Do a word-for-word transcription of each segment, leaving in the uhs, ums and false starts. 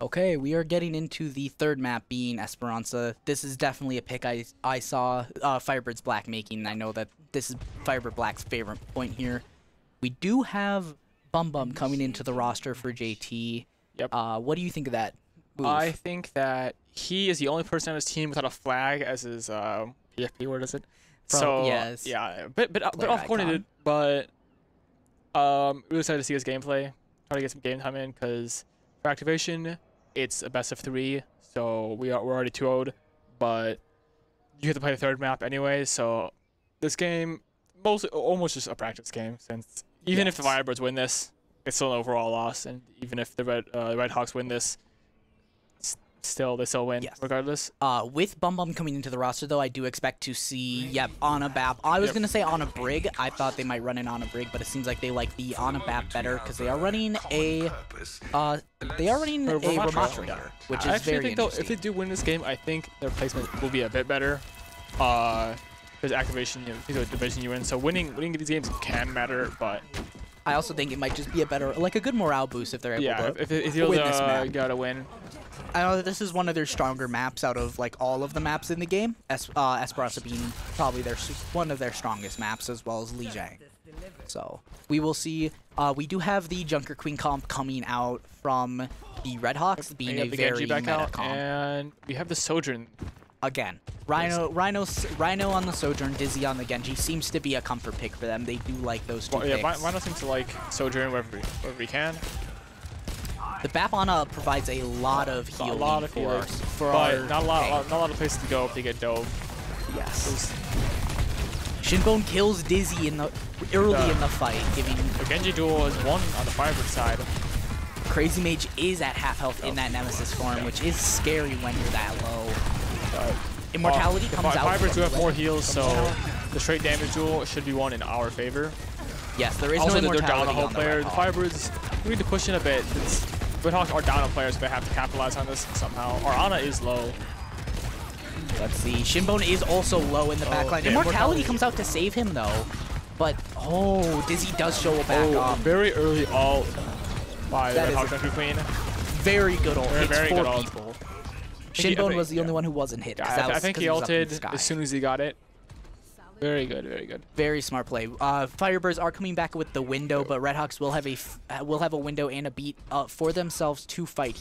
Okay, we are getting into the third map being Esperanza. This is definitely a pick I, I saw uh, Firebird's Black making. I know that this is Firebird Black's favorite point here. We do have Bum Bum coming into the roster for J T. Yep. Uh, what do you think of that move? I think that he is the only person on his team without a flag as his uh, P F P. What is it? From, so yes. yeah, a bit bit, bit Player off coordinated, icon. but um, really excited to see his gameplay. Try to get some game time in because for activation, it's a best of three, so we are we're already two oh, but you have to play the third map anyway. So this game, mostly almost just a practice game, since even Yes. if the Firebirds win this, it's still an overall loss, and even if the Red uh, the Red Hawks win this, s- still they still win Yes. regardless. Uh, with Bum Bum coming into the roster, though, I do expect to see, yep, Ana Bap. I was Yep. going to say Ana Brig. I thought they might run in Ana Brig, but it seems like they like the Ana Bap better because they are running a, uh, they are running a Or Ramatra. Ramatra here, which is I actually very think though, interesting. if they do win this game, I think their placement will be a bit better. Uh, because activation, you know, these are division you win, so winning winning these games can matter, but I also think it might just be a better, like a good morale boost if they're able yeah, to if, if you win this uh, map. gotta win. I know that this is one of their stronger maps out of like all of the maps in the game. Es uh, Esperanza being probably their s- one of their strongest maps, as well as Lijiang. So we will see. Uh, we do have the Junker Queen comp coming out from the Red Hawks, being We a have the very Genji back meta out, comp. and we have the Sojourn. Again, Rhino, Rhino, S- Rhino on the Sojourn, Dizzy on the Genji seems to be a comfort pick for them. They do like those two Well, yeah, picks. why, why not seem to like Sojourn wherever we, wherever we can? The Bapana provides a lot of A healing lot of for, healing, for but our not a lot, tank. not a lot of places to go if they get dove. Yes. Shinbone kills Dizzy in the early Uh, in the fight, giving The Genji duel is one on the Firebird side. Crazy Mage is at half health in that Nemesis form, which is scary when you're that low. Uh, Immortality uh, comes the out. Firebirds do from have the more lane. heals, so the straight damage duel should be one in our favor. Yes, there is Also, no they're down immortality a whole on the player. Red The Hawk. Firebirds we need to push in a bit. Since Red Hawks are down on players, so they have to capitalize on this somehow. Our Ana is low. Let's see. Shinbone is also low in the Oh, backline. yeah, Immortality immortality. comes out to save him though. But oh, Dizzy does show back Oh, up. very early ult by the That Red is Hawk a- Country Queen. Very good ult. Very, Hits very four good ult. people. think he- I Shinbone think- was the only yeah. one who wasn't hit. 'cause Yeah, that I, I was think 'cause he was up in the ulted sky. as soon as he got it. Very good, very good. Very smart play. Uh, Firebirds are coming back with the window, but Redhawks will have a f uh, will have a window and a beat uh, for themselves to fight.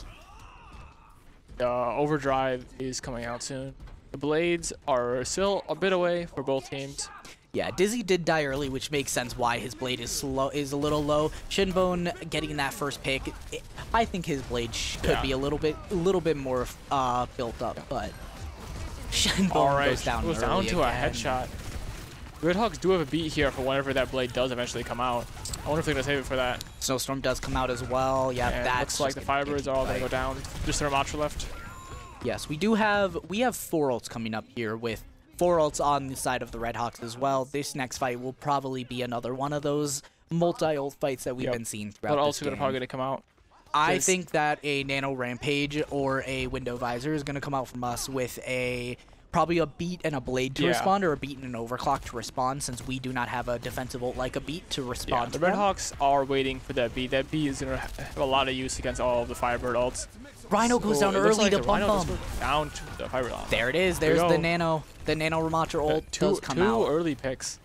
Uh, Overdrive is coming out soon. The Blades are still a bit away for both teams. Yeah, Dizzy did die early, which makes sense why his blade is slow, is a little low. Shinbone getting that first pick, it, I think his blade sh could Yeah. be a little bit, a little bit more uh, built up, but Shinbone All right, goes down goes early down to again. a headshot. The Redhawks do have a beat here for whenever that blade does eventually come out. I wonder if they're gonna save it for that. Snowstorm does come out as well. Yeah, And that's looks like the just gonna be a Firebirds are all fight. gonna go down. Just the Ramatra left. Yes, we do have we have four ults coming up here with four ults on the side of the Redhawks as well. This next fight will probably be another one of those multi-ult fights that we've Yep. been seeing throughout But this also gonna game. probably gonna come out. I Because- think that a Nano Rampage or a Window Visor is going to come out from us with a probably a beat and a blade to Yeah. respond, or a beat and an overclock to respond, since we do not have a defensive ult like a beat to Yeah, respond the to them. Redhawks are waiting for that beat. That beat is gonna have a lot of use against all of the Firebird ults. Rhino goes So down it looks early like to the bump Rhino just him. goes down to the Firebird ult. There it is. There we There's the go. Nano. The Nano Ramatra Uh, ult two does come two out. early picks.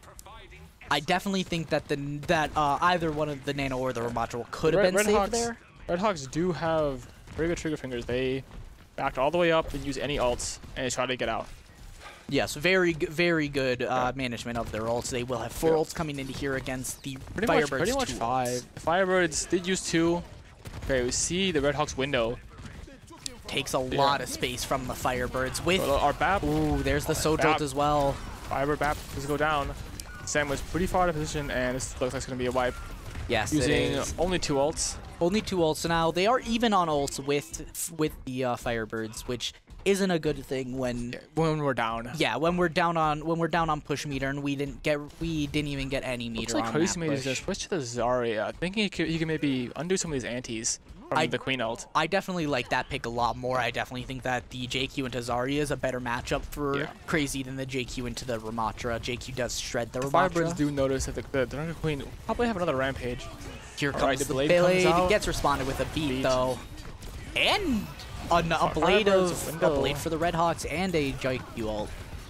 I definitely think that the that uh, either one of the Nano or the Ramatra could have Red, been saved Redhawks, there. Redhawks do have very good trigger fingers. They backed all the way up and use any ults and they try to get out. Yes, very g- very good uh, management of their ults. They will have four Yeah. ults coming into here against the Pretty Firebirds. much, pretty much two five. ults. The Firebirds did use two. Okay, we see the Redhawks window. Takes a lot of space from the Firebirds with. But our B A P, Ooh, there's the Sojolt Bap. as well. Firebird B A P does go down. Sam was pretty far out of position and this looks like it's going to be a wipe. Yes, it Using is. only two ults. Only two ults now. They are even on ults with with the uh, Firebirds, which isn't a good thing when. When we're down. Yeah, when we're down on when we're down on push meter and we didn't get we didn't even get any meter Looks like on Crazy that Mage is push. going to switch to the Zarya. Thinking he can, he can maybe undo some of these antis from I- the Queen ult. I definitely like that pick a lot more. I definitely think that the J Q into Zarya is a better matchup for Yeah. Crazy than the J Q into the Ramatra. J Q does shred the The Ramatra. Firebirds do notice that the, the Dragon Queen will probably have another Rampage. Here All comes right, the the blade Blade. comes out. Gets responded with a beat, Beat. though. And a, a blade Firebird's of a window. blade for the Redhawks and a J Q ult.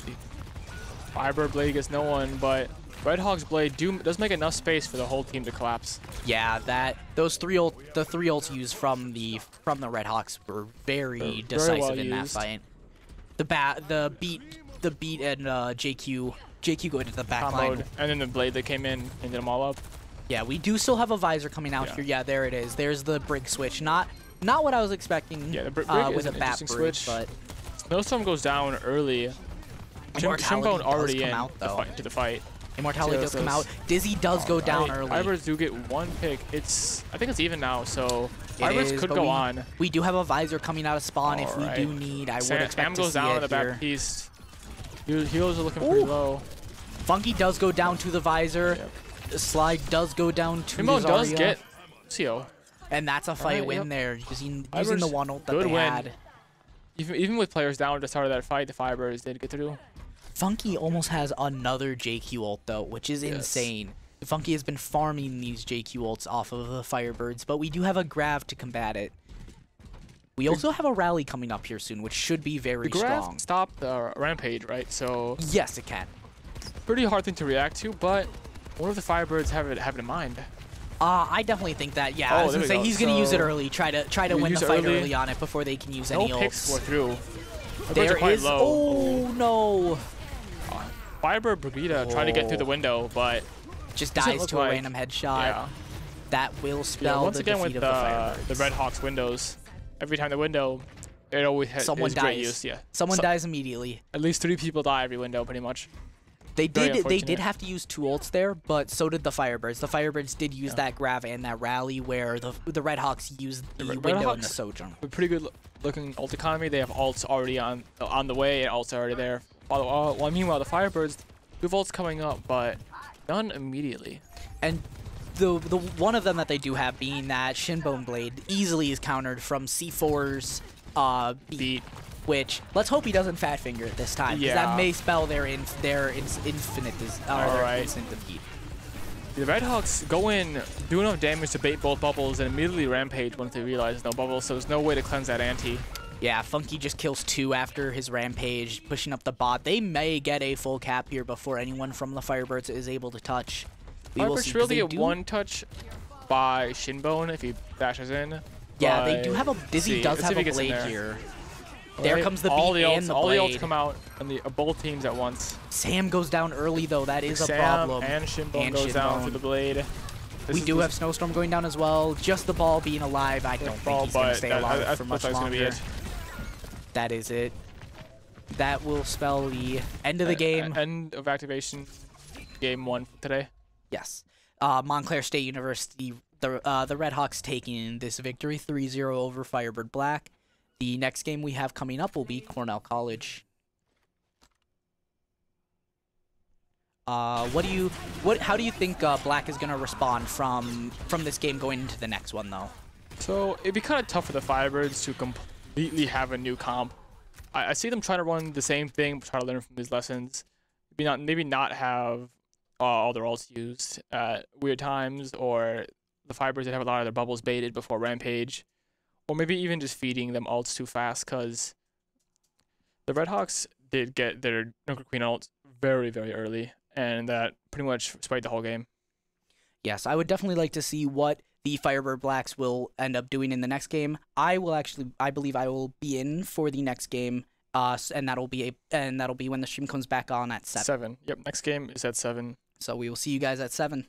Firebird blade gets no one, but Redhawks blade do does make enough space for the whole team to collapse. Yeah, that those three ult the three ults used from the from the Redhawks were very They're very decisive well in that used. fight. The bat the beat the beat and uh, J Q J Q go into the back line. Comboed, and then the blade that came in and did them all up. Yeah, we do still have a visor coming out Yeah. here. Yeah, there it is. There's the brig switch. Not not what I was expecting. Yeah, the brig uh, is with a an bat interesting brig, switch. but Snowstorm goes down early. Shim- Immortality Shimbone does already come in out, the though. fight, to the fight. Immortality See does how come this out. Dizzy does go down Alright, early. Fibers do get one pick. It's I think it's even now, so It Fibers is, could but go we, on. We do have a visor coming out of spawn if we Alright. do need. I Sam, would expect Sam to goes see down it on the back here. piece. Heal- Heals are looking pretty Ooh. low. Funky does go down to the visor. Yep. Slide does go down to Shimbone the does Zarya. get Lucio. And that's a fight Alright, win yep. there, using, using Fibers, the one ult that good they win. had. Even even with players down at the start of that fight, the Fibers did get through. Funky almost has another J Q ult though, which is Yes. insane. Funky has been farming these J Q ults off of the Firebirds, but we do have a Grav to combat it. We also have a rally coming up here soon, which should be very The Grav strong. stopped the rampage, right? So Yes, it can. pretty hard thing to react to, but what if the Firebirds have it have it in mind? Uh, I definitely think that. Yeah, Oh, I was there gonna we say go. he's gonna use it So, early. Try to try to we win the use it fight early. early on it before they can use No any picks ults. were through. Firebirds There are quite is. low. Oh no! Firebird Brigida tried to get through the Oh. window, but Just Doesn't dies look to like- a random headshot. yeah. That will Yeah, spell once the again defeat with of the the, Firebirds. the Red Hawks windows, every time the window, it always has Someone is great dies. use. Yeah, Someone So- dies immediately. At least three people die every window, pretty much. They Very did. They did unfortunate. have to use two ults there, but so did the Firebirds. The Firebirds did use Yeah. that Grav and that rally, where the the Red Hawks used the, The Red window and the Hawks- Sojourn. A pretty good lo- looking ult economy. They have ults already on on the way, and ults are already there. While, while, while meanwhile the Firebirds do have ults coming up, but none immediately. And the the one of them that they do have being that Shinbone Blade easily is countered from C four's uh, beat, Beat. which let's hope he doesn't fat finger it this time, because Yeah. that may spell their inf their ins infinite dis or their Alright. instant defeat. The Red Hawks go in, do enough damage to bait both bubbles, and immediately rampage once they realize no bubbles. So there's no way to cleanse that ante. Yeah, Funky just kills two after his rampage, pushing up the bot. They may get a full cap here before anyone from the Firebirds is able to touch. We will Firebirds see, should 'cause really they get do- one touch by Shinbone if he dashes in. Yeah, they but do have a. let's Dizzy see. does Let's see have if he a gets in blade there. here. There Alright, comes the all beat the ults, and the all the ults blade. come out on the uh, both teams at once. Sam goes down early though. That is a Sam problem. and Shinbone And goes down Shinbone. through the blade. This We is- do this have Snowstorm going down as well. Just the ball being alive. I don't ball, think he's gonna but stay that- alive I- I for thought much that was gonna be longer. it. That is it. That will spell the end of the Uh, game. uh, End of activation. Game one today. Yes. Uh, Montclair State University, the uh, the Red Hawks taking this victory three zero over Firebird Black. The next game we have coming up will be Cornell College. Uh, what do you what? How do you think uh, Black is gonna respond from from this game going into the next one though? So it'd be kind of tough for the Firebirds to completely have a new comp. I, I see them trying to run the same thing, but try to learn from these lessons. Maybe not, maybe not have uh, all their ults used at weird times, or the Firebirds that have a lot of their bubbles baited before Rampage, or maybe even just feeding them ults too fast, because the Red Hawks did get their Nuclear Queen ult very, very early, and that pretty much sprayed the whole game. Yes, I would definitely like to see what the Firebird Blacks will end up doing in the next game. I will actually, I believe I will be in for the next game, uh, s- and that'll be a, and that'll be when the stream comes back on at seven. Seven. Yep, next game is at seven. So we will see you guys at seven.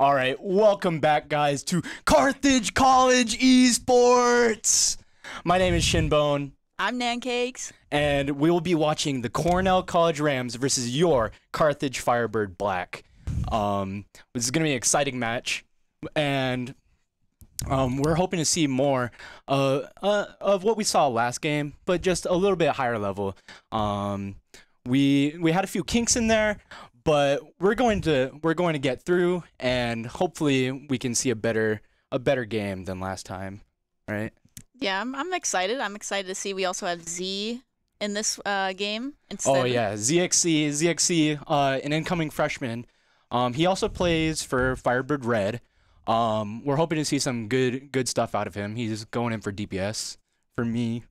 All right, welcome back, guys, to Carthage College Esports. My name is Shinbone. I'm Nancakes. And we will be watching the Cornell College Rams versus your Carthage Firebird Black. Um, this is going to be an exciting match, and um, we're hoping to see more uh, uh, of what we saw last game, but just a little bit higher level. Um, we we had a few kinks in there, but we're going to we're going to get through, and hopefully we can see a better a better game than last time, right? Yeah, I'm, I'm excited. I'm excited to see we also have Z in this uh, game instead. Oh yeah, Z X C, Z X C, uh, an incoming freshman. Um, he also plays for Firebird Red. Um, we're hoping to see some good good stuff out of him. He's going in for D P S for me,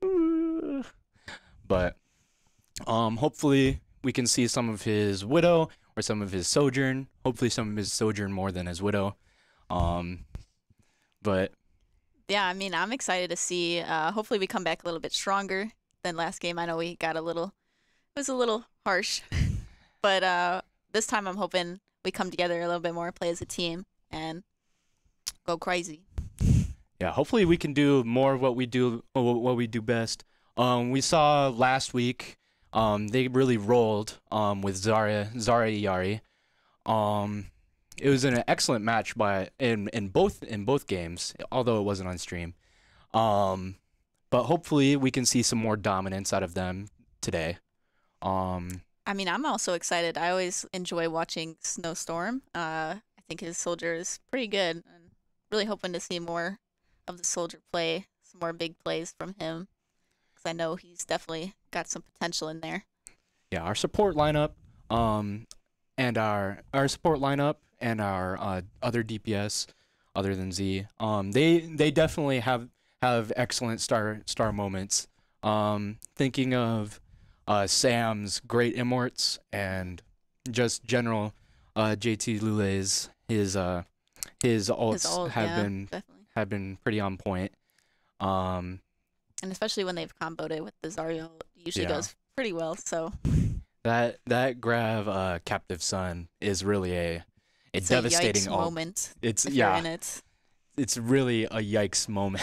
but um, hopefully we can see some of his Widow or some of his Sojourn. Hopefully some of his Sojourn more than his Widow. Um, but yeah, I mean, I'm excited to see. Uh, hopefully we come back a little bit stronger than last game. I know we got a little, it was a little harsh, but uh, this time I'm hoping we come together a little bit more, play as a team, and go crazy. Yeah, hopefully we can do more of what we do what we do best. Um, we saw last week, um, they really rolled um, with Zarya Zarya Yari. Um, it was an excellent match by in in both in both games, although it wasn't on stream. Um, but hopefully we can see some more dominance out of them today. Um, I mean, I'm also excited. I always enjoy watching Snowstorm. Uh, I think his soldier is pretty good, and really hoping to see more of the soldier play, some more big plays from him, because I know he's definitely got some potential in there. Yeah, our support lineup, um, and our our support lineup and our uh, other D P S, other than Z, um, they they definitely have have excellent star star moments. Um, thinking of uh, Sam's great immorts and just general uh, J T Lule's his uh his ults His ult, have yeah, been definitely. have been pretty on point. Um, And especially when they've comboed it with the Zarya ult, it usually Yeah. goes pretty well. So that that grab uh, captive son is really a a it's devastating a yikes ult. moment It's if yeah. you're in it. It's really a yikes moment.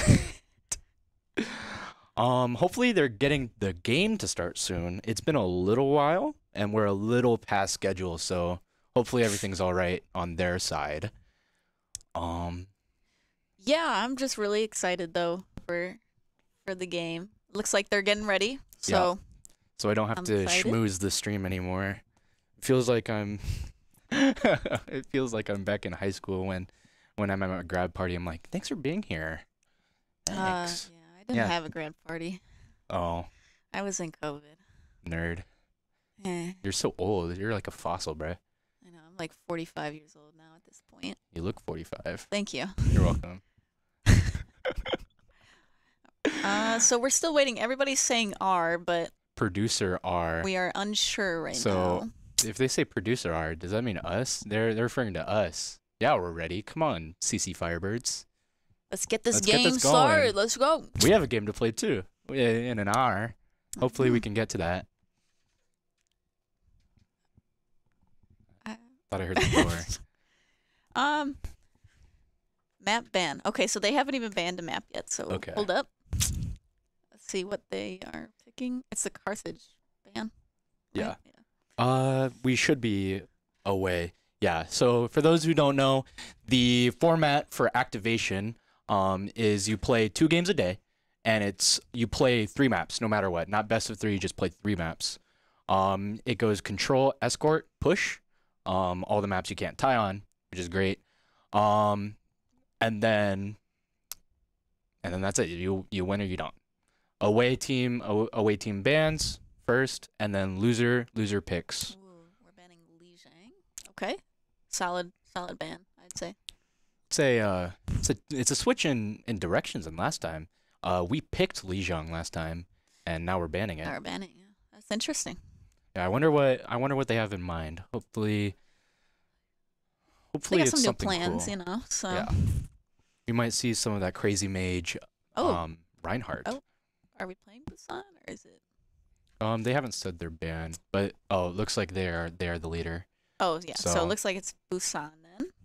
um, hopefully they're getting the game to start soon. It's been a little while, and we're a little past schedule, so hopefully everything's all right on their side. Um, Yeah, I'm just really excited though for for the game. Looks like they're getting ready. So so I don't have I'm to excited. schmooze the stream anymore. It feels like I'm. It feels like I'm back in high school when, when I'm at my grad party. I'm like, thanks for being here. uh, Thanks. yeah, I didn't Yeah. have a grad party. Oh, I was in COVID. nerd. Eh, You're so old. You're like a fossil, bruh. I know. I'm like forty-five years old now at this point. You look forty-five. Thank you. You're welcome. Uh, so we're still waiting. Everybody's saying R, but Producer R. we are unsure right So, now. If they say producer R, does that mean us? They're they're referring to us. Yeah, we're ready. Come on, C C Firebirds. Let's get this let's get game this going. started. Let's go. We have a game to play too. We- In an hour. Hopefully we can get to that. Uh, Thought I heard the door. Um, map ban. Okay, so they haven't even banned a map yet. So Okay. hold up. Let's see what they are picking. It's the Carthage ban. Yeah. right? Uh, we should be away. Yeah. So for those who don't know, the format for activation um is you play two games a day, and it's you play three maps no matter what. Not best of three. You just play three maps. Um, it goes control, escort, push. Um, all the maps you can't tie on, which is great. Um, and then and then that's it. You you win or you don't. Away team aw- away team bans first, and then loser loser picks. Ooh, we're banning Li Zhang. Okay. Solid, solid ban, I'd say. It's a uh, it's a it's a switch in, in directions than last time. Uh, we picked Li Zhang last time, and now we're banning it. Now we're banning. Yeah, that's interesting. Yeah, I wonder what I wonder what they have in mind. Hopefully, They hopefully got it's some new something plans, cool. you know. So. Yeah, we might see some of that crazy mage, Oh, um, Reinhardt. Oh. Are we playing Busan or is it? Um, they haven't said they're banned, but oh, it looks like they are they are the leader. Oh yeah. So, So- it looks like it's Busan then.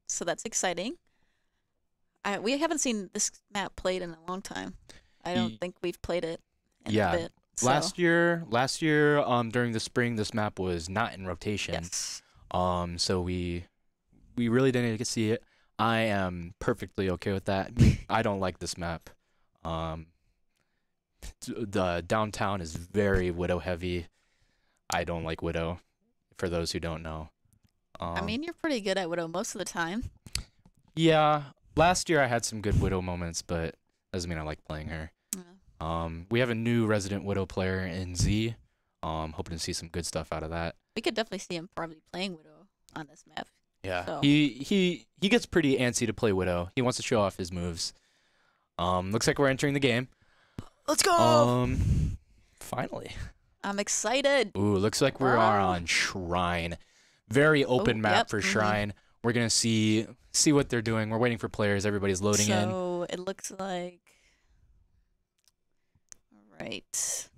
so that's exciting. I, we haven't seen this map played in a long time. I don't Ye- think we've played it in Yeah. a bit. So. Last year, last year, um, during the spring, this map was not in rotation. Yes. Um, so we we really didn't get to see it. I am perfectly okay with that. I don't like this map. Um, t- the downtown is very Widow heavy. I don't like Widow. For those who don't know. Um, I mean, you're pretty good at Widow most of the time. yeah. Last year I had some good Widow moments, but doesn't mean I like playing her. Yeah. Um, we have a new resident Widow player in Z. Um, hoping to see some good stuff out of that. We could definitely see him probably playing Widow on this map. Yeah, So- he he he gets pretty antsy to play Widow. He wants to show off his moves. Um, looks like we're entering the game. Let's go! Um, finally. I'm excited. Ooh, looks like we are Wow. on Shrine. Very open Oh, map yep, for mhm. Shrine. We're gonna see see what they're doing. We're waiting for players. Everybody's loading in. So it looks like. All right.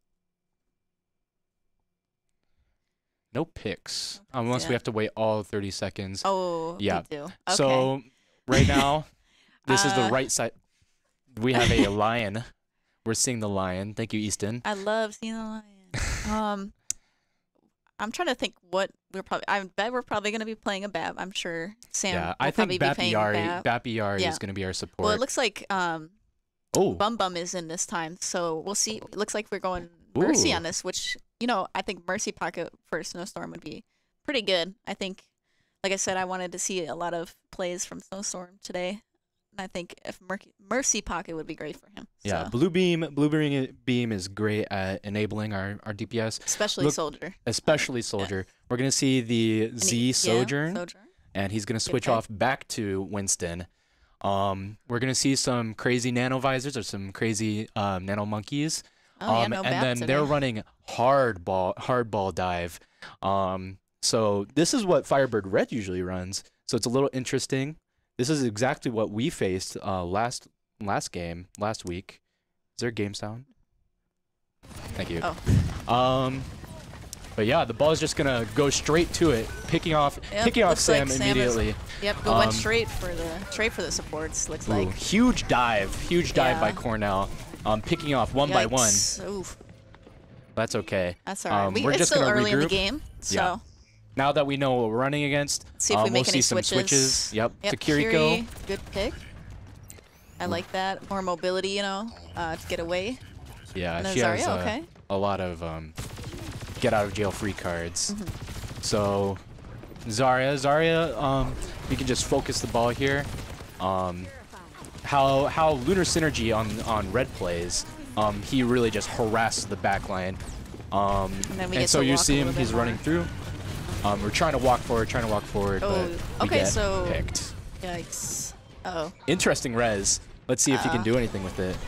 No picks, No picks unless we yet. have to wait all thirty seconds. Oh, Yeah. we do. Okay. So right now, this is the Uh, right side. We have a lion. We're seeing the lion. Thank you, Easton. I love seeing the lion. um, I'm trying to think what we're probably. I bet we're probably gonna be playing a Bab. I'm sure Sam. yeah, will I probably think be playing Bapiari, Bab. Bapiari Yeah. is going to be our support. Well, it looks like um, oh, Bum Bum is in this time, so we'll see. It looks like we're going Mercy Ooh. on this, which you know I think Mercy Pocket for Snowstorm would be pretty good. I think, like I said, I wanted to see a lot of plays from Snowstorm today, and I think if Mer- Mercy Pocket would be great for him. yeah. so, Blue beam, blue beam, beam is great at enabling our, our D P S, especially look- Soldier. especially Soldier. We're going to see the And Z he- yeah, Sojourn, Sojourn. and he's going to switch pick. off back to Winston. Um, we're going to see some crazy nano visors or some crazy um, nano monkeys. Oh yeah, um, no and Bab then today. they're running hard ball, hard ball dive. Um, so this is what Firebird Red usually runs. So it's a little interesting. This is exactly what we faced uh, last last game last week. Is there game sound? Thank you. Oh. Um, but yeah, the ball is just gonna go straight to it, picking off Yep, picking off looks like Sam Sam is- immediately. Yep, go Um, went straight for the straight for the supports. Looks Ooh, like. huge dive, huge dive by Yeah. Cornell. Um, picking off one by one. Yikes. Oof, That's okay. that's all right. Um, we, we're it's just still gonna early in the regroup. game, so Yeah. Now that we know what we're running against, see if we um, make we'll any see some switches. switches. Yep, Yep, to Kiriko. Kiri, good pick. I like that. More mobility, you know, uh, to get away. Yeah, And then she has Zarya, uh, okay. a lot of um, get out of jail free cards. Mm-hmm. So Zarya, Zarya, um, we can just focus the ball here. Um, how how Lunar Synergy on on red plays, um, he really just harasses the back line. Um, And then we and get so to you walk a see him, little bit he's running more. through. Um, we're trying to walk forward, trying to walk forward, Oh, but we okay, get so- picked. Yikes. Uh oh. Interesting res. Let's see if he can Uh, do anything with it.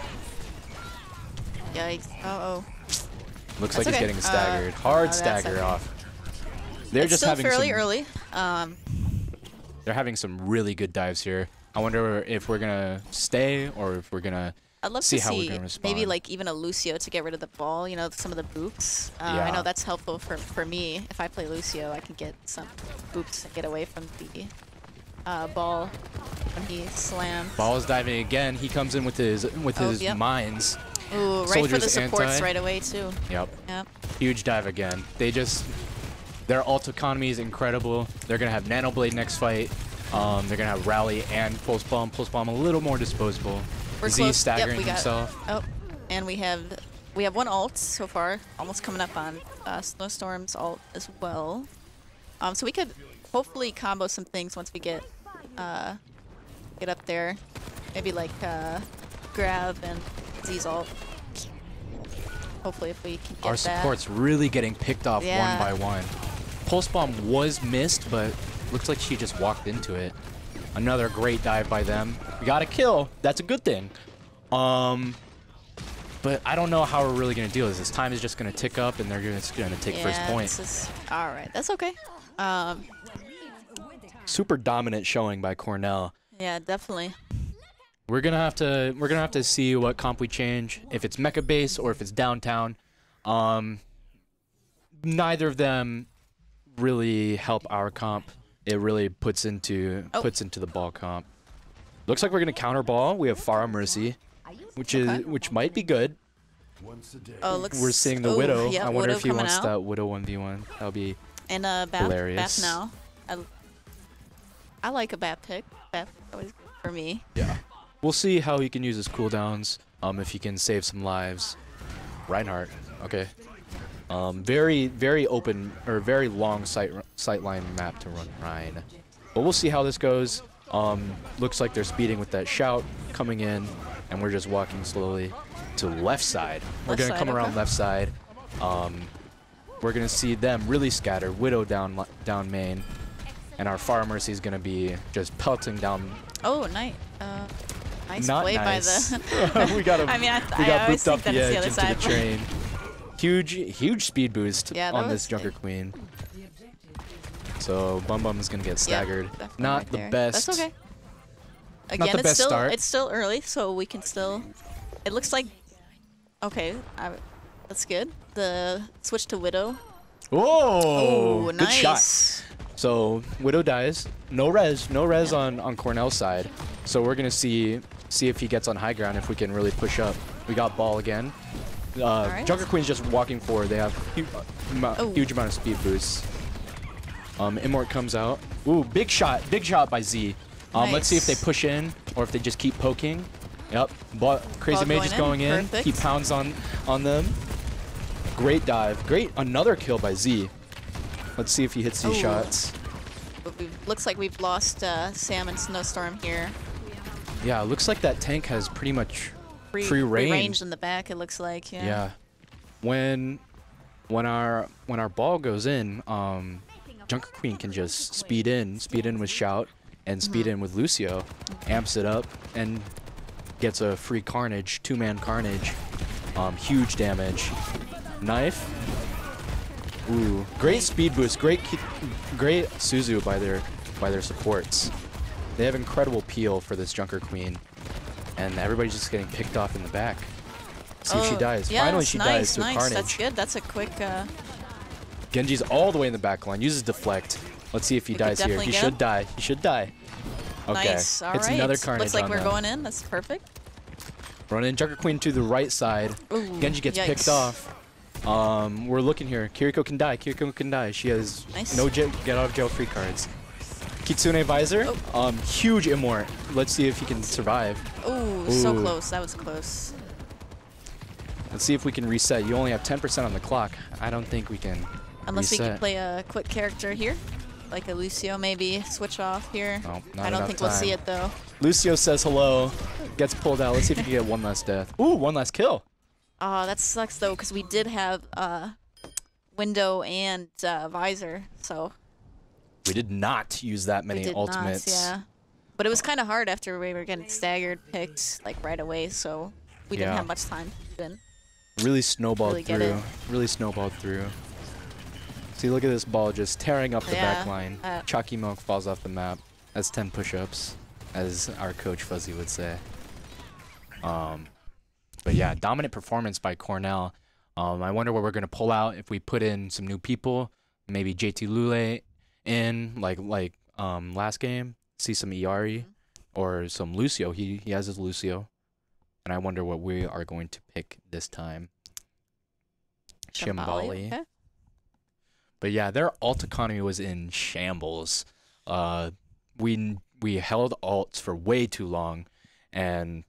Yikes. Uh oh. Looks That's like he's okay. getting Uh, staggered. Hard uh, that's stagger okay. off. They're It's just still having fairly some, early. Um, They're having some really good dives here. I wonder if we're gonna stay or if we're gonna. I'd love See to how we're see gonna maybe respond. like even a Lucio to get rid of the ball. You know, some of the boops. Uh, I Yeah. know that's helpful for for me. If I play Lucio, I can get some boops and get away from the uh, ball when he slams. Ball is diving again. He comes in with his with Oh, his yep. mines. Ooh, right for Soldier's the supports anti. right away too. Yep. Yep. Huge dive again. They just their ult economy is incredible. They're gonna have Nano Blade next fight. Um, they're gonna have Rally and Pulse Bomb. Pulse Bomb a little more disposable. We're Z close. staggering yep, we got, himself. Oh, and we have we have one ult so far, almost coming up on uh, Snowstorm's ult as well. Um, so we could hopefully combo some things once we get uh, get up there. Maybe like uh, Grav and Z's ult. Hopefully, if we can get Our that. support's really getting picked off Yeah. one by one. Pulse Bomb was missed, but looks like she just walked into it. Another great dive by them. We got a kill. That's a good thing. Um, but I don't know how we're really gonna deal with this. Time is just gonna tick up, and they're just gonna take yeah, first point. This is, all right, that's okay. Um, Super dominant showing by Cornell. yeah, definitely. We're gonna have to we're gonna have to see what comp we change, if it's mecha base or if it's downtown. Um, neither of them really help our comp. it really puts into Oh. puts into the ball comp. Looks like we're gonna counter ball. We have Pharah Mercy, which is Okay. which might be good. Oh, looks. We're seeing the oh, Widow. Yeah, I wonder Widow if he coming wants out. that Widow one v one. That'll be And uh, Bap, hilarious. Bap now. I, I like a Bap pick. Bap always good for me. yeah. We'll see how he can use his cooldowns. Um, if he can save some lives. Reinhardt. Okay. Um, very very open or very long sight sight line map to run Ryan. But we'll see how this goes. Um, looks like they're speeding with that shout coming in, and we're just walking slowly to left side. We're Left gonna side, come around okay. left side. Um, we're gonna see them really scatter. Widow down li- down main, and our Pharah Mercy is gonna be just pelting down. Oh, nice. Uh, nice Not play nice. by the. we got a, I mean, I, we I got always booped off think the that edge it's the other into side. the train. Huge huge speed boost Yeah, that on was this Junker big. Queen. So Bum Bum is gonna get staggered. Definitely Not right the there. best. That's okay. Again, the it's best still start. it's still early, so we can still. It looks like. Okay, I, that's good. The switch to Widow. Oh, Oh, good nice. shot. So Widow dies. No res, no res on on Cornell's side. So we're gonna see see if he gets on high ground, if we can really push up. We got ball again. Uh, right. Junker Queen's just walking forward. They have hu amou- Oh. huge amount of speed boosts. Um, Immort comes out. Ooh, big shot, big shot by Z. Um, Let's see if they Nice. push in or if they just keep poking. Yep, but Crazy Ball Mage going is in. going in. Perfect. He pounds on on them. Great dive. Great, another kill by Z. Let's see if he hits these Ooh. shots. But we've, looks like we've lost uh, Sam and Snowstorm here. Yeah, it looks like that tank has pretty much Free, free reign. range in the back. It looks like. Yeah. Yeah. When when our when our ball goes in, um, Junker Queen can just speed in, speed in with Shout, and speed Mm-hmm. in with Lucio, amps it up, and gets a free Carnage, two-man Carnage. Um, huge damage. Knife. Ooh, great speed boost, great ki- great Suzu by their by their supports. They have incredible peel for this Junker Queen, and everybody's just getting picked off in the back. See if she Oh, dies. yes, Finally, she nice, dies to nice. Carnage. That's good. That's a quick. Uh, Genji's all the way in the back line. Uses deflect. Let's see if he We could dies here. definitely He get should him. die. He should die. Okay. Nice. All it's right. another Carnage Looks like on we're them. going in. That's perfect. Running Junker Queen to the right side. Ooh, Genji gets picked yikes. off. Um, we're looking here. Kiriko can die. Kiriko can die. She has Nice. no j get out of jail free cards. Kitsune Visor. Oh. Um, huge Immort. Let's see if he can survive. Ooh, so Ooh. close. That was close. Let's see if we can reset. You only have ten percent on the clock. I don't think we can Unless we reset. can play a quick character here, like a Lucio maybe switch off here. No, not I don't enough think we'll see time. it though. Lucio says hello. Gets pulled out. Let's see if he can get one last death. Ooh, one last kill. Oh, that sucks though, because we did have uh, window and uh, visor, so We did not use that we many did ultimates. not. Yeah, but it was kind of hard after we were getting staggered, picked like right away, so we didn't Yeah. have much time to win. Really snowballed Really get through. it. Really snowballed through. See, look at this ball just tearing up the Yeah, back line. uh, Chalky Milk falls off the map. That's ten push-ups, as our coach Fuzzy would say. Um, but yeah, dominant performance by Cornell. Um, I wonder what we're gonna pull out if we put in some new people. Maybe J T Lule in, like like um last game. See some Iari Mm-hmm. or some Lucio. He he has his Lucio. And I wonder what we are going to pick this time. Shimbali. Okay. But yeah, their alt economy was in shambles. Uh, we we held alts for way too long, and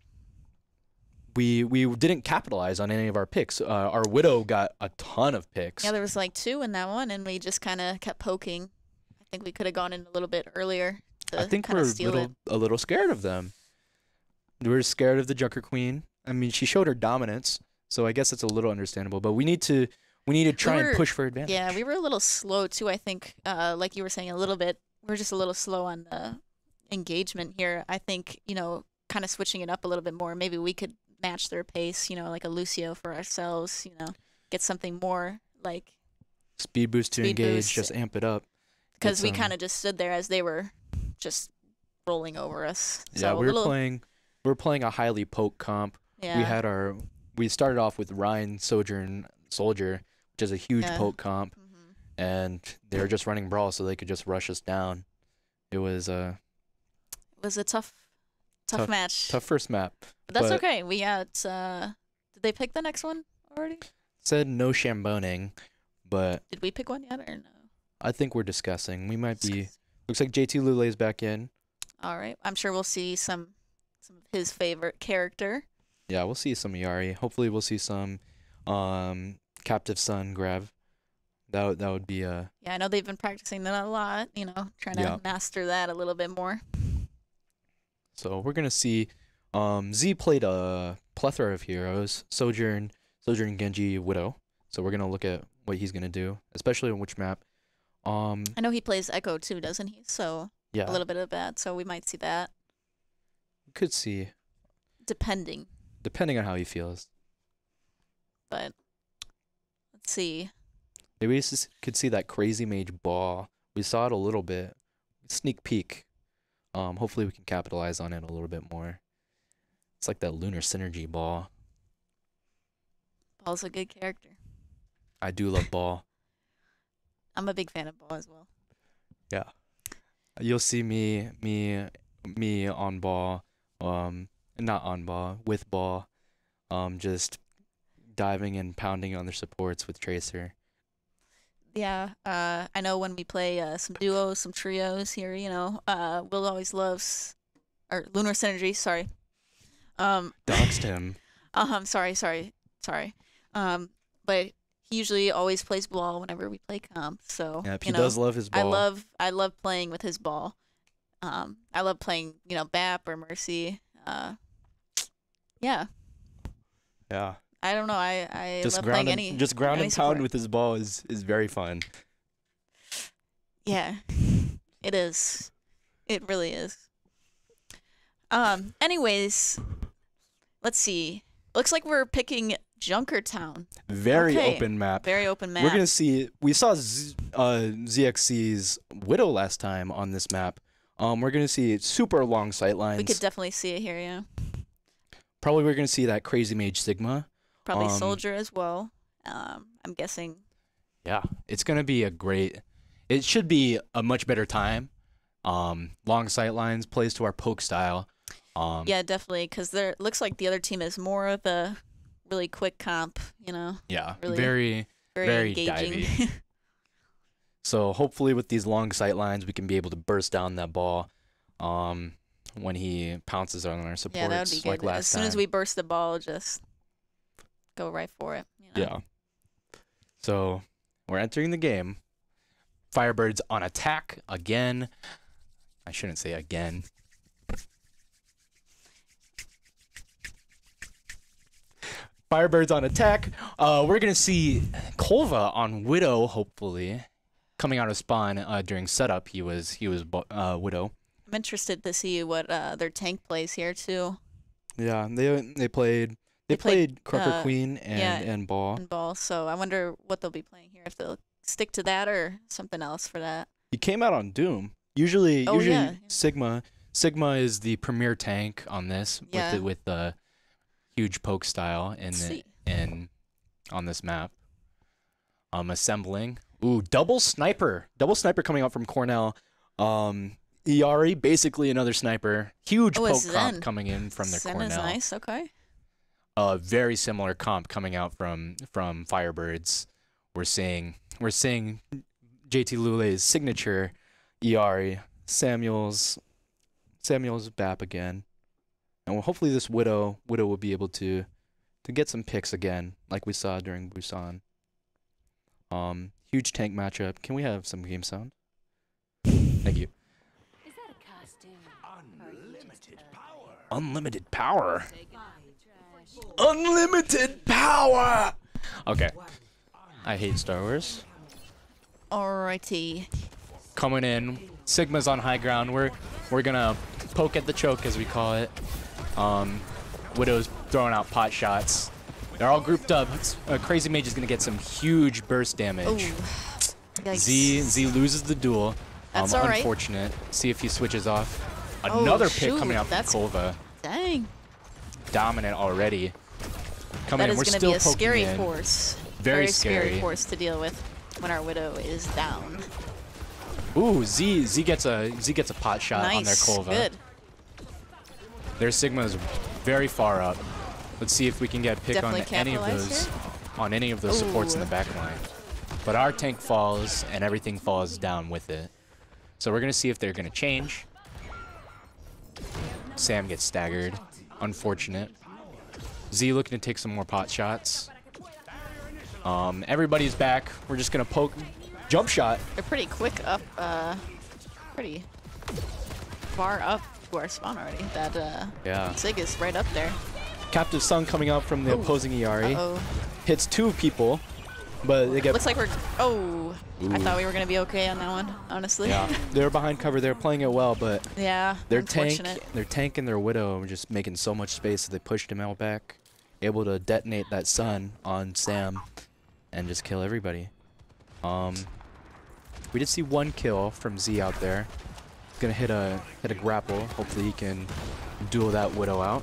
we we didn't capitalize on any of our picks. Uh, our Widow got a ton of picks. Yeah, there was like two in that one, and we just kind of kept poking. I think we could have gone in a little bit earlier to I think kind we're of a steal little it. a little scared of them. We're scared of the Junker Queen. I mean, she showed her dominance, so I guess it's a little understandable. But we need to we need to try were- and push for advantage. Yeah, we were a little slow too. I think, uh, like you were saying, a little bit. We're just a little slow on the engagement here. I think, you know, kind of switching it up a little bit more. Maybe we could match their pace. You know, like a Lucio for ourselves. You know, get something more like Speed boost to Speed engage, boost. just amp it up. because we some- kind of just stood there as they were just rolling over us. Yeah, So a we were little, playing we were playing a highly poke comp. Yeah. We had our we started off with Ryan Sojourn Soldier, which is a huge Yeah. poke comp, Mhm. and they were just running brawl so they could just rush us down. It was a It was a tough, tough, Tough- match. tough first map. But that's but- okay. We got. Uh, did they pick the next one already? Said no shamboning, but Did we pick one yet or no? I think we're discussing. We might be. Looks like J T Lule is back in. All right. I'm sure we'll see some, some of his favorite character. Yeah, we'll see some Yari. Hopefully, we'll see some um, Captive Sun grab. That would- that would be a Yeah, I know they've been practicing that a lot. You know, trying to Yeah. master that a little bit more. So we're gonna see. Um, Z played a plethora of heroes: Sojourn, Sojourn, Genji, Widow. So we're gonna look at what he's gonna do, especially on which map. Um, I know he plays Echo too, doesn't he? So yeah, a little bit of that. So we might see that, could see depending. depending on how he feels. But let's see. Maybe we s- could see that crazy mage ball. We saw it a little bit, sneak peek. Um, hopefully we can capitalize on it a little bit more. It's like that lunar synergy ball. Ball's a good character. I do love ball. I'm a big fan of Ball as well. Yeah. You'll see me me me on ball, um not on ball, with ball, um just diving and pounding on their supports with Tracer. Yeah, uh, I know when we play uh, some duos, some trios here, you know, uh, Will always loves, or Lunar Synergy, sorry. Um, Doxed him. um, sorry, sorry, sorry. Um, but he usually always plays ball whenever we play comp, so, Yep, he you know, does love his ball. I love, I love playing with his ball. Um, I love playing, you know, B A P or Mercy. Uh, yeah, Yeah. I don't know, I, I Just love ground playing and, any, just ground any and pound support. with his ball is is very fun. Yeah, it is. It really is. Um. Anyways, let's see. Looks like we're picking Junkertown. Very Okay. open map. Very open map. We're gonna see. We saw Z, uh, Z X C's Widow last time on this map. Um, we're gonna see super long sight lines. We could definitely see it here. Yeah. Probably we're gonna see that crazy mage Sigma. Probably Um, Soldier as well. Um. I'm guessing. Yeah, it's gonna be a great. It should be a much better time. Um, long sight lines plays to our poke style. Um, Yeah, definitely. Because there looks like the other team is more of a really quick comp. You know, yeah, really very. very, Very engaging. So hopefully with these long sight lines, we can be able to burst down that ball. Um, when he pounces on our supports, yeah, that would be good. like last as soon time. as we burst the ball, just go right for it. You know? Yeah. So we're entering the game. Firebirds on attack again. I shouldn't say again. Firebirds on attack. Uh, we're gonna see Kolva on Widow, hopefully, coming out of spawn. Uh, during setup, he was he was uh, Widow. I'm interested to see what uh, their tank plays here too. Yeah, they they played they, They played, played Crucker uh, Queen and yeah, and Ball. And ball. So I wonder what they'll be playing here. If they'll stick to that or something else for that. He came out on Doom. Usually, Oh, usually yeah. Sigma Sigma is the premier tank on this Yeah. with the, with the huge poke style in Let's the, see. in on this map. Um, assembling. Ooh, double sniper, double sniper coming out from Cornell. Um, Iari, basically another sniper. Huge Oh, poke it's comp Zen. coming in from the Zen Cornell. is nice. Okay. A very similar comp coming out from from Firebirds. We're seeing we're seeing J T Lule's signature Iari, Samuel's Samuel's B A P again, and well, hopefully this Widow Widow will be able to to get some picks again, like we saw during Busan. Um, huge tank matchup. Can we have some game sound? Thank you. Is that a costume? Unlimited power. Unlimited power. Unlimited power. Okay. I hate Star Wars. Alrighty. Coming in, Sigma's on high ground. We're we're gonna poke at the choke, as we call it. Um, Widow's throwing out pot shots. They're all grouped up. Uh, Crazy Mage is gonna get some huge burst damage. Oh. Yikes. Z Z loses the duel. That's um, all right. Unfortunate. See if he switches off. Oh, Another pick shoot, coming out from that's- Kolva. Dang. Dominant already. Coming That in. is We're going to still be a poking scary in. force. Very scary scary. force to deal with when our Widow is down. Ooh, Z Z gets a Z gets a pot shot nice. on their Kova. Good. Their Sigma is very far up. Let's see if we can get pick Definitely on any of capitalize those here. on any of those supports in the Ooh. back line. But our tank falls and everything falls down with it. So we're gonna see if they're gonna change. Sam gets staggered. Unfortunate. Z looking to take some more pot shots. Um, everybody's back. We're just gonna poke, jump shot. They're pretty quick up, uh, pretty far up to our spawn already. That uh, Yeah. Sig is right up there. Captive Sun coming out from the Ooh. opposing E R E. Uh-oh. Hits two people, but they get. Looks like we're, oh, I Ooh. thought we were going to be okay on that one, honestly. Yeah, they're behind cover. They're playing it well, but Yeah, their tank, unfortunate. their tank and their Widow were just making so much space that they pushed him out back, able to detonate that Sun on Sam, and just kill everybody. Um, we did see one kill from Z out there. He's gonna hit a hit a grapple. Hopefully he can duel that Widow out.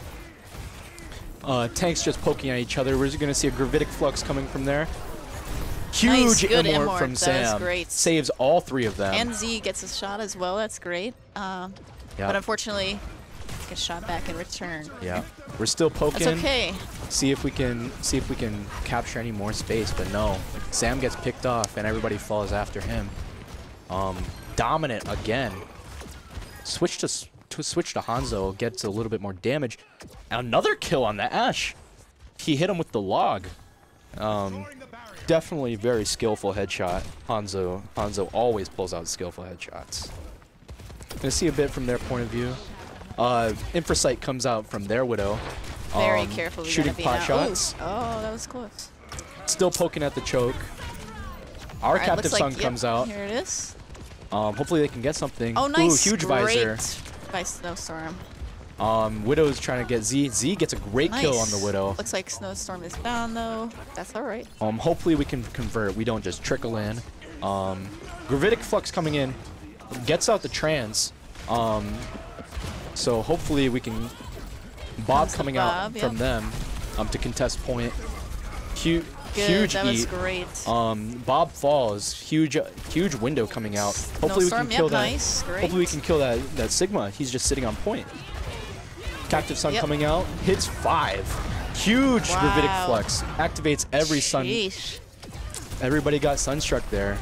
Uh, tanks just poking at each other. We're just gonna see a Gravitic Flux coming from there. Nice, Huge good immort immort. from That Sam. was great. Saves all three of them. And Z gets a shot as well. That's great. Um, Yeah. But unfortunately, gets shot back in return. Yeah, we're still poking. That's okay. See if we can see if we can capture any more space, but no. Sam gets picked off and everybody falls after him. Um, dominant again. Switch to s- to switch to Hanzo, gets a little bit more damage. Another kill on the Ashe. He hit him with the log. Um, definitely very skillful headshot. Hanzo Hanzo always pulls out skillful headshots. Gonna see a bit from their point of view. Uh, Infrasight comes out from their Widow. Very um, careful. We shooting gotta be pot now. shots. Ooh. Oh, that was close. Still poking at the choke. Our Alright, Captive looks Sun like, yep, comes out. Here it is. Um, hopefully they can get something. Oh, nice. Ooh, huge Great visor. by Snowstorm. Um, Widow's trying to get Z. Z gets a great Nice. kill on the Widow. Looks like Snowstorm is down though. That's all right. Um, hopefully we can convert. We don't just trickle in. Um, Gravitic Flux coming in, gets out the trans. Um, so hopefully we can. Bob Comes the coming Bob, out from yep. them, um, to contest point. Huge, Good. huge that was eat. great. Um, Bob falls. Huge, huge window coming out. Hopefully we Snowstorm, can kill yep, that. nice. Great. Hopefully we can kill that that Sigma. He's just sitting on point. Captive Sun Yep. coming out, hits five. Huge Wow. Gravitic Flux. Activates every Sun. Sheesh. Everybody got Sunstruck there.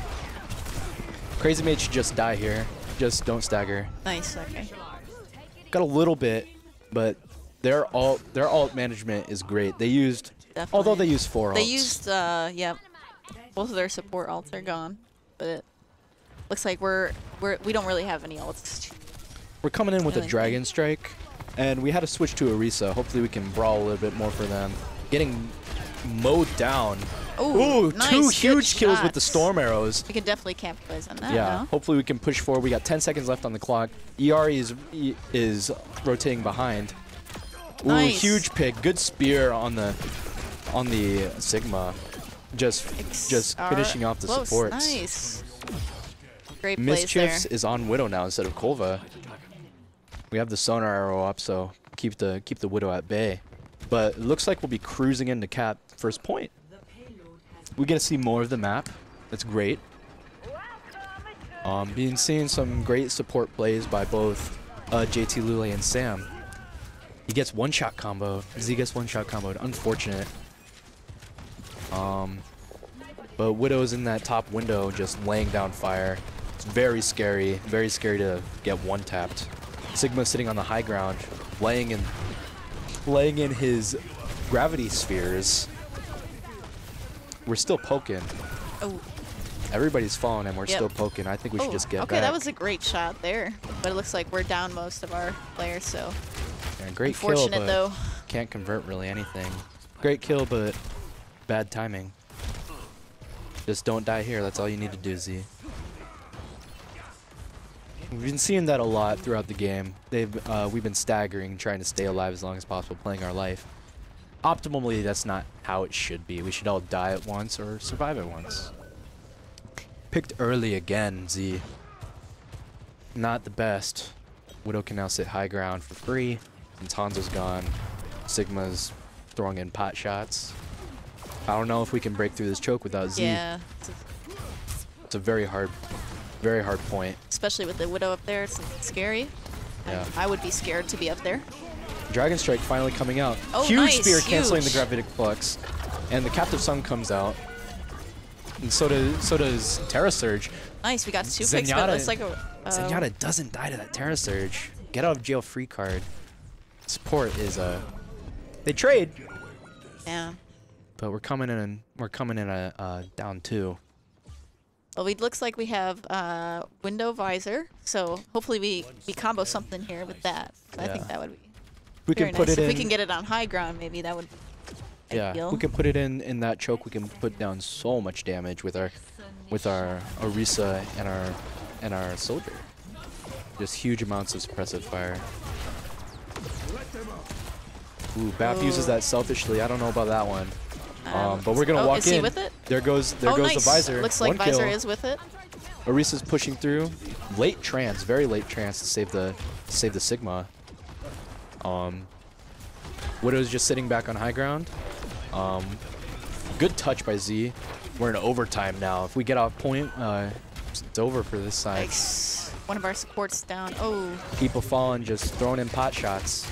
Crazy Mate should just die here. Just don't stagger. Nice. Okay. Got a little bit, but their alt their alt management is great. They used Definitely. although they used four alts. They used, uh, yep. Both of their support alts are gone, but it looks like we're we're we don't really have any alts. We're coming in with a Really? Dragon Strike, and we had to switch to Orisa. Hopefully we can brawl a little bit more for them. Getting mowed down. Ooh, Ooh, nice, two good huge kills with the shots. Storm Arrows. We could definitely capitalize on that. Yeah, no? hopefully we can push forward. We got ten seconds left on the clock. E R E is e- is rotating behind. Ooh, Nice. huge pick. Good spear on the on the Sigma. Just Ex- just are finishing off the close. supports. Nice. Great plays Mischiefs there. is on Widow now instead of Kolva. We have the sonar arrow up, so keep the keep the Widow at bay. But it looks like we'll be cruising into cap first point. We get to see more of the map. That's great. Um, being seeing some great support plays by both uh, J T Lule and Sam. He gets one shot combo. Z gets one shot comboed. Unfortunate. Um, but Widow's in that top window just laying down fire. It's very scary. Very scary to get one tapped. Sigma sitting on the high ground, laying in, laying in his gravity spheres. We're still poking. Oh, Everybody's falling and we're Yep. still poking. I think we should oh, just get okay, back. that was a great shot there, but it looks like we're down most of our players, so Yeah, great kill, unfortunate but though. can't convert really anything. Great kill, but bad timing. Just don't die here. That's all you need to do, Z. We've been seeing that a lot throughout the game. They've uh, we've been staggering, trying to stay alive as long as possible, playing our life. Optimally, that's not how it should be. We should all die at once or survive at once. Picked early again, Z. Not the best. Widow can now sit high ground for free. Since Hanzo's gone, Sigma's throwing in pot shots. I don't know if we can break through this choke without Z. Yeah. It's a very hard, Very hard point. Especially with the Widow up there, it's scary. Yeah. I, I would be scared to be up there. Dragon Strike finally coming out. Oh, Huge nice, spear canceling the huge. Gravitic Flux. And the Captive Sun comes out. And so does, so does Terra Surge. Nice, we got two picks, but it looks like a... Uh, Zenyatta doesn't die to that Terra Surge. Get out of jail free card. Support is uh they trade, Yeah. but we're coming in we're coming in a uh, down two. Well, it looks like we have uh, Window Visor, so hopefully we, we combo something here with that. I think Yeah. that would be We very can put nice. it If in. we can get it on high ground, maybe that would be yeah, ideal. we can put it in in that choke. We can put down so much damage with our with our Orisa and our and our soldier. Just huge amounts of suppressive fire. Ooh, Bap uses Ooh. that selfishly. I don't know about that one. Um, Um, but we're gonna oh, walk is in. he with it? There goes there oh, goes nice. the visor. Looks like One Visor kill. is with it. Orisa's pushing through. Late trance, very late trance to save the to save the Sigma. Um, Widow's just sitting back on high ground. Um, good touch by Z. We're in overtime now. If we get off point, uh, it's over for this side. Nice. One of our supports down. Oh, People falling, just throwing in pot shots.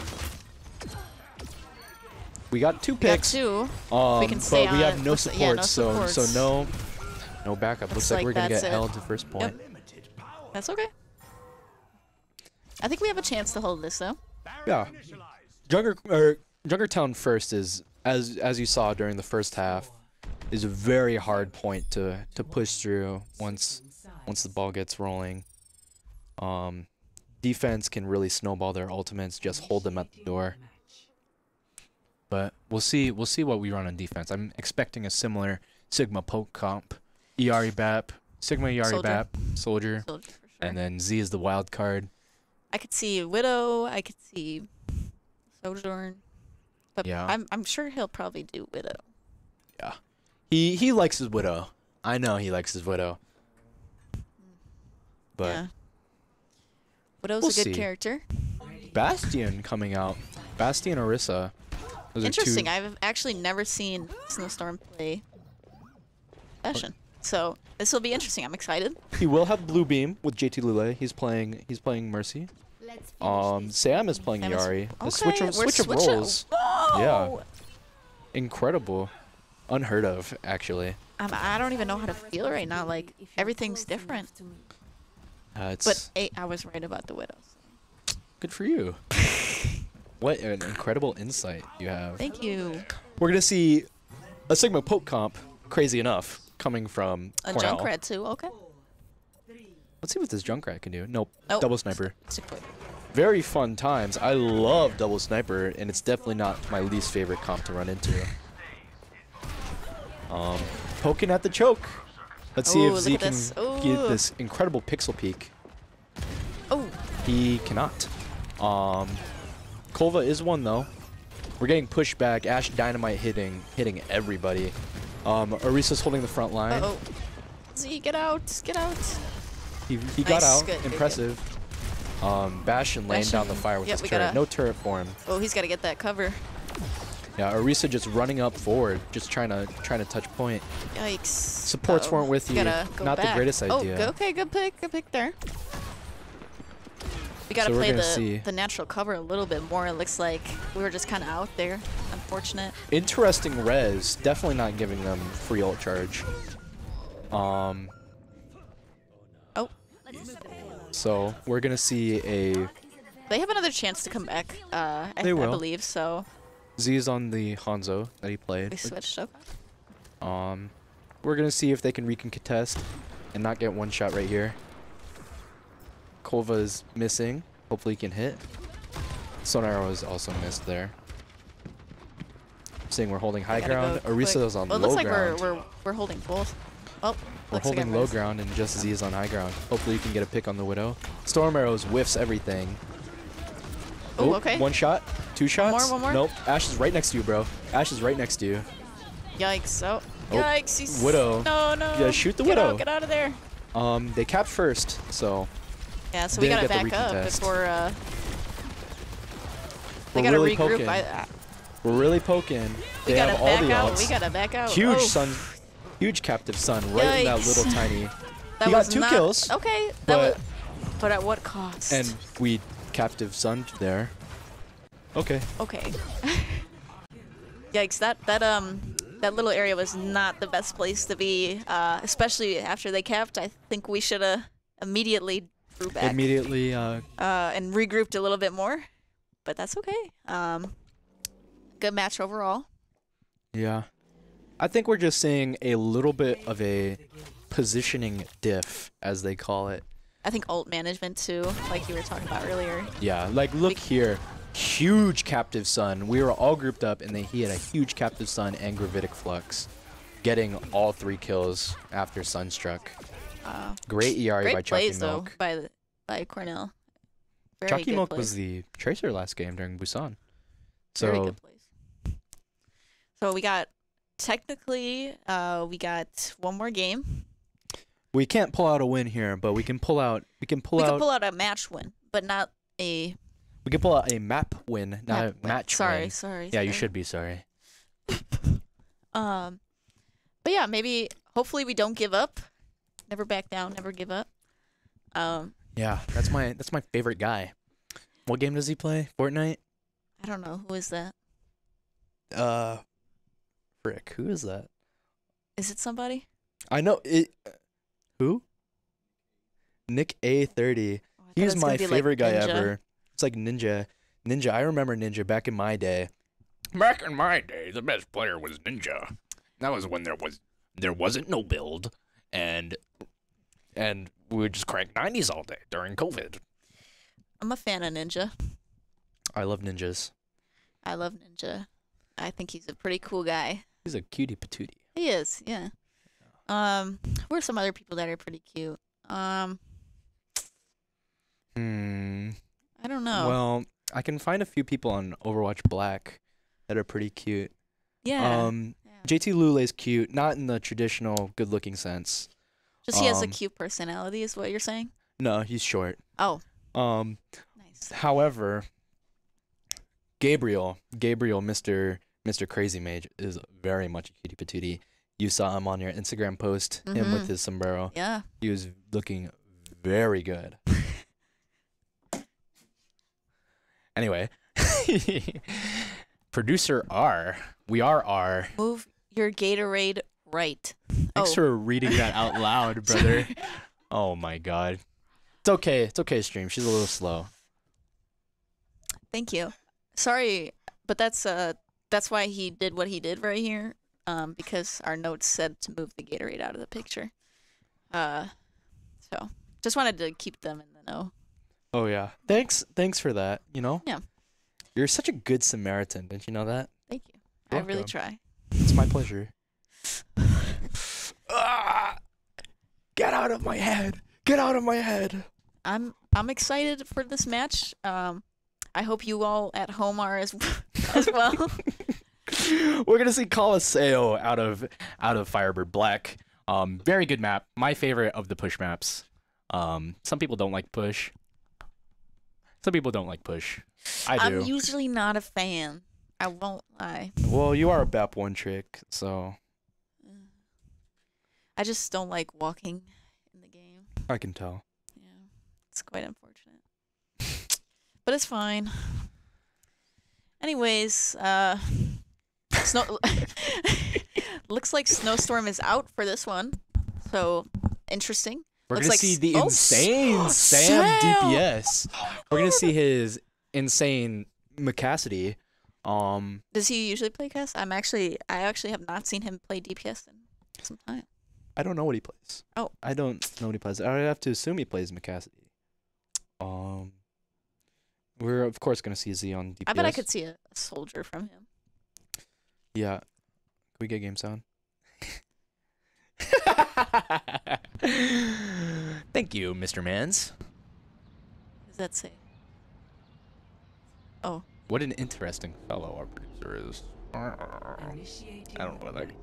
We got two we got picks. two. Um, We can stay but we have on- no looks like- yeah, support, no so so supports. no no backup. Looks Looks like, like we're gonna that's get it. held to first point. That's okay. I think we have a chance to hold this, though. Yeah. Junker or Junkertown first is as as you saw during the first half is a very hard point to to push through once once the ball gets rolling. Um, defense can really snowball their ultimates, just hold them at the door. But we'll see we'll see what we run on defense. I'm expecting a similar Sigma poke comp, E R E B A P, Sigma E R E Soldier. B A P, Soldier, Soldier for sure. and then Z is the wild card. I could see Widow. I could see Sojourn. But Yeah. I'm I'm sure he'll probably do Widow. Yeah. He he likes his Widow. I know he likes his Widow. But yeah. Widow's we'll a good see. character. Bastion coming out. Bastion Orisa. Those are Interesting. two- I've actually never seen Snowstorm play Bastion. So this will be interesting. I'm excited. He will have Blue Beam with J T Lule. He's playing he's playing Mercy. Let's finish Um this. Sam is playing Sam is- Yari. The Okay, switch of we're switch of switching- roles. Whoa! Yeah. Incredible. Unheard of, actually. Um, I don't even know how to feel right now. Like If you're everything's close enough different. to me. Uh, it's But hey, I was right about the Widows. good for you. What an incredible insight you have. Thank you. We're gonna see a Sigma poke comp, crazy enough, coming from A Cornell. Junkrat too. Okay. Let's see what this Junkrat can do. Nope. Nope. Double sniper. Stick with it. Very fun times. I love double sniper, and it's definitely not my least favorite comp to run into. Um, poking at the choke. Let's see Ooh, if look Z at can this. get Ooh. this incredible pixel peek. Oh, He cannot. Um, Kolva is one though. We're getting pushed back. Ash Dynamite hitting, hitting everybody. Um, Orisa's holding the front line. uh oh. Z, get out, get out. He, he got Nice, out. good, good, good. Impressive. Um, Bastion laying down the Bastion- fire with yep, his we turret. gotta- No turret for him. Oh, he's got to get that cover. Yeah, Orisa just running up forward, just trying to trying to touch point. Yikes. Supports Uh-oh. weren't with you. Gotta go Not the back. greatest idea. Oh, go- okay, good pick, good pick there. We gotta So we're play gonna the see. the natural cover a little bit more. It looks like we were just kind of out there. Unfortunate. Interesting res. Definitely not giving them free ult charge. Um. Oh, So we're gonna see a they have another chance to come back. Uh, I, They I will. believe so. Z is on the Hanzo that he We played. switched. Okay. Um, we're gonna see if they can recon contest and not get one shot right here. Kolva is missing. Hopefully he can hit. Sonaro is also missed there. Seeing we're holding high We gotta ground. go quick. Orisa is on Well, it low looks like ground. we're we're we're holding both. Oh, We're looks like holding I'm low res- ground and just Z is on high ground. Hopefully you can get a pick on the Widow. Storm Arrows whiffs everything. Oh, okay. One shot? Two shots? more, one more. Nope. Ash is right next to you, bro. Ash is right next to you. Yikes! Oh, Oh, yikes! He's Widow. No, no. Yeah, shoot the get Widow. Out, get out of there. Um, they capped first, so Yeah, so we Didn't gotta get the back up recontest. before. Uh, they we're gotta really regroup. poking. I, uh, We're really poking. we They gotta have all back the out. outs. We gotta back out. Huge oh. sun, huge captive sun right in that Yikes. little tiny. That He got was two not, kills, Okay, that but- was, but at what cost? and we captive sunned there. Okay. Okay. Yikes! That that um that little area was not the best place to be, uh, especially after they capped. I think we should have immediately drew back Immediately, uh, uh, and regrouped a little bit more, but that's okay. Um, good match overall. yeah. I think we're just seeing a little bit of a positioning diff, as they call it. I think ult management too, like you were talking about earlier. Yeah, like look here. Huge captive sun. We were all grouped up, and then he had a huge captive sun and gravitic flux, getting all three kills after sunstruck. Uh, Great E R E great by Chucky plays though Milk. by the, by Cornell. Very Chucky good Milk plays. was the tracer last game during Busan. Very So good plays. So we got technically uh, we got one more game. we can't pull out a win here, but we can pull out. We can pull we out. could pull out a match win, but not a we can pull out a map win, not map a win. match Sorry, win. sorry. Yeah, you sorry. should be sorry. Um, but yeah, maybe hopefully we don't give up. Never back down. Never give up. Um, Yeah, that's my that's my favorite guy. What game does he play? Fortnite? I don't know who is that. Uh, frick, who is that? Is it somebody? I know it. Who? Nick A thirty. Oh, I thought He it was was gonna my be, like, favorite guy Ninja. ever. It's like Ninja. Ninja. I remember Ninja back in my day. Back in my day, the best player was Ninja. That was when there was there wasn't no build, and and we would just crank nineties all day during COVID. I'm a fan of Ninja. I love ninjas. I love Ninja. I think he's a pretty cool guy. He's a cutie patootie. He is, yeah. Um, who are some other people that are pretty cute? Um, Hmm. I don't know. Well, I can find a few people on Overwatch Black that are pretty cute. yeah. Um, yeah. J T Lule's cute, not in the traditional good-looking sense. Just he has a um, cute personality, is what you're saying? No, he's short. Oh, Um, nice. however, Gabriel, Gabriel, Mister Mister Crazy Mage is very much a cutie patootie. You saw him on your Instagram post, him Mhm. with his sombrero. Yeah. He was looking very good. Anyway, producer R, we are R. Move your Gatorade right. Thanks oh. for reading that out loud, brother. Oh my god. It's okay. It's okay, stream. She's a little slow. Thank you. Sorry, but that's uh that's why he did what he did right here. Um, because our notes said to move the Gatorade out of the picture. Uh, so just wanted to keep them in the know. Oh yeah. Thanks. Thanks for that. You know. Yeah. You're such a good Samaritan. Didn't you know that? Thank you. You're I really welcome. try. It's my pleasure. Ah! Get out of my head. Get out of my head. I'm I'm excited for this match. Um, I hope you all at home are as as well. We're gonna see Colosseo out of out of Firebird Black. Um, very good map. My favorite of the push maps. Um, some people don't like push. Some people don't like push. I do. I'm usually not a fan. I won't lie. Well, you are a B A P one trick, so I just don't like walking in the game. I can tell. Yeah, it's quite unfortunate. But it's fine. Anyways, uh, snow. Looks like Snowstorm is out for this one, so interesting. We're Looks gonna like see s- the oh, insane s- Sam Sam! D P S. We're gonna see his insane Macacity. Um, Does he usually play cast? I'm actually, I actually have not seen him play D P S in some time. I don't know what he plays. Oh. I don't know what he plays. I have to assume he plays Macacity. Um, we're of course gonna see Z on D P S. I bet I could see a, a soldier from him. Yeah. Can we get game sound? Thank you, Mister Mans. What does that say? Oh, What an interesting fellow our producer is. I don't know what that.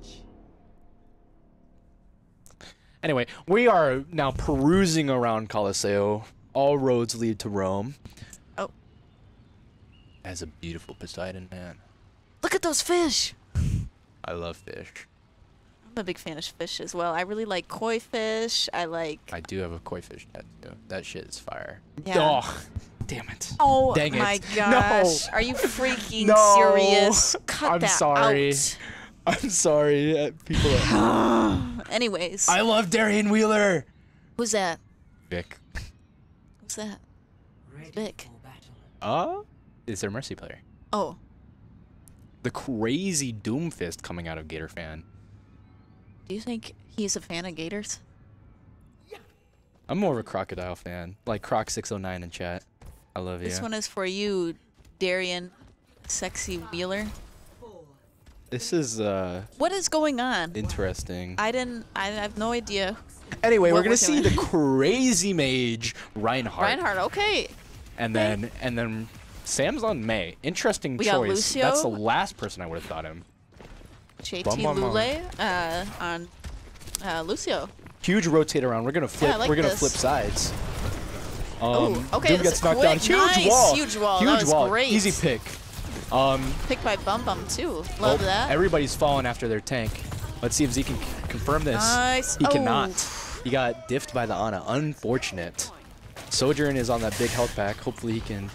Anyway, we are now perusing around Colosseo. All roads lead to Rome. Oh. As a beautiful Poseidon man. look at those fish! I love fish. I'm a big fan of fish as well. I really like koi fish. I like. I do have a koi fish tattoo. That shit is fire. Yeah. Oh, damn it. Oh Dang my it. gosh! No. Are you freaking No. serious? Cut I'm that sorry. out. I'm sorry, uh, people. Anyways, I love Darian Wheeler. who's that? Vic. Who's that? Vic. Uh, is their Mercy player. Oh, The crazy Doomfist coming out of Gator Fan. do you think he's a fan of Gators? I'm more of a Crocodile fan. Like Croc six oh nine in chat. I love you. This one is for you, Darian, sexy Wheeler. This is uh What is going on? interesting. I didn't. I have no idea. Anyway, what we're gonna we're see doing. the crazy mage Reinhardt, Reinhardt. Okay. and then and then Sam's on May. Interesting We got choice. Lucio. That's the last person I would have thought him. J T Bum, bum, bum. Lule uh, on uh, Lucio. Huge rotate around. We're gonna flip. I like we're gonna this. flip sides. Um, Oh, okay, Doom this gets is knocked quick. down. Huge Nice, wall. huge wall. Huge That was wall. great. Easy pick. Um, Picked by Bum Bum too. Love well, that. Everybody's falling after their tank. Let's see if Z can c- confirm this. Nice. He Oh. cannot. He got diffed by the Ana. Unfortunate. Sojourn is on that big health pack. Hopefully he can.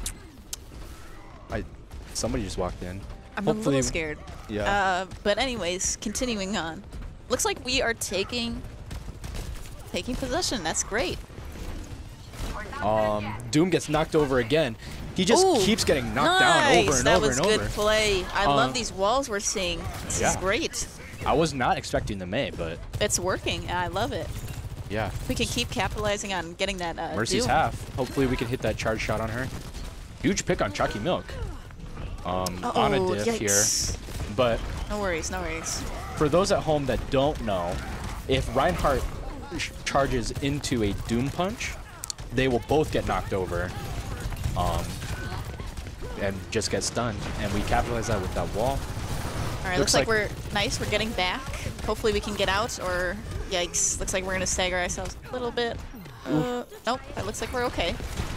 I. Somebody just walked in. I'm Hopefully, a little scared. Yeah. Uh, but anyways, continuing on. Looks like we are taking taking possession. That's great. Um, Doom gets knocked over again. He just Ooh, keeps getting knocked nice. down over and that over was and good over. play. I Um, love these walls we're seeing. This yeah. is great. I was not expecting the May, but It's working. and I love it. yeah. We can keep capitalizing on getting that uh, Mercy's Doom. half. Hopefully we can hit that charge shot on her. Huge pick on Chucky Milk. Um, Uh-oh, on a diff here. yikes. But No worries, no worries. for those at home that don't know, if Reinhardt ch- charges into a Doom Punch, they will both get knocked over um, and just get stunned. And we capitalize that with that wall. All right, Looks looks, like, like- we're nice. We're getting back. Hopefully we can get out, or yikes! Looks like we're gonna stagger ourselves a little bit. Uh, nope, it looks like we're okay.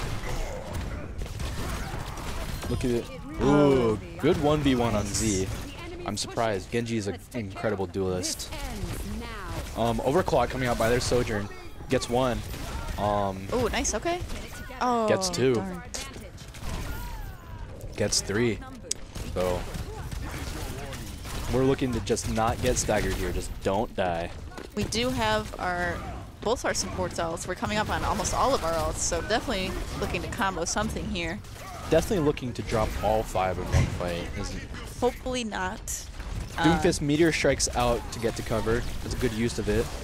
Look at it. Ooh, good one v one on Z. I'm surprised. Genji is an incredible duelist. Um, Overclock coming out by their Sojourn. Gets one. Um, Oh, nice. Okay. Oh, Gets two. darn. gets three. So we're looking to just not get staggered here. Just don't die. We do have our both our support ults. We're coming up on almost all of our ults, so definitely looking to combo something here. Definitely looking to drop all five in one fight. Isn't Hopefully not. Uh, Doomfist Meteor strikes out to get to cover. That's a good use of it.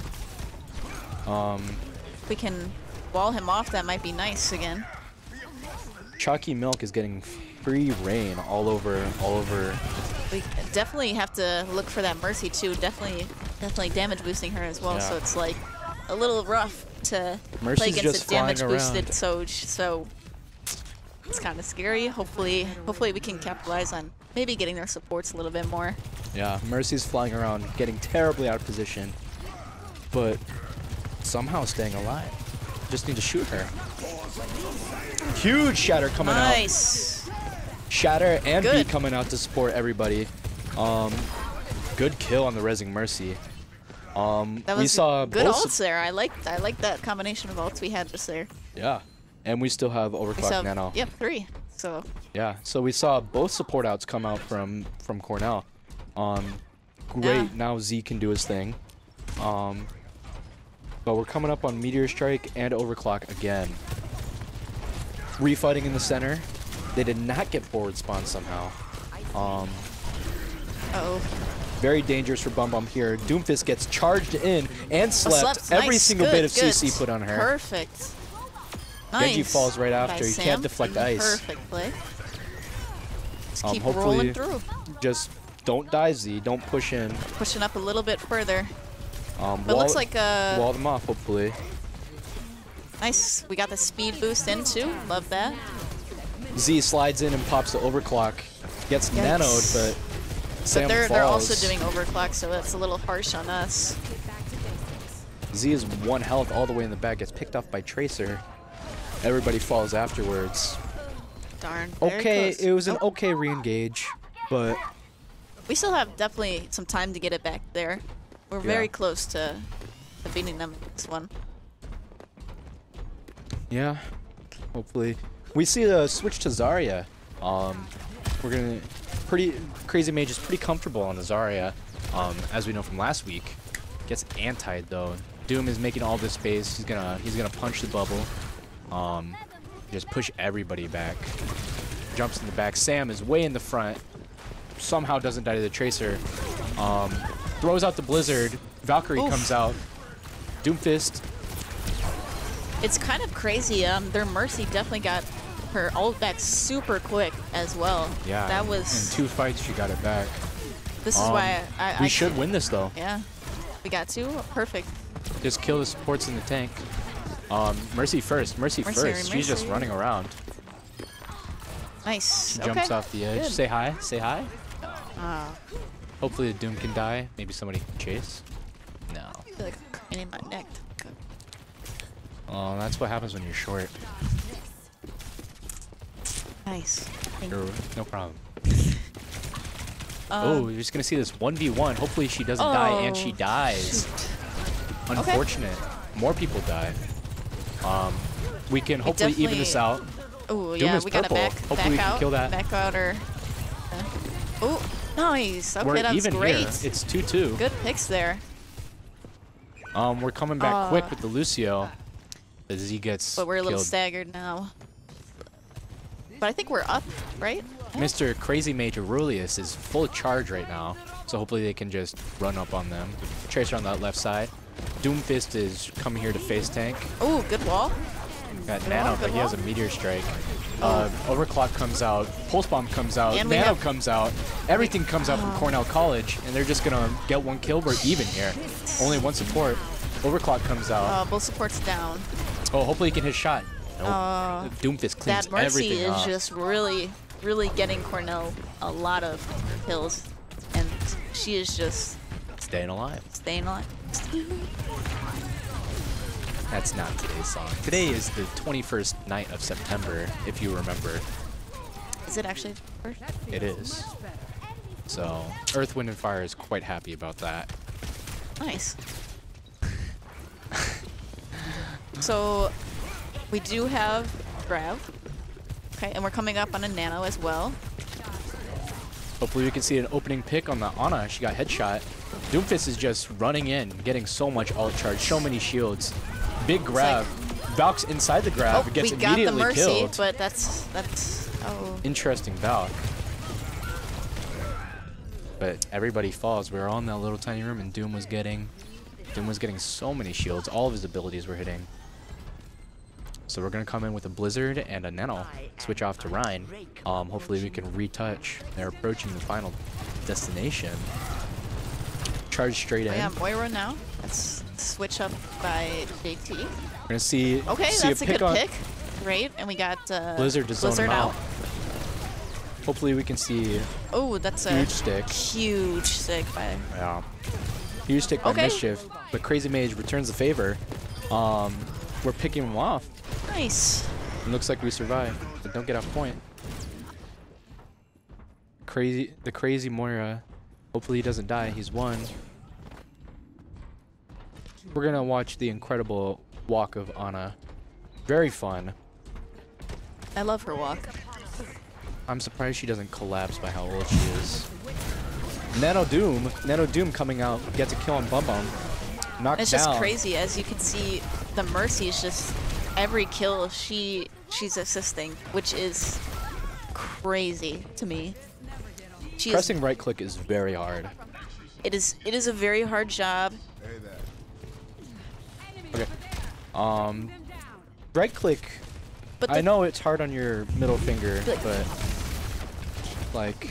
Um, if we can wall him off, that might be nice again. Chalky Milk is getting free reign all over, all over. We definitely have to look for that Mercy too. Definitely, definitely damage boosting her as well. Yeah. So it's like a little rough to play Mercy's against just a damage flying boosted around. Soj. So it's kind of scary. Hopefully, hopefully we can capitalize on maybe getting their supports a little bit more. Yeah, Mercy's flying around, getting terribly out of position, but somehow staying alive. Just need to shoot her. Huge Shatter coming out. Nice. Shatter and Good. Beat coming out to support everybody. Um, good kill on the Resing Mercy. Um, That we was saw good both. ults there. I liked I liked that combination of ults we had just there. Yeah, and we still have We Overclock saw Nano. yep three. So Yeah, so we saw both support outs come out from from Cornell. Um, great. Yeah. Now Z can do his thing. Um, but we're coming up on Meteor Strike and Overclock again. Refighting in the center. They did not get forward spawn somehow. Um, uh oh. very dangerous for Bum Bum here. Doomfist gets charged in and slept. slept. Every Nice. single Good, bit of good. C C put on her. Perfect. Nice. Genji falls right after. By He Sam. can't deflect ice. Perfect play. Just Um, keep hopefully- rolling through. Just don't die, Z. Don't push in. Pushing up a little bit further. Um, But it wall, looks like uh wall them off, hopefully. nice. We got the speed boost in too. Love that. Z slides in and pops the overclock. Gets Yikes. nanoed, but Sam But they're falls. they're also doing overclock, so that's a little harsh on us. Z is one health all the way in the back. Gets picked off by Tracer. Everybody falls afterwards. Darn. Very Okay, close. it was an Oh, okay re-engage, but We still have definitely some time to get it back there. We're very Yeah. close to, to beating them this one. Yeah, hopefully. We see a switch to Zarya. Um, we're gonna pretty Crazy Mage is pretty comfortable on the Zarya, um, as we know from last week. Gets antied though. Doom is making all this space. He's gonna he's gonna punch the bubble. Um, just push everybody back. Jumps in the back. Sam is way in the front. Somehow doesn't die to the Tracer. Um, throws out the Blizzard. Valkyrie Oof. comes out. Doomfist. It's kind of crazy. Um, their Mercy definitely got her ult back super quick as well. Yeah. That in was. two fights she got it back. This is Um, why I. I we I should win this though. Yeah. We got two. Perfect. Just kill the supports in the tank. Um, Mercy first. Mercy, Mercy, first. She's just Mercy. running around. Nice. She okay. jumps off the edge. Good. Say hi. Say hi. Ah, Hopefully the Doom can die. Maybe somebody can chase. No. I feel like a crane in my neck. Good. Oh, that's what happens when you're short. Nice. Thank you. You're, no problem. Um, oh, you're just gonna see this one v one. Hopefully she doesn't die, and she Oh, dies. shoot. Unfortunate. More people die. Um, we can hopefully even this out. Oh Doom yeah, is we gotta purple. back, Hopefully back we can out, kill that. back out or. Oh, nice. Okay, We're that's even great. here. It's two two. Good picks there. Um, we're coming back Uh, quick with the Lucio. As he gets But we're a little killed. staggered now. But I think we're up, right? Mister Crazy Mage Aurelius is full charge right now, so hopefully they can just run up on them. Tracer on that left side. Doomfist is coming here to face tank. Oh, good wall. Got Good Nano, wall, but good he has a wall. meteor strike. Uh, Overclock comes out. Pulse Bomb comes out. And we Nano have- comes out. Everything comes out from Cornell College, and they're just gonna get one kill. We're even here. Only one support. Overclock comes out. Uh, both supports down. Oh, hopefully he can hit shot. Nope. Uh, Doomfist cleans That Mercy everything is up. just really, really getting Cornell a lot of kills. And she is just Staying alive. staying alive. That's not today's song. Today is the twenty-first night of September, if you remember. Is it actually first? It is. So, Earth, Wind, and Fire is quite happy about that. Nice. So, we do have Grav. Okay, and we're coming up on a Nano as well. Hopefully we can see an opening pick on the Ana. She got headshot. Doomfist is just running in, getting so much ult charge, so many shields. Big grab. Valk's inside the grab, Oh, gets we got the immediately Mercy, killed. but that's, that's, oh. Interesting Valk. But everybody falls. We were all in that little tiny room, and Doom was getting, Doom was getting so many shields. All of his abilities were hitting. So we're gonna come in with a Blizzard and a Nano. Switch off to Rhine. Um, hopefully we can retouch. They're approaching the final destination. Charge straight Oh in. yeah, Moira now. Let's switch up by J T. We're gonna see. Okay, see that's a a, pick good on pick. Great, and we got uh, Blizzard to zone Blizzard him out. out. Hopefully we can see Oh, that's a huge stick. huge stick by. Yeah. Huge stick by Okay. Mischief, but Crazy Mage returns the favor. Um, we're picking him off. Nice. It looks like we survive, but don't get off point. Crazy, the crazy Moira. Hopefully he doesn't die. He's won. We're gonna watch the incredible walk of Ana. Very fun. I love her walk. I'm surprised she doesn't collapse by how old she is. Nano Doom, Nano Doom coming out, gets a kill on Bum Bum. Knocked It's down. just crazy, as you can see. The Mercy is just every kill she she's assisting, which is crazy to me. She is, Pressing right click is very hard. it is it is a very hard job. Okay. Um, right click. But the, I know it's hard on your middle finger, But- but like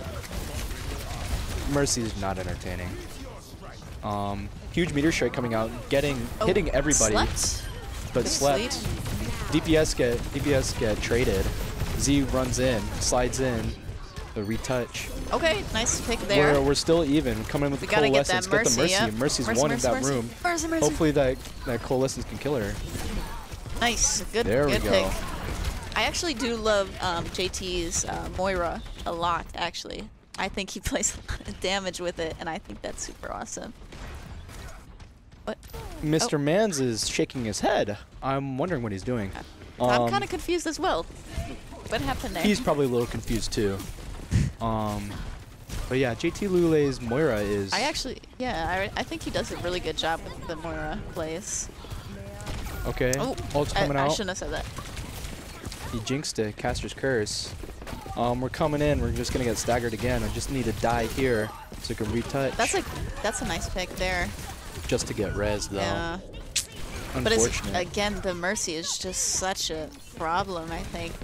Mercy's not entertaining. Um, huge meteor strike coming out, getting oh, hitting everybody, slept? but Good slept. sleep. D P S get D P S get traded. Z runs in, slides in, the retouch. Okay, nice pick there. We're, we're still even. Coming in with We the gotta get coalescence. that Get the Mercy, Mercy. yep. Mercy's Mercy, one Mercy, in that Mercy. room. Mercy, Mercy. Hopefully that that coalescence can kill her. Nice, good, There we good go. pick. I actually do love um, J T's uh, Moira a lot, actually. I think he plays a lot of damage with it, and I think that's super awesome. What? Mister Mans is shaking his head. I'm wondering what he's doing. I'm Um, kind of confused as well. What happened there? He's probably a little confused too. Um, but yeah, J T Lule's Moira is. I actually, yeah, I, I think he does a really good job with the Moira plays. Okay. Oh, Ult's I, coming I out. shouldn't have said that. He jinxed it. Caster's Curse. Um, we're coming in. We're just gonna get staggered again. I just need to die here so I can retouch. That's a that's a nice pick there. Just to get res though. Yeah. But it's, Unfortunate. again, the Mercy is just such a problem, I think.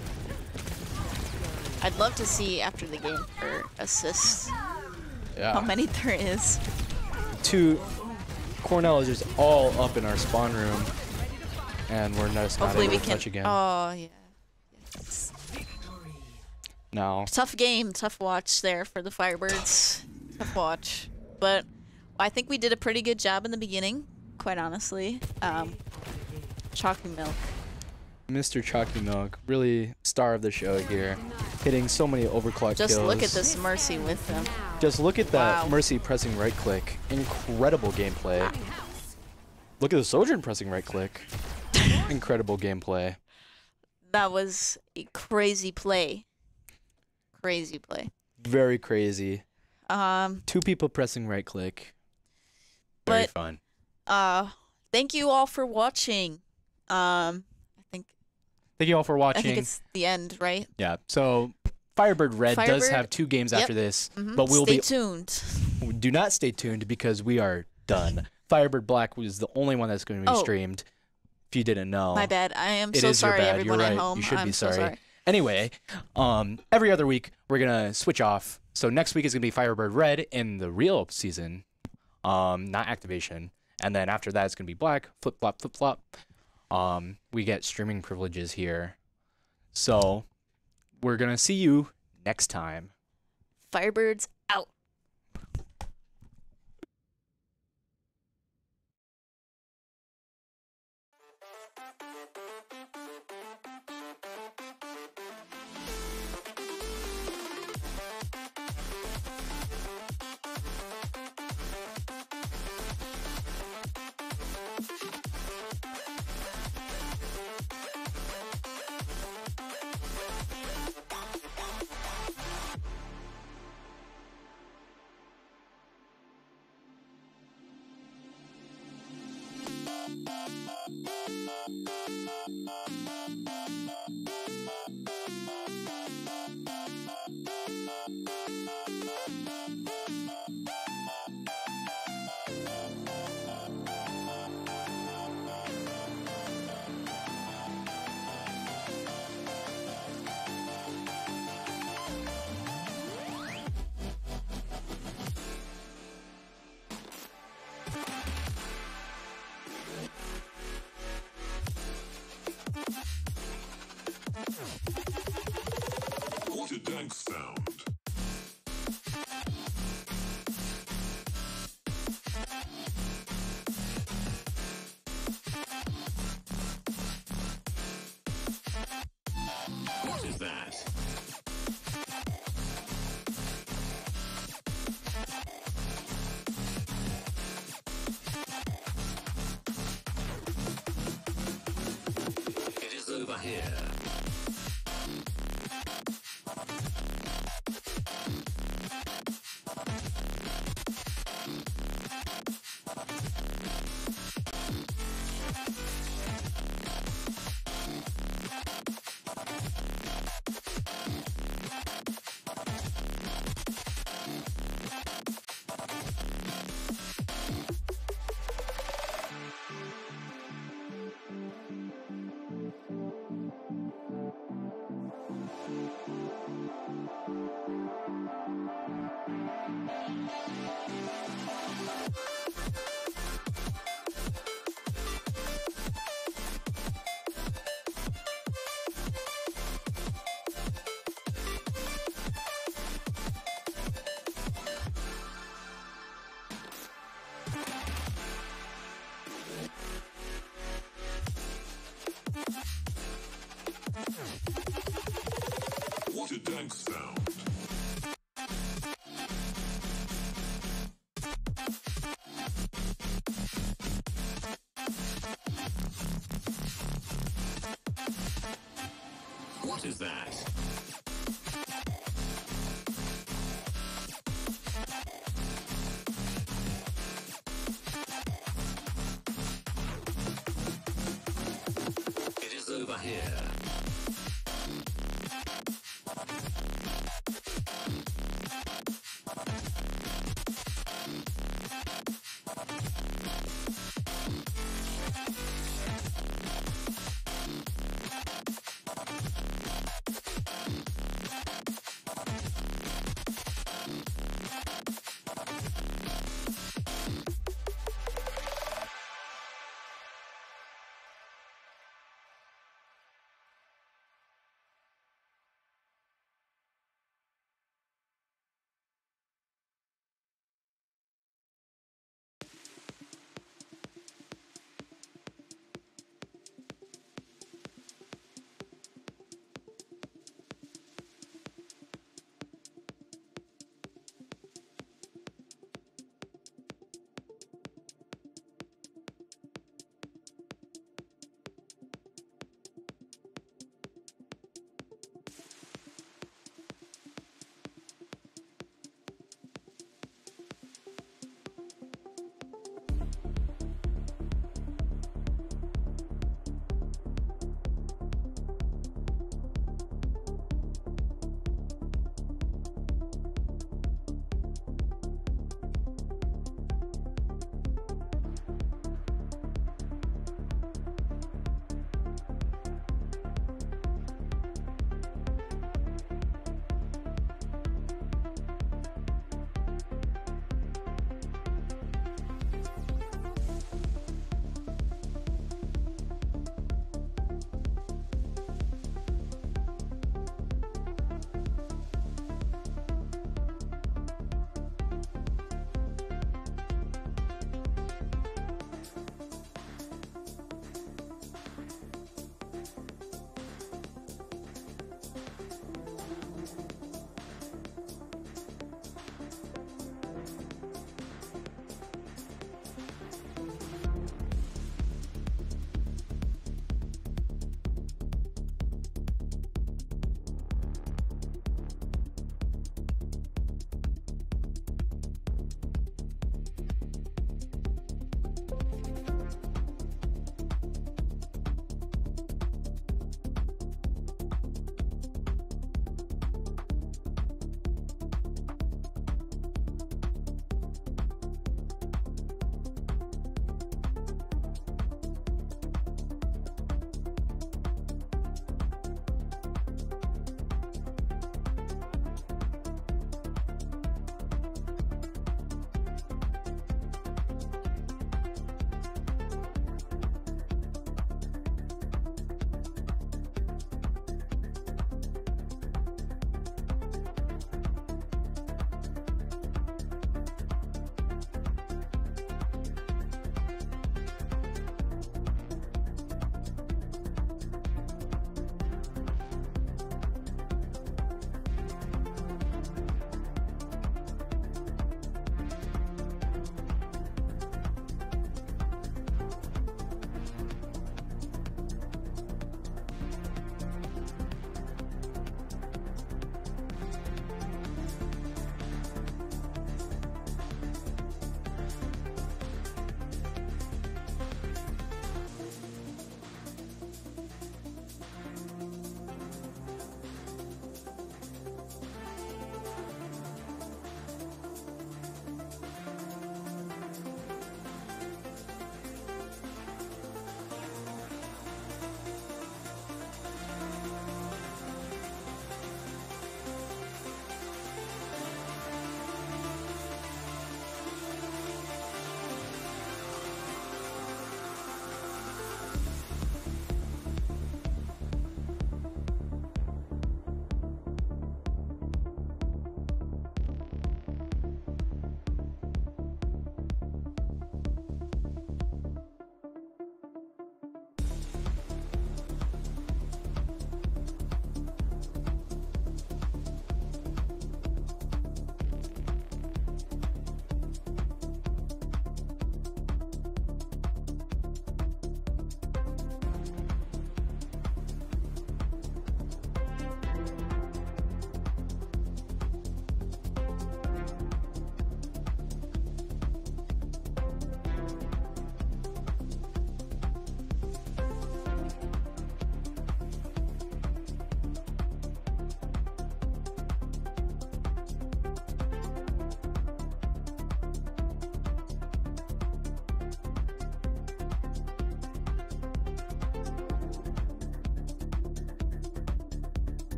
I'd love to see after the game for assists yeah. how many there is. Two. Cornell is just all up in our spawn room, and we're just not Hopefully able we to can. touch again. Oh yeah. Yes. No. Tough game, tough watch there for the Firebirds. Tough watch, but I think we did a pretty good job in the beginning. Quite honestly, um, Chalky Milk. Mister Chalky Milk, really star of the show here, hitting so many overclock Just kills. look at this Mercy with them. Just look at that Wow. Mercy pressing right click. Incredible gameplay. Look at the Sojourn pressing right click. Incredible gameplay. That was a crazy play. Crazy play. Very crazy. Um, Two people pressing right click. Very But- fun. uh, thank you all for watching. Um, I think Thank you all for I watching. think it's the end, right? Yeah. So Firebird Red does Firebird- have two games yep. after this, Mhm. but we'll Stay be tuned. do not stay tuned because we are done. Firebird Black was the only one that's going to be Oh. streamed. If you didn't know. My bad. I am It so is your sorry, bad. everyone You're at right. home. You should I'm be so sorry. sorry. Anyway, um, every other week we're gonna switch off. So next week is gonna be Firebird Red in the real season, um, not activation, and then after that it's gonna be Black. Flip flop, flip flop. Um, we get streaming privileges here, so we're gonna see you next time. Firebirds out. What a dank sound. What is that? It is over here. What a dank sound. What is that? It is over here.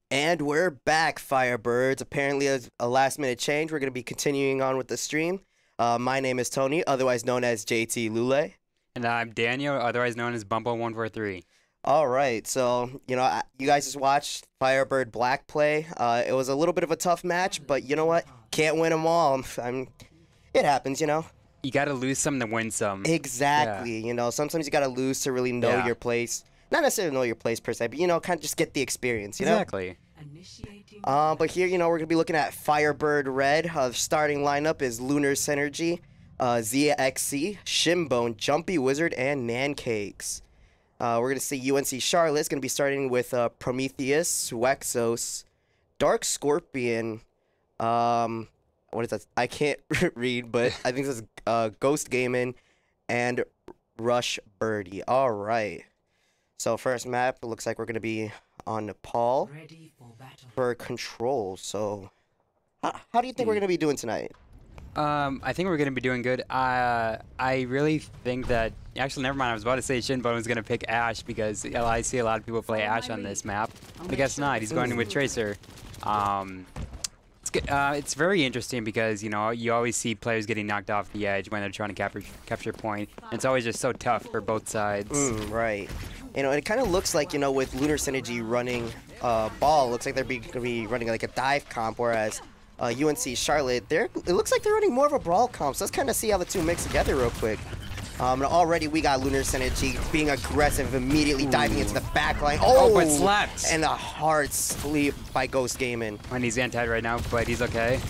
And we're back, Firebirds. Apparently, a, a last-minute change. We're going to be continuing on with the stream. Uh, my name is Tony, otherwise known as J T Lule. And I'm Daniel, otherwise known as Bumpo one four three. All right, so, you know, I- you guys just watched Firebird Black play. Uh, it was a little bit of a tough match, but you know what? Can't win them all. I'm, I'm, it happens, you know? You got to lose some to win some. Exactly. You know, sometimes you got to lose to really know Yeah. your place. Not necessarily know your place per se, but, you know, kind of just get the experience, you know? Exactly. Uh, but here, you know, we're going to be looking at Firebird Red. Uh, the starting lineup is Lunar Synergy, uh, Zia X C, Shinbone, Jumpy Wizard, and Nancakes. Uh, we're going to see U N C Charlotte's going to be starting with uh, Prometheus, Wexos, Dark Scorpion, um, what is that? I can't read, but I think this is uh, Ghost Gaming, and Rush Birdie. All right. So first map, it looks like we're going to be on Nepal for control. So how, how do you think we're going to be doing tonight? Um, I think we're going to be doing good. Uh, I really think that... Actually, never mind. I was about to say Shinbone was going to pick Ash because I see a lot of people play Ash on this map. I guess not. He's going in with Tracer. Um, it's, good. Uh, it's very interesting because, you know, you always see players getting knocked off the edge when they're trying to capture, capture point. And it's always just so tough for both sides. Mm, right. You know, it kind of looks like, you know, with Lunar Synergy running uh, ball, it looks like they're going to be running like a dive comp, whereas uh, U N C Charlotte, they're, it looks like they're running more of a brawl comp. So let's kind of see how the two mix together real quick. Um, and already we got Lunar Synergy being aggressive, immediately Ooh. diving into the back line. Oh, oh but slapped. And a hard sleep by Ghost Gaming. And he's anti right now, but he's okay.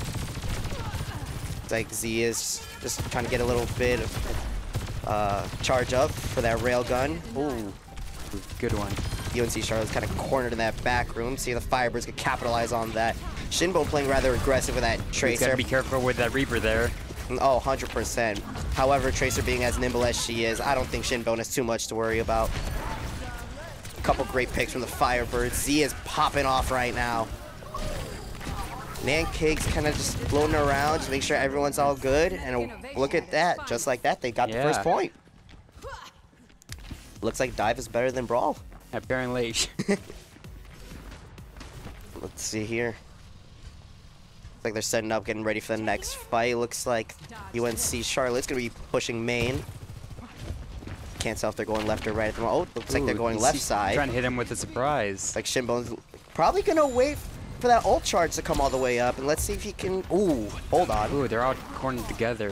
It's like Z is just trying to get a little bit of uh, charge up for that railgun. Ooh. Good one. U N C Charlotte's kind of cornered in that back room. See the Firebirds can capitalize on that. Shinbone playing rather aggressive with that Tracer. He's got to be careful with that Reaper there. Oh, one hundred percent. However, Tracer being as nimble as she is, I don't think Shinbone has too much to worry about. A couple great picks from the Firebirds. Z is popping off right now. Nancake's kind of just floating around to make sure everyone's all good. And look at that. Just like that, they got yeah. the first point. Looks like Dive is better than Brawl. Apparently. Let's see here. Looks like they're setting up, getting ready for the next fight. Looks like U N C Charlotte's going to be pushing main. Can't tell if they're going left or right at the moment. Oh, looks Ooh, like they're going left side. Trying to hit him with a surprise. Like Shinbone's probably going to wait for that ult charge to come all the way up. And let's see if he can... Ooh, hold on. Ooh, they're all cornered together.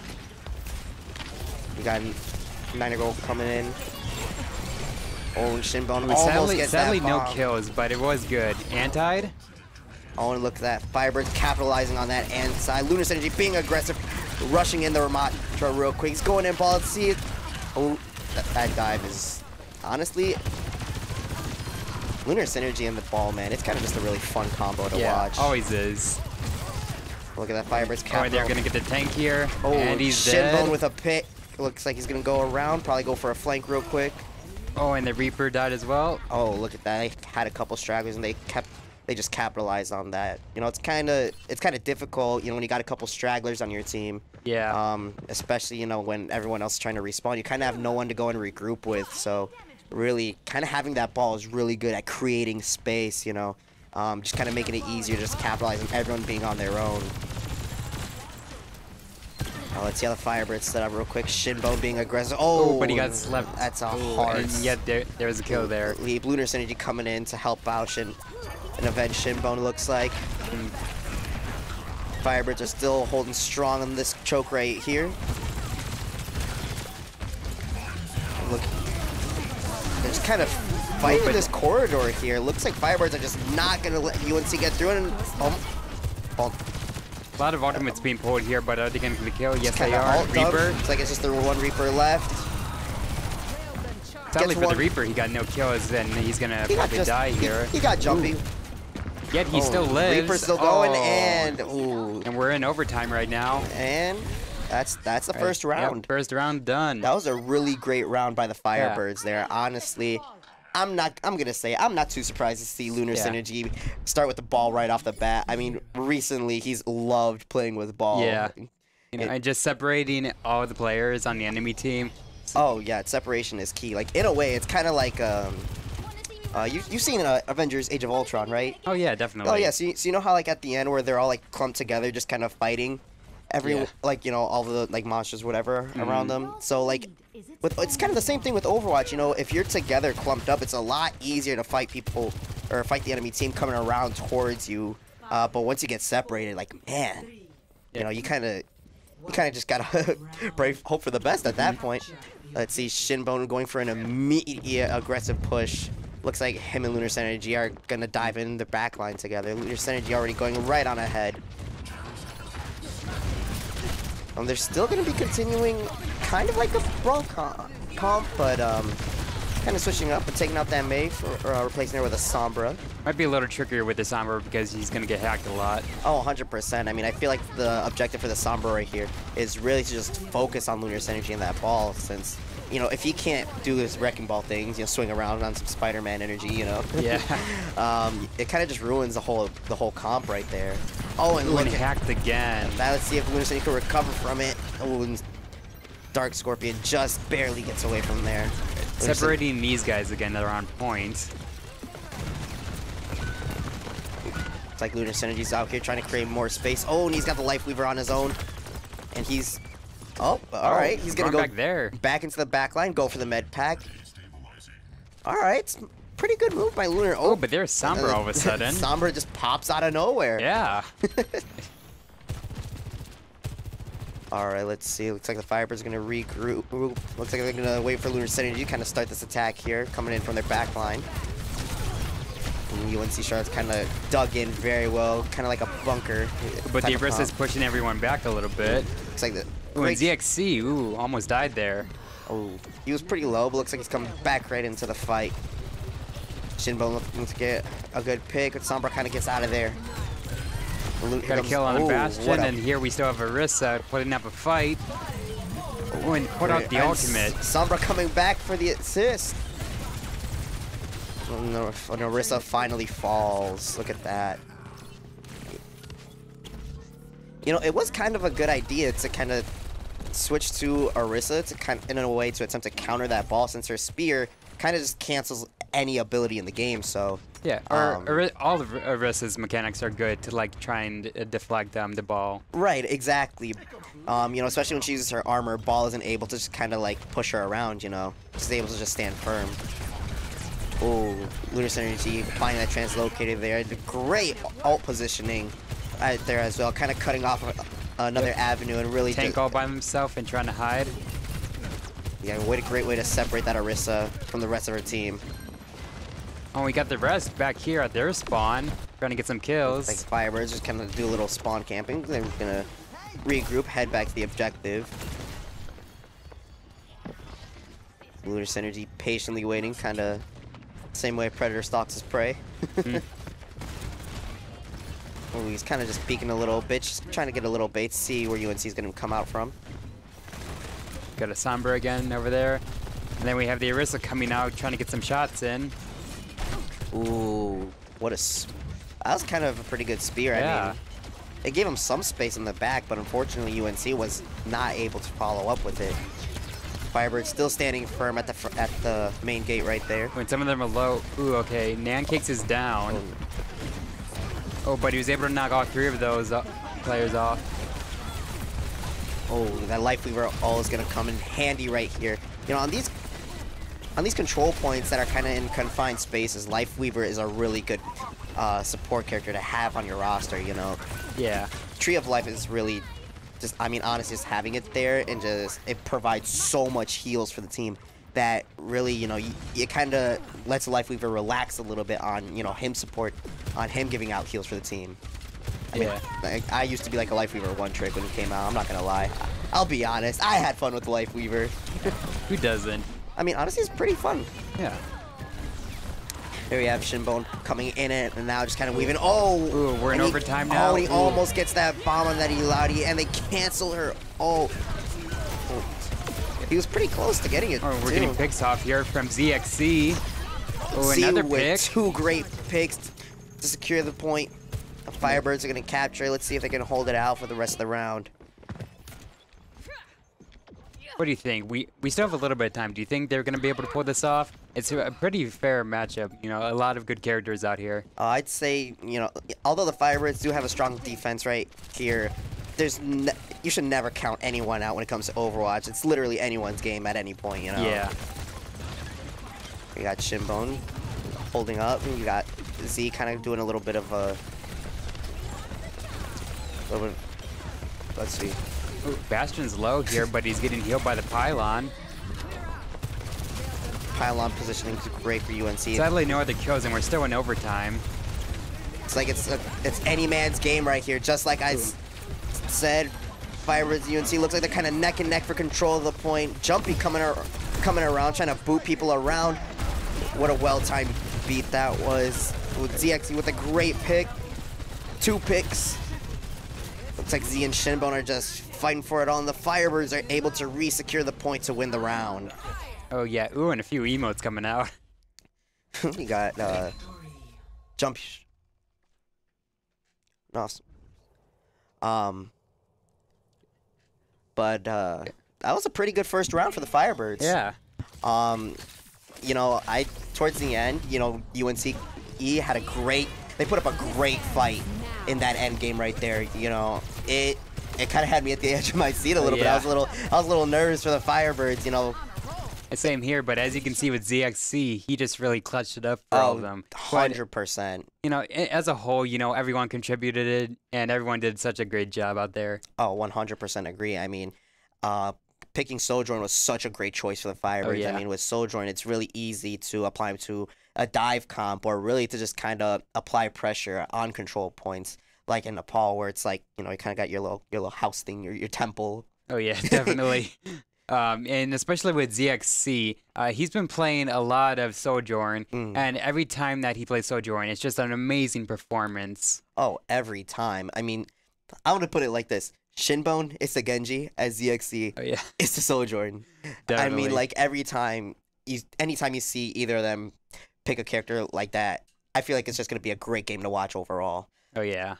We got Niner Gold coming in. Oh, and Shinbone Ooh, almost sadly, gets sadly that no bomb. kills, but it was good. Antied? Oh, and look at that. Firebird capitalizing on that and side. Lunar Synergy being aggressive, rushing in the Ramatra real quick. He's going in ball. Let's see it. Oh, that, that dive is honestly Lunar Synergy and the ball, man. It's kind of just a really fun combo to yeah, watch. always is. Look at that Firebird's cap. Oh, they're gonna get the tank here. Oh, and he's Shinbone dead. with a pick. Looks like he's gonna go around. Probably go for a flank real quick. Oh, and the Reaper died as well. Oh, look at that. They had a couple stragglers and they kept they just capitalized on that. You know, it's kind of it's kind of difficult, you know, when you got a couple stragglers on your team. Yeah. Um, especially, you know, when everyone else is trying to respawn, you kind of have no one to go and regroup with. So, really, kind of having that ball is really good at creating space, you know. Um, just kind of making it easier to just capitalize on everyone being on their own. Oh, let's see how the Firebirds set up real quick. Shinbone being aggressive. Oh, but he got slept. That's a Ooh, hard. And yet there, there was a kill there. Leap Lunar Synergy coming in to help out Shin and avenge Shinbone, looks like. Mm. Firebirds are still holding strong on this choke right here. Look, they're just kind of fighting this corridor here. Looks like Firebirds are just not going to let U N C get through it. And, oh, oh. A lot of ultimates being pulled here, but are they going to kill? Yes, they Kinda are. Reaper. Looks like it's just the one Reaper left. Sadly for one. the Reaper, he got no kills, and he's going to He got probably just- die he- here. He got jumpy. Yet he Oh, still lives. Reaper's still going, Oh. and ooh, And we're in overtime right now. and that's that's the Right. first Yep, round. first round done. That was a really great round by the Firebirds there. Honestly, I'm not. I'm gonna say I'm not too surprised to see Lunar Yeah. Synergy start with the ball right off the bat. I mean, recently he's loved playing with ball. Yeah. You know, It- and just separating all the players on the enemy team. Oh yeah, separation is key. Like in a way, it's kind of like um, Uh, you, you've seen uh, Avengers Age of Ultron, right? Oh yeah, definitely. Oh yeah, so you, so you know how like at the end where they're all like clumped together, just kind of fighting, every Yeah. like you know all the like monsters whatever Mm-hmm. around them. So like, with it's kind of the same thing with Overwatch. You know, if you're together clumped up, it's a lot easier to fight people or fight the enemy team coming around towards you. Uh, but once you get separated, like man, you know you kind of you kind of just gotta brave hope for the best at that point. Let's see, Shinbone going for an immediate aggressive push. Looks like him and Lunar Synergy are gonna dive in the back line together. Lunar Synergy already going right on ahead. Um, they're still gonna be continuing kind of like a brawl comp, comp but um, kind of switching up and taking out that Mei for or, uh, replacing her with a Sombra. Might be a little trickier with the Sombra because he's gonna get hacked a lot. Oh, one hundred percent. I mean, I feel like the objective for the Sombra right here is really to just focus on Lunar Synergy and that ball, since, you know, if he can't do his Wrecking Ball things, you know, swing around on some Spider-Man energy, you know. Yeah. um, it kind of just ruins the whole the whole comp right there. Oh, and Ooh, look and at hacked again. that. Let's see if Lunar Synergy can recover from it. Oh, and Dark Scorpion just barely gets away from there. Lunar Syn- Separating these guys again that are on point. It's like Lunar Synergy's out here trying to create more space. Oh, and he's got the Life Weaver on his own. And he's... Oh, all right. He's going to going go back there. back into the back line, go for the med pack. All right. It's a pretty good move by Lunar. Oh, but there's Sombra all of a sudden. Sombra just pops out of nowhere. Yeah. All right, let's see. Looks like the Firebirds are going to regroup. Looks like they're going to wait for Lunar Synergy to kind of start this attack here, coming in from their back line. And U N C Charlotte's kind of dug in very well, kind of like a bunker. But the type of Orisa's comp. pushing everyone back a little bit. Looks like the... Ooh, and Z X C, ooh, almost died there. Oh, he was pretty low, but looks like he's coming back right into the fight. Shinbone looking to get a good pick, but Sombra kind of gets out of there. Luke Got a kill on the Ooh, Bastion, what a- and here we still have Orisa putting up a fight. Oh, and put out the and ultimate. S- Sombra coming back for the assist. Oh, no, oh, no, Orisa finally falls. Look at that. You know, it was kind of a good idea to kind of switch to Orisa to kind of, in a way, to attempt to counter that ball, since her spear kind of just cancels any ability in the game. So Yeah, or, um, or all of Orisa's mechanics are good to like try and uh, deflect um, the ball. right, exactly. Um, you know, especially when she uses her armor, ball isn't able to just kind of like push her around. You know, she's able to just stand firm. Oh, Lunar Synergy finding that translocated there. Great ult positioning right there as well, kind of cutting off another avenue and really Tank just, all by himself and trying to hide. yeah, what a great way to separate that Orisa from the rest of her team. Oh, we got the rest back here at their spawn, trying to get some kills. Like Firebirds just kind of do a little spawn camping. They're gonna regroup, head back to the objective. Lunar Synergy patiently waiting, kind of same way Predator stalks his prey. Mm. Oh, he's kind of just peeking a little bit, just trying to get a little bait, see where U N C is gonna come out from. Got a Sombra again over there. And then we have the Orisa coming out, trying to get some shots in. Ooh, what a... s- That was kind of a pretty good spear. I Yeah. mean, it gave him some space in the back, but unfortunately U N C was not able to follow up with it. Firebird still standing firm at the fr at the main gate right there. When some of them are low. Ooh, okay. Nancakes is down. Oh, but he was able to knock all three of those uh, players off. Oh, that Life Weaver all is gonna come in handy right here. You know, on these on these control points that are kind of in confined spaces, Life Weaver is a really good uh, support character to have on your roster. You know, Yeah. Tree of Life is really just, I mean, honestly, just having it there and just, it provides so much heals for the team that really, you know, you, it kind of lets Life Weaver relax a little bit on, you know, him support, on him giving out heals for the team. I mean, Yeah. like, I used to be like a Life Weaver one trick when he came out, I'm not gonna lie. I'll be honest, I had fun with the Life Weaver. Who doesn't? I mean, honestly, it's pretty fun. Yeah. There we have Shinbone coming in it, and now just kind of weaving. Oh! Ooh, we're in and he- overtime now. Oh, he Ooh. almost gets that bomb on that Eladi, and they cancel her. Oh. Oh. He was pretty close to getting it, Oh, we're too. getting picks off here from Z X C. Oh, See, another with pick. two great picks to secure the point. The Firebirds are going to capture it. Let's see if they can hold it out for the rest of the round. What do you think? We we still have a little bit of time. Do you think they're going to be able to pull this off? It's a pretty fair matchup. You know, a lot of good characters out here. Uh, I'd say, you know, although the Firebirds do have a strong defense right here, there's ne you should never count anyone out when it comes to Overwatch. It's literally anyone's game at any point, you know? Yeah. You got Shinbone holding up, and you got Z kind of doing a little bit of a... Little bit, let's see. Ooh, Bastion's low here, but he's getting healed by the pylon. Pylon positioning is great for U N C. Sadly, no other kills, and we're still in overtime. It's like it's a, it's any man's game right here. Just like I s said, Firebirds U N C looks like they're kind of neck and neck for control of the point. Jumpy coming ar coming around, trying to boot people around. What a well-timed beat that was. With Z X C with a great pick. Two picks. Looks like Z and Shinbone are just fighting for it all, and the Firebirds are able to re-secure the point to win the round. Oh yeah, ooh, and a few emotes coming out. You got uh, jump. Awesome. Um, but uh, that was a pretty good first round for the Firebirds. Yeah. Um, you know, I towards the end, you know, U N C E had a great. They put up a great fight in that end game right there. You know, it it kind of had me at the edge of my seat a little yeah. bit. I was a little I was a little nervous for the Firebirds. You know. Same here, but as you can see with Z X C, he just really clutched it up for all of them. one hundred percent. You know, as a whole, you know, everyone contributed it, and everyone did such a great job out there. Oh, one hundred percent agree. I mean, uh, picking Sojourn was such a great choice for the Firebirds. Oh, yeah. I mean, with Sojourn, it's really easy to apply to a dive comp or really to just kind of apply pressure on control points, like in Nepal, where it's like, you know, you kind of got your little your little house thing, your, your temple. Oh, yeah, definitely. Um, and especially with Z X C, uh, he's been playing a lot of Sojourn, Mm. and every time that he plays Sojourn, it's just an amazing performance. Oh, every time. I mean, I want to put it like this. Shinbone is the Genji, as Z X C Oh, yeah. is the Sojourn. I Definitely. mean, like, every time, you, anytime you see either of them pick a character like that, I feel like it's just going to be a great game to watch overall. Oh, yeah.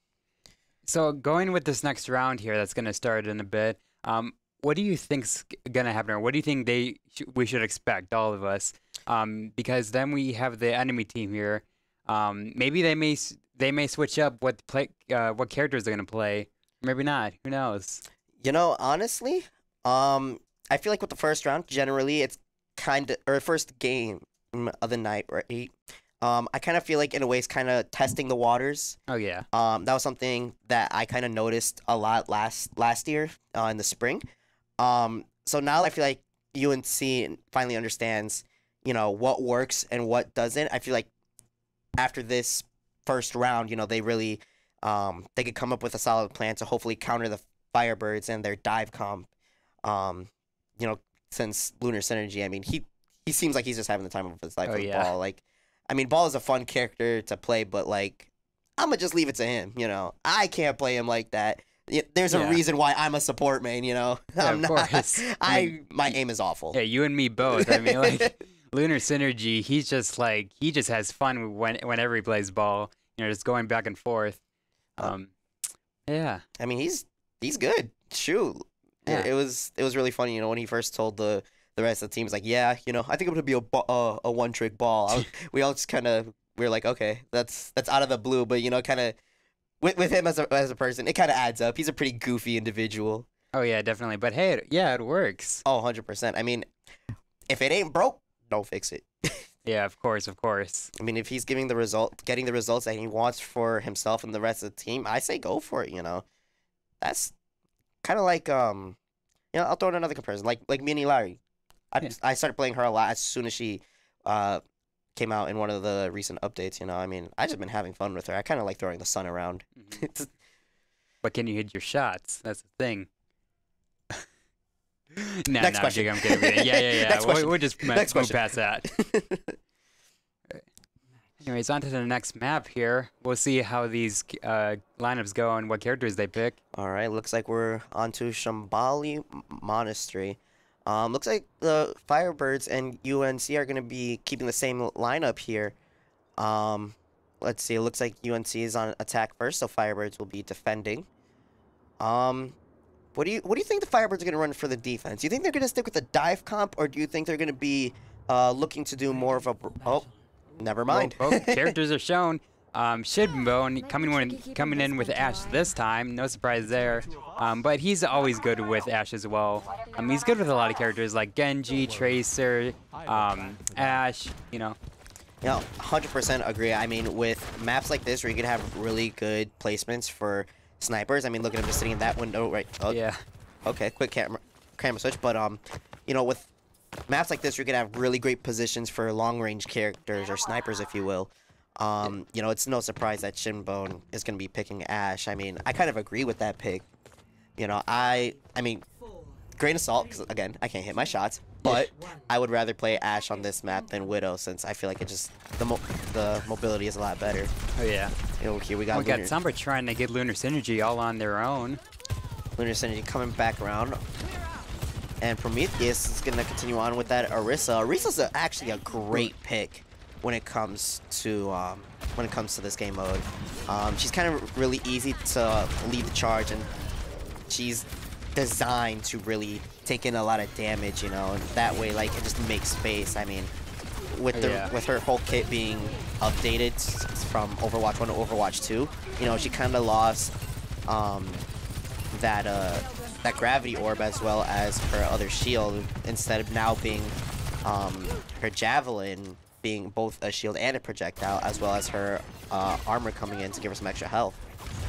So going with this next round here that's going to start in a bit, um, what do you think's going to happen? Or what do you think they sh we should expect, all of us? Um, because then we have the enemy team here. Um, maybe they may s they may switch up what play uh, what characters they're going to play. Maybe not. Who knows? You know, honestly, um, I feel like with the first round, generally, it's kind of, or first game of the night, right? Um, I kind of feel like, in a way, it's kind of testing the waters. Oh, yeah. Um, that was something that I kind of noticed a lot last last year uh, in the spring. Um, so now I feel like U N C finally understands, you know, what works and what doesn't. I feel like after this first round, you know, they really, um, they could come up with a solid plan to hopefully counter the Firebirds and their dive comp. Um, you know, since Lunar Synergy, I mean, he he seems like he's just having the time of his life Oh, with yeah. Ball. Like, I mean, Ball is a fun character to play, but like, I'm gonna just leave it to him. You know, I can't play him like that. Y- There's a Yeah. reason why I'm a support main. You know, Yeah, I'm of not. course. I I mean, my aim is awful. Yeah, you and me both. I mean, like Lunar Synergy, he's just like he just has fun when whenever he plays ball. You know, just going back and forth. Um, yeah. I mean, he's he's good. Shoot, Yeah. it, it was it was really funny. You know, when he first told the the rest of the team, he's like, yeah, you know, I think I'm gonna be a ba- uh, a one trick ball. I was, we all just kind of we were like, okay, that's that's out of the blue, but you know, kind of with with him as a as a person, it kind of adds up. He's a pretty goofy individual. Oh yeah, definitely. But hey, it, yeah, it works. Oh, one hundred percent. I mean, if it ain't broke, don't fix it. Yeah, of course, of course. I mean, if he's giving the result, getting the results that he wants for himself and the rest of the team, I say go for it. You know, that's kind of like um, you know, I'll throw in another comparison, like like Minnie Larry. I Yeah. I started playing her a lot as soon as she uh came out in one of the recent updates. You know, I mean, I just been having fun with her. I kind of like throwing the sun around. It's- But can you hit your shots? That's the thing. nah, Next nah, question. I'm kidding, I'm kidding. Yeah, yeah, yeah. Next we'll, question. we'll just Next move question. past that. Anyways, on to the next map here. We'll see how these uh, lineups go and what characters they pick. All right, looks like we're on to Shambhali M- Monastery. Um, looks like the Firebirds and U N C are going to be keeping the same lineup here. Um, let's see, it looks like U N C is on attack first, so Firebirds will be defending. Um, what do you what do you think the Firebirds are going to run for the defense? Do you think they're going to stick with the dive comp, or do you think they're going to be uh, looking to do more of a... br- Oh, never mind. Well, both characters are shown. Um, Shinbone coming in, coming in with Ash this time, no surprise there. Um, but he's always good with Ash as well. Um, he's good with a lot of characters like Genji, Tracer, um, Ash. You know. Yeah, one hundred percent agree. I mean, with maps like this where you can have really good placements for snipers. I mean, look at him just sitting in that window right. Oh, Yeah. Okay, quick camera camera switch. But um, you know, with maps like this, you're gonna have really great positions for long-range characters or snipers, if you will. Um, you know, it's no surprise that Shinbone is gonna be picking Ash. I mean, I kind of agree with that pick. You know, I, I mean, grain of salt, because again, I can't hit my shots. But I would rather play Ash on this map than Widow, since I feel like it just the mo the mobility is a lot better. Oh yeah. You know, here we got We got Lunar, Sombra trying to get Lunar Synergy all on their own. Lunar Synergy coming back around. And Prometheus is going to continue on with that Orisa. Orisa's a, actually a great pick when it comes to um, when it comes to this game mode. Um, she's kind of really easy to lead the charge, and she's designed to really take in a lot of damage, you know, and that way, like, it just makes space. I mean, with the Yeah. with her whole kit being updated s- from Overwatch one to Overwatch two, you know, she kind of lost um, that uh, that gravity orb as well as her other shield, instead of now being um, her javelin being both a shield and a projectile, as well as her uh, armor coming in to give her some extra health.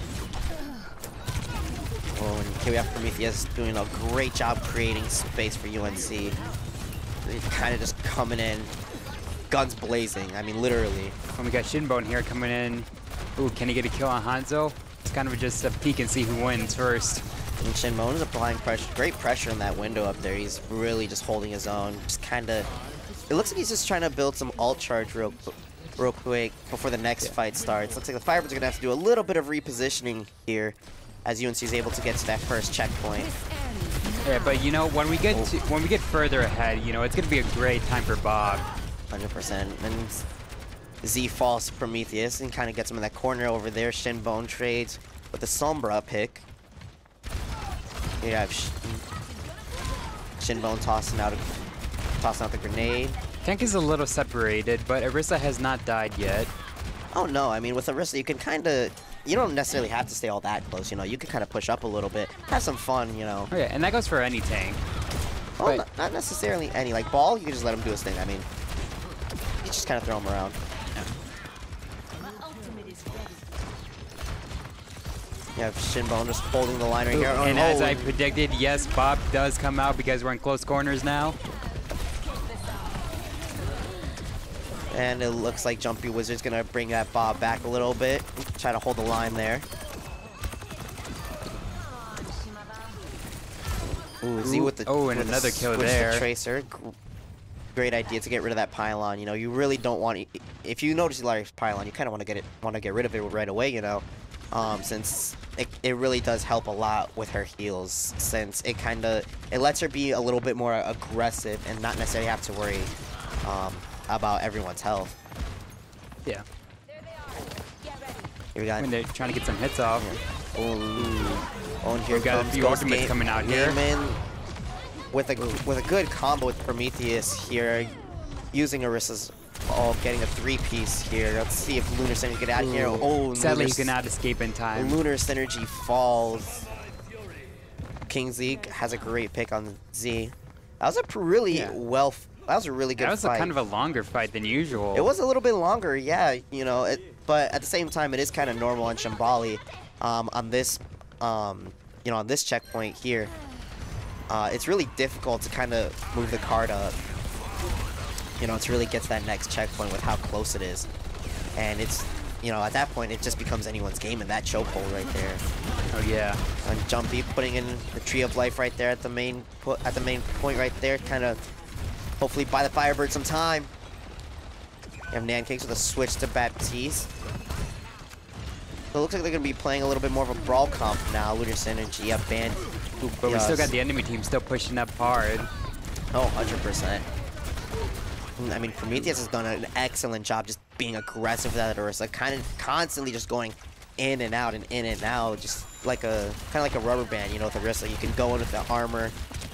Oh, and here we have Prometheus doing a great job creating space for U N C. He's kind of just coming in, guns blazing. I mean, literally. When we got Shinbone here coming in. Ooh, can he get a kill on Hanzo? It's kind of just a peek and see who wins first. And Shinbone is applying pressure, great pressure in that window up there. He's really just holding his own. Just kind of, it looks like he's just trying to build some ult charge real, qu- real quick before the next fight starts. Looks like the Firebirds are gonna have to do a little bit of repositioning here, as U N C is able to get to that first checkpoint. Yeah, but you know, when we get to, when we get further ahead, you know, it's gonna be a great time for Bob. one hundred percent. And Z falls to Prometheus and kind of gets him in that corner over there. Shinbone trades with the Sombra pick. You have Sh Shinbone tossing out, a, tossing out the grenade. Tank is a little separated, but Orisa has not died yet. Oh no, I mean, with Orisa, you can kind of, you don't necessarily have to stay all that close, you know. You can kind of push up a little bit, have some fun, you know. Oh yeah, and that goes for any tank. Well, But- not, not necessarily any. Like, Ball, you can just let him do his thing. I mean, you just kind of throw him around. You have Shinbone just holding the line right Ooh, here. Oh, and oh, as I predicted, yes, Bob does come out because we're in close corners now. And it looks like Jumpy Wizard's gonna bring that Bob back a little bit. Try to hold the line there. Ooh, Z with the oh, and with the another kill switch to there. Tracer. G- Great idea to get rid of that pylon. You know, you really don't want to, if you notice Hilarious pylon, you kind of want to get it, want to get rid of it right away. You know, um, since it, it really does help a lot with her heals. Since it kind of it lets her be a little bit more aggressive and not necessarily have to worry um, about everyone's health. Yeah. Here we got. When they're trying to get some hits off. Oh, oh, and here We've got a comes few Ghost ultimates Game- coming out here. Gaiman with a with a good combo with Prometheus here, using Orisa's, oh, getting a three-piece here. Let's see if Lunar Synergy get out here. Oh, Sadly, Lunar he cannot escape in time. Lunar Synergy falls. King Z has a great pick on Z. That was a pr- really Yeah. well. f- That was a really good That was a fight. kind of a longer fight than usual. It was a little bit longer, yeah, you know, it, but at the same time, it is kind of normal on Shambali. Um, on this, um, you know, on this checkpoint here, uh, it's really difficult to kind of move the card up, you know, to really get to that next checkpoint with how close it is. And it's, you know, at that point, it just becomes anyone's game in that chokehold right there. Oh yeah. And Jumpy putting in the Tree of Life right there at the main, po at the main point right there, kind of hopefully buy the Firebird some time. You have Nancakes with a switch to Baptiste. So it looks like they're going to be playing a little bit more of a brawl comp now. Lunar Synergy, a band. Who, But we uh, still got the enemy team still pushing up hard. Oh, one hundred percent. I mean, Prometheus has done an excellent job just being aggressive with that Orisa, kind of constantly just going in and out and in and out, just like a kind of like a rubber band, you know, with Orisa. You can go in with the armor,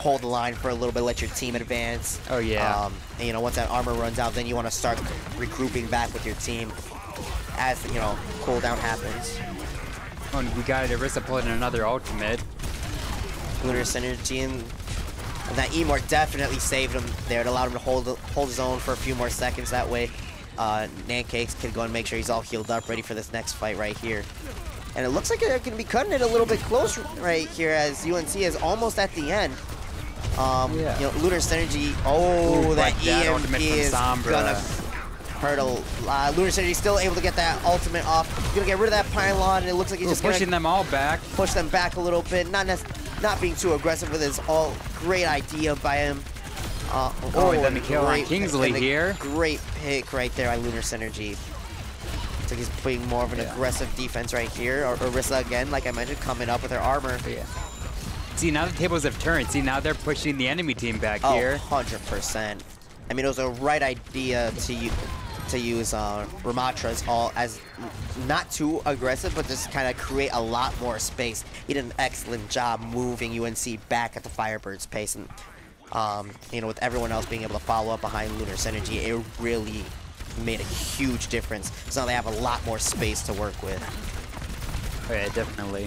hold the line for a little bit, let your team advance. Oh, yeah. Um, and, you know, once that armor runs out, then you want to start regrouping back with your team as, you know, cooldown happens. Oh, and we got Orisa pulling another ultimate. Lunar Synergy, and that Emor definitely saved him there. It allowed him to hold hold his own for a few more seconds. That way, uh, Nancakes can go and make sure he's all healed up, ready for this next fight right here. And it looks like they're going to be cutting it a little bit close right here, as U N C is almost at the end. Um, Yeah. You know, Lunar Synergy. Oh, Ooh, that but that E M ultimate P from is Sombra. gonna hurt a lot. Lunar Synergy still able to get that ultimate off. Gonna get rid of that pylon, and it looks like he's Ooh, just pushing gonna them all back. push them back a little bit. Not nec- not being too aggressive with his all great idea by him. Uh, Oh, and then and the kill on great- Kingsley and a here. Great pick right there by Lunar Synergy. Looks like he's putting more of an Yeah. aggressive defense right here. Or Orisa again, like I mentioned, coming up with her armor. Yeah. See, now the tables have turned. See, now they're pushing the enemy team back Oh, here. one hundred percent. I mean, it was a right idea to use to use uh, Ramatra's all as not too aggressive, but just kind of create a lot more space. He did an excellent job moving U N C back at the Firebird's pace, and um, you know, with everyone else being able to follow up behind Lunar Synergy, it really made a huge difference. So now they have a lot more space to work with. Oh, yeah, definitely.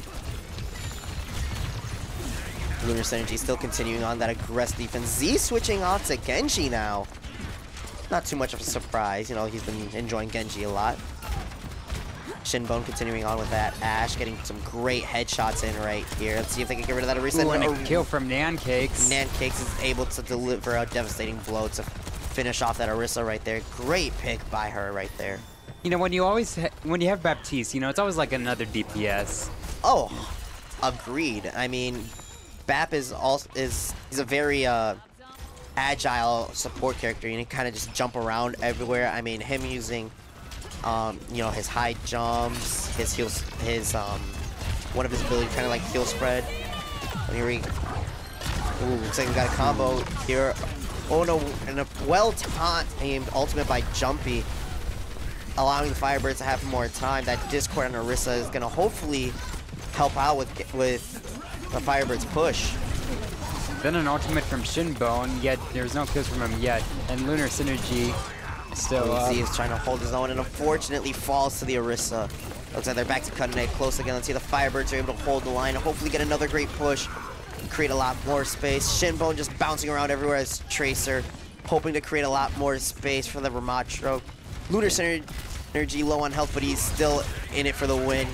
Lunar Synergy still continuing on that aggressive defense. Z switching off to Genji now. Not too much of a surprise. You know, he's been enjoying Genji a lot. Shinbone continuing on with that. Ash getting some great headshots in right here. Let's see if they can get rid of that Orisa. Ooh, and Oh, a kill from Nancakes. Nancakes is able to deliver a devastating blow to finish off that Orisa right there. Great pick by her right there. You know, when you always ha when you have Baptiste, you know, it's always like another D P S. Oh, agreed. I mean, Bap is also is he's a very uh, agile support character. You can kind of just jump around everywhere. I mean, him using um, you know, his high jumps, his heals, his um, one of his abilities, kind of like heal spread. And here we, ooh, looks like we got a combo here. Oh no, and a well-timed aimed ultimate by Jumpy, allowing the Firebirds to have more time. That Discord on Orisa is gonna hopefully help out with with the Firebirds push. Then an ultimate from Shinbone, yet there's no kills from him yet. And Lunar Synergy is still up. Z is trying to hold his own and unfortunately falls to the Orisa. Looks like they're back to cutting it close again. Let's see if the Firebirds are able to hold the line and hopefully get another great push. Create a lot more space. Shinbone just bouncing around everywhere as Tracer, hoping to create a lot more space for the Ramatro. Lunar Synergy low on health, but he's still in it for the win.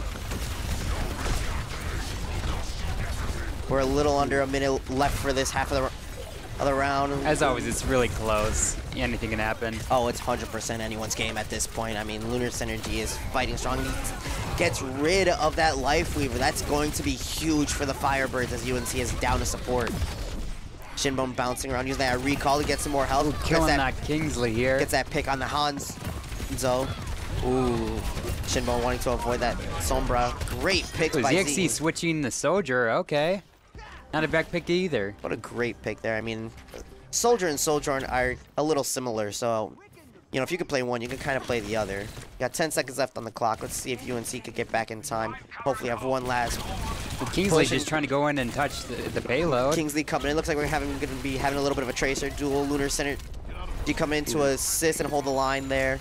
We're a little under a minute left for this half of the, of the round. As always, it's really close. Anything can happen. Oh, it's one hundred percent anyone's game at this point. I mean, Lunar Synergy is fighting strong. He gets rid of that Life Weaver. That's going to be huge for the Firebirds as U N C is down to support. Shinbone bouncing around, using that recall to get some more health. Gets Killing that, that Kingsley here. gets that pick on the Hans. Zo. Ooh. Shinbone wanting to avoid that Sombra. Great picks Oh, by Z X C Z. switching the Soldier. Okay. Not a back pick either. What a great pick there. I mean, Soldier and Sojourn are a little similar, so, you know, if you could play one, you can kind of play the other. You got ten seconds left on the clock. Let's see if U N C could get back in time. Hopefully have one last. Well, Kingsley Pushing. just trying to go in and touch the, the payload. Kingsley coming in. Looks like we're having going to be having a little bit of a Tracer duel. Lunar Center. You come in to assist and hold the line there.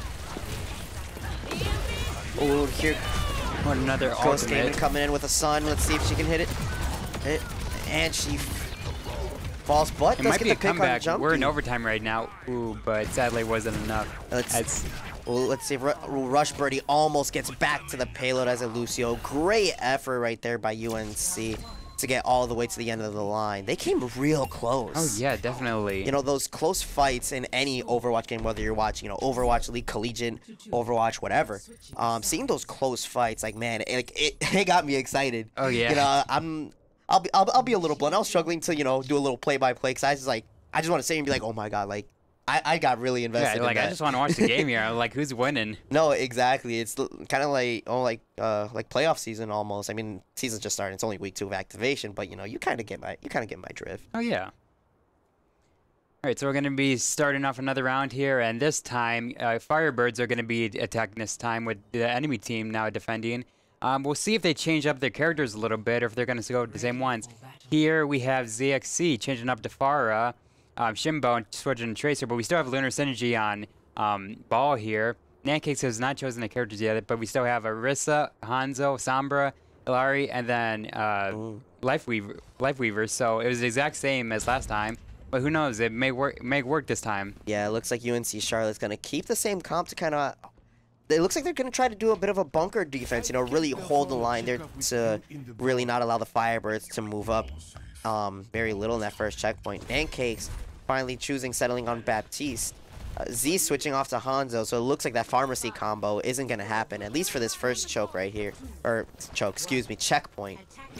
Oh, here What another Ghost Gamer ultimate. coming in with a Sun. Let's see if she can hit it. Hit. And she falls, but It does might get be the a pick on comeback. Jumpy. We're in overtime right now. Ooh, but sadly wasn't enough. Let's, That's well, let's see if Ru Rush Birdie almost gets back to the payload as a Lucio. Great effort right there by U N C to get all the way to the end of the line. They came real close. oh yeah, definitely. You know, those close fights in any Overwatch game, whether you're watching, you know, Overwatch League, Collegiate, Overwatch, whatever. Um, seeing those close fights, like, man, it, like, it, it got me excited. Oh, yeah. You know, I'm, I'll be, I'll, I'll be a little blunt. I was struggling to, you know, do a little play-by-play because I was just like, I just want to sit and be like, oh my god, like, I, I got really invested yeah, like in that. I just want to watch the game here. I'm like, who's winning? No, exactly. It's kind of like oh, like uh, like playoff season almost. I mean, season's just starting. It's only week two of activation, but you know, you kind of get my you kind of get my drift. Oh yeah. All right, so we're going to be starting off another round here, and this time, uh, Firebirds are going to be attacking this time with the enemy team now defending. Um, we'll see if they change up their characters a little bit, or if they're going to go with the same ones. Here we have Z X C changing up to Pharah, um, Shimbo switching to Tracer, but we still have Lunar Synergy on um, Ball here. Nancakes has not chosen the characters yet, but we still have Orisa, Hanzo, Sombra, Illari, and then uh, Lifeweaver, Lifeweaver. So it was the exact same as last time, but who knows? It may work. May work this time. Yeah, it looks like U N C Charlotte's gonna keep the same comp to kind of. It looks like they're gonna try to do a bit of a bunker defense. You know, really hold the line there to really not allow the Firebirds to move up um, very little in that first checkpoint. Nancakes finally choosing settling on Baptiste. Uh, Z switching off to Hanzo, so it looks like that pharmacy combo isn't going to happen, at least for this first choke right here. Or, choke, excuse me, checkpoint.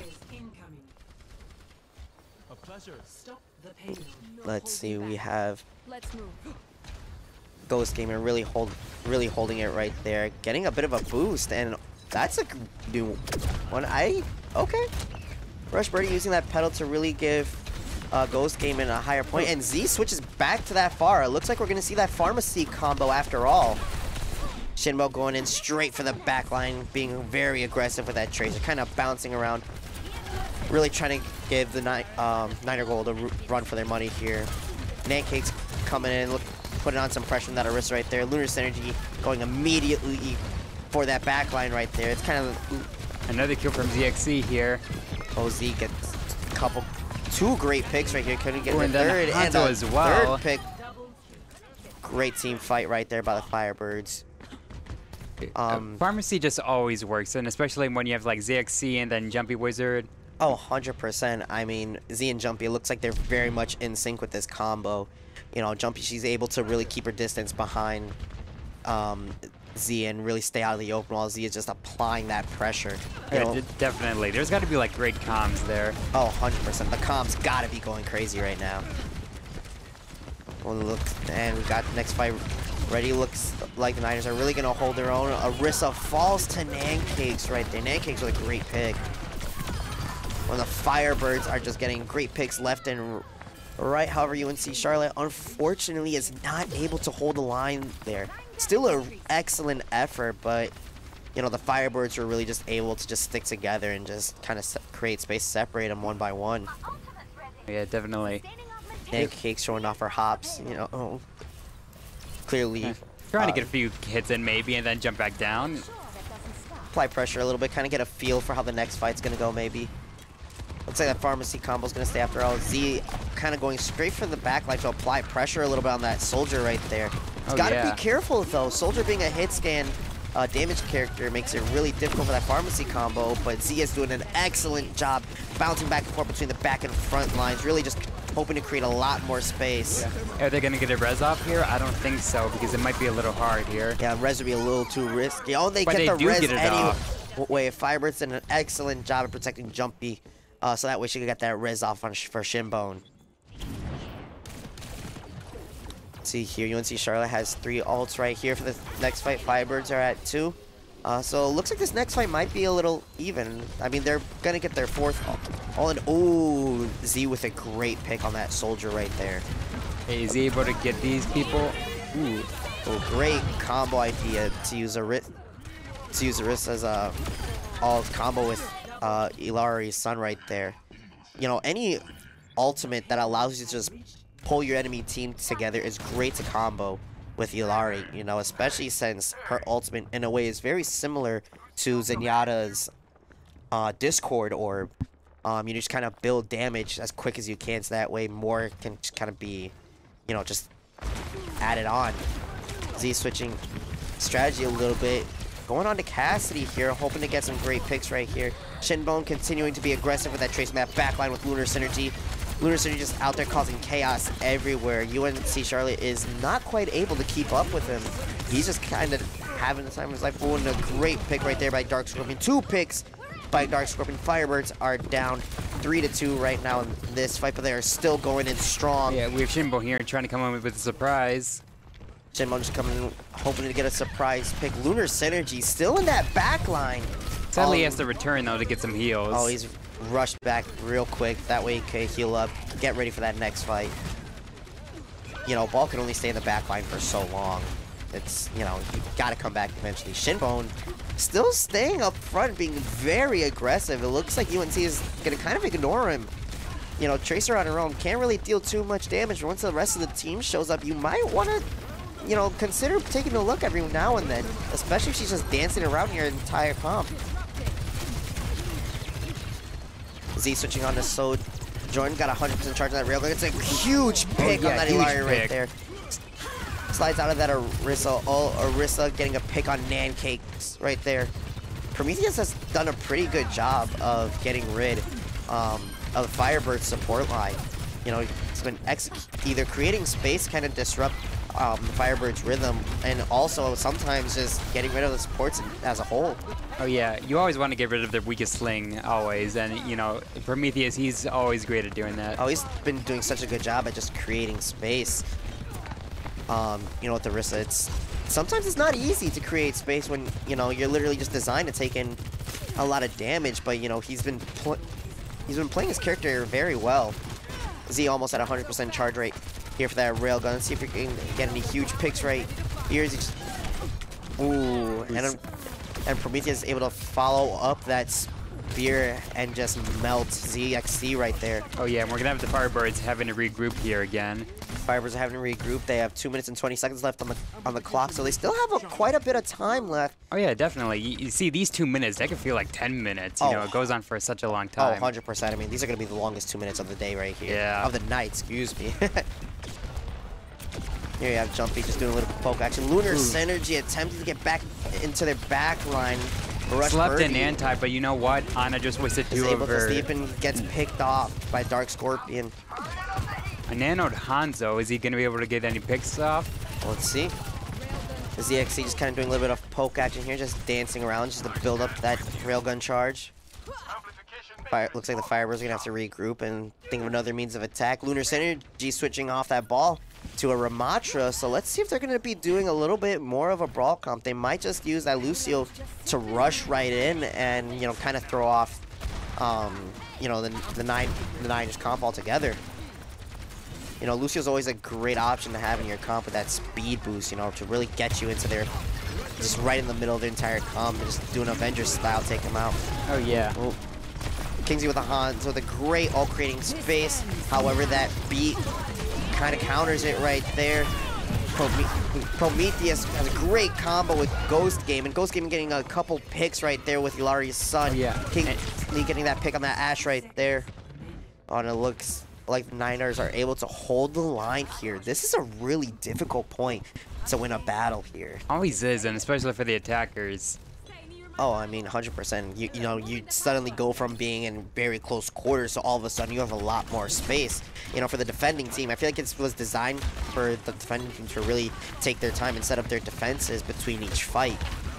Let's see, we have Ghost Gamer really hold, really holding it right there, getting a bit of a boost, and that's a new one. I, okay. Rush Birdie using that pedal to really give Uh, Ghost Gamer a higher point, and Z switches back to that Pharah. It looks like we're going to see that Pharmacy combo after all. Shinbo going in straight for the backline, being very aggressive with that Tracer, kind of bouncing around, really trying to give the ni um, Niner Gold a run for their money here. Nancake's coming in, look, putting on some pressure on that Orisa right there. Lunar Synergy going immediately for that backline right there. It's kind of another kill from Z X C here. O Z gets a couple. Two great picks right here. Can we get Ooh, the third and a as well. third pick? Great team fight right there by the Firebirds. Um, uh, Pharmacy just always works, and especially when you have like Z X C and then Jumpy Wizard. Oh, one hundred percent. I mean, Z and Jumpy, it looks like they're very much in sync with this combo. You know, Jumpy, she's able to really keep her distance behind um, Z and really stay out of the open while Z is just applying that pressure. You Yeah, know, d- definitely. There's got to be like great comms there. oh, one hundred percent. The comp's got to be going crazy right now. Well, look, and we got the next fight ready. Looks like the Niners are really going to hold their own. Orisa falls to Nancakes right there. Nancakes with a great pick. When the Firebirds are just getting great picks left and right. However, U N C Charlotte, unfortunately, is not able to hold the line there. Still an excellent effort, but, you know, the Firebirds were really just able to just stick together and just kind of create space, separate them one by one. Yeah, definitely. Nancakes showing off her hops, you know. Oh, clearly. Yeah. Trying uh, to get a few hits in maybe and then jump back down. apply pressure a little bit, kind of get a feel for how the next fight's going to go maybe. Looks like that Pharmacy combo's going to stay after all. Z kind of going straight for the backline to apply pressure a little bit on that Soldier right there. It's Oh, got to yeah. be careful, though. Soldier being a hit scan uh, damage character makes it really difficult for that Pharmacy combo, but Z is doing an excellent job bouncing back and forth between the back and front lines, really just hoping to create a lot more space. Are they going to get a res off here? I don't think so, because it might be a little hard here. Yeah, res would be a little too risky. Oh, they But get they the do res get it anyway. Firebirds did an excellent job of protecting Jumpy, uh, so that way she could get that res off on sh for Shinbone. See here, U N C Charlotte has three ults right here for the next fight. Firebirds are at two. Uh, so it looks like this next fight might be a little even. I mean, they're going to get their fourth all in. Ooh, Z with a great pick on that Soldier right there. Hey, is he able to get these people? Ooh. Oh, great combo idea to use a writ to use a wrist as a all combo with uh, Illari's son right there. You know, any ultimate that allows you to just pull your enemy team together is great to combo with Illari, you know, especially since her ultimate in a way is very similar to Zenyatta's uh, Discord orb. Um, you just kind of build damage as quick as you can, so that way more can just kind of be, you know, just added on. Z switching strategy a little bit. Going on to Cassidy here, hoping to get some great picks right here. Shinbone continuing to be aggressive with that Trace Map backline with Lunar Synergy. Lunar Synergy just out there causing chaos everywhere. U N C Charlotte is not quite able to keep up with him. He's just kind of having the time of his life. Oh, and a great pick right there by Dark Scorpion. Two picks by Dark Scorpion. Firebirds are down three to two right now in this fight, but they are still going in strong. Yeah, we have Shinbo here trying to come in with a surprise. Shinbone just coming in, hoping to get a surprise pick. Lunar Synergy still in that back line. Sadly, he Um, has to return, though, to get some heals. Oh, he's rushed back real quick. That way he can heal up, get ready for that next fight. You know, Ball can only stay in the back line for so long. it's, you know, you gotta come back eventually. Shinbone still staying up front, being very aggressive. It looks like U N C is gonna kind of ignore him. You know, Tracer on her own can't really deal too much damage. But once the rest of the team shows up, you might want to, you know, consider taking a look every now and then, especially if she's just dancing around your entire comp. Z switching on to Sode. Jordan got one hundred percent charge on that railgun. It's a huge pick oh, yeah, on that huge Illari right pick. there. Slides out of that Orisa. Oh, Orisa getting a pick on Nancakes right there. Prometheus has done a pretty good job of getting rid um, of Firebird's support line. You know, he's been ex either creating space, kind of disrupt um, Firebird's rhythm, and also sometimes just getting rid of the supports as a whole. Oh yeah, you always want to get rid of their weakest sling, always, and you know, Prometheus, he's always great at doing that. Oh, he's been doing such a good job at just creating space. Um, you know, with Orisa, it's sometimes it's not easy to create space when, you know, you're literally just designed to take in a lot of damage, but you know, he's been pl he's been playing his character very well. Z almost at one hundred percent charge rate here for that railgun. Let's see if we can get any huge picks right here. Is he just... Ooh, and, um, and Prometheus is able to follow up that spear and just melt Z X C right there. Oh yeah, and we're gonna have the Firebirds having to regroup here again. Firebirds are having to regroup. They have two minutes and twenty seconds left on the on the clock, so they still have a, quite a bit of time left. Oh yeah, definitely. You, you see, these two minutes, they could feel like ten minutes. You Oh. know, it goes on for such a long Oh, time. one hundred percent. I mean, these are going to be the longest two minutes of the day right here. Yeah. Of the night, excuse me. Here you have Jumpy just doing a little poke action. Lunar Synergy attempting to get back into their back line. Rush Slept in Birdie anti, but you know what? Ana just wasted is two able of to her. sleep and gets picked off by Dark Scorpion. A nanoed Hanzo, is he going to be able to get any picks off? Well, let's see. The Z X C just kind of doing a little bit of poke action here, just dancing around just to build up that railgun charge. Fire, looks like the Firebirds are going to have to regroup and think of another means of attack. Lunar Synergy switching off that ball to a Ramatra, so let's see if they're going to be doing a little bit more of a brawl comp. They might just use that Lucio to rush right in and, you know, kind of throw off, um, you know, the, the nine the Niners comp altogether. You know, Lucio's always a great option to have in your comp with that speed boost, you know, to really get you into their, just right in the middle of their entire comp and just do an Avengers style, take them out. Oh yeah. Oh. Kingsley with a Hans with a great all creating space. However, that beat kind of counters it right there. Prome Prometheus has a great combo with Ghost Game, and Ghost Game getting a couple picks right there with Illari's son. Oh, yeah. Kingsley getting that pick on that Ashe right there. Oh, and it looks like the Niners are able to hold the line here. This is a really difficult point to win a battle here. Always is, and especially for the attackers. Oh, I mean, one hundred percent. You, you know, you suddenly go from being in very close quarters to all of a sudden you have a lot more space. You know, for the defending team, I feel like it was designed for the defending team to really take their time and set up their defenses between each fight.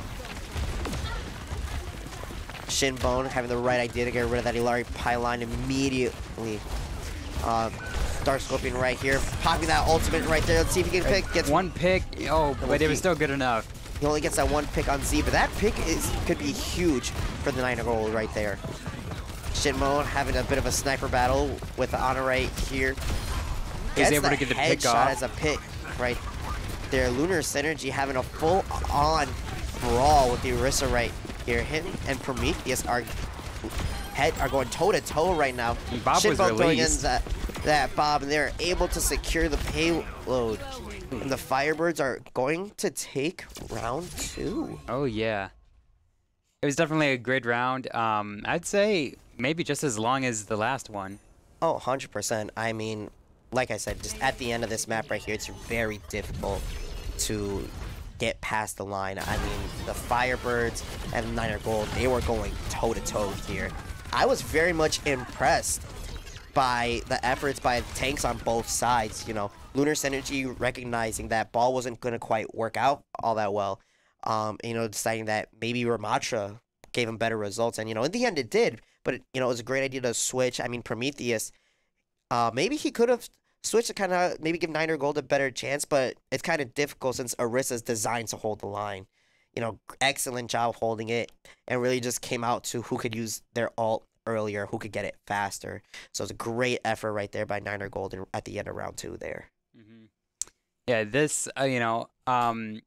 Shinbone having the right idea to get rid of that Illari pylon immediately. Uh, Dark Scorpion right here, popping that ultimate right there. Let's see if he can pick. Gets One pick, oh, but it was still good enough. He only gets that one pick on Z, but that pick is could be huge for the Niner goal right there. Shinbone having a bit of a sniper battle with Ana right here. He's Gets able to get the pick headshot off. as a pick right there. Lunar Synergy having a full-on brawl with the Orisa right here. Him and Prometheus are head are going toe-to-toe right now. And Bob was Shinbone throwing in released. that, that Bob, and they're able to secure the payload. And the Firebirds are going to take round two. Oh yeah. It was definitely a great round. Um, I'd say maybe just as long as the last one. Oh, one hundred percent. I mean, like I said, just at the end of this map right here, it's very difficult to get past the line. I mean, the Firebirds and Niner Gold, they were going toe-to-toe here. I was very much impressed by the efforts by the tanks on both sides, you know. Lunar Synergy recognizing that ball wasn't going to quite work out all that well. Um, you know, deciding that maybe Ramatra gave him better results. And, you know, in the end it did. But, you know, it was a great idea to switch. I mean, Prometheus, uh, maybe he could have switched to kind of maybe give Niner Gold a better chance. But it's kind of difficult since Orisa's designed to hold the line. You know, excellent job holding it. And really just came out to who could use their ult earlier, who could get it faster. So it's a great effort right there by Niner Gold at the end of round two there. Mm-hmm. Yeah, this, uh, you know, um,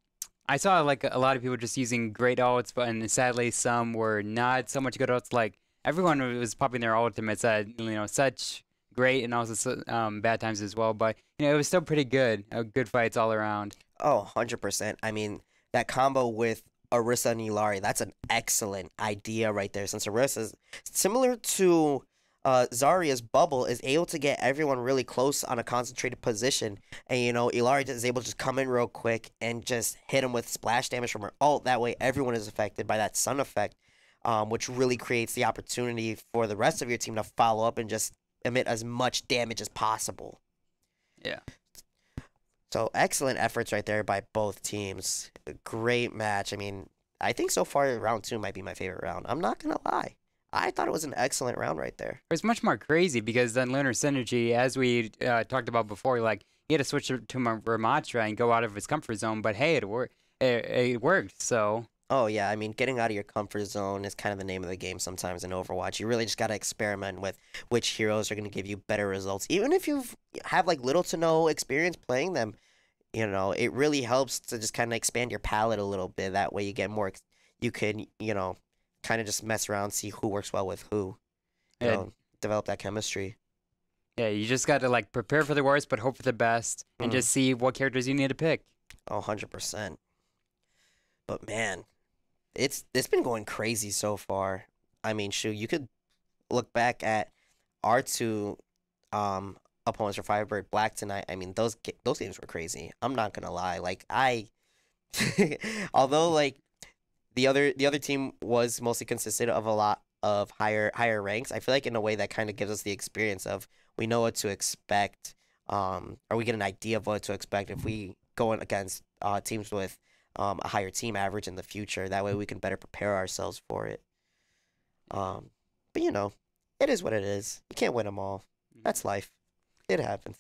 I saw like a lot of people just using great ults, but and sadly some were not so much good ults. Like everyone was popping their ultimates at you know such great and also so- um, bad times as well. But you know it was still pretty good. Uh, good fights all around. Oh, one hundred percent. I mean, that combo with Orisa and Illari, that's an excellent idea right there. Since Orisa's similar to uh, Zarya's bubble, is able to get everyone really close on a concentrated position. And, you know, Illari is able to just come in real quick and just hit him with splash damage from her ult. That way, everyone is affected by that sun effect, um, which really creates the opportunity for the rest of your team to follow up and just emit as much damage as possible. Yeah. So excellent efforts right there by both teams. A great match. I mean, I think so far round two might be my favorite round. I'm not gonna lie. I thought it was an excellent round right there. It's much more crazy because then Lunar Synergy, as we uh, talked about before, like he had to switch to to Ramattra and go out of his comfort zone. But hey, it worked. It, it worked. So. Oh yeah, I mean, getting out of your comfort zone is kind of the name of the game sometimes in Overwatch. You really just gotta experiment with which heroes are gonna give you better results, even if you have like little to no experience playing them. You know, it really helps to just kind of expand your palette a little bit. That way, you get more. You can, you know, kind of just mess around, see who works well with who. You Yeah. know, develop that chemistry. Yeah, you just got to like prepare for the worst, but hope for the best, and Mhm. just see what characters you need to pick. Oh, one hundred percent. But man, it's it's been going crazy so far. I mean, shoot, you could look back at our two um, opponents for Firebird Black tonight. I mean, those ga- those games were crazy. I'm not gonna lie. Like I, although like the other the other team was mostly consisted of a lot of higher higher ranks. I feel like in a way that kind of gives us the experience of we know what to expect. Um, or we get an idea of what to expect if we go in against uh, teams with um, a higher team average in the future. That way we can better prepare ourselves for it. Um, but you know, it is what it is. You can't win them all. That's life. It happens.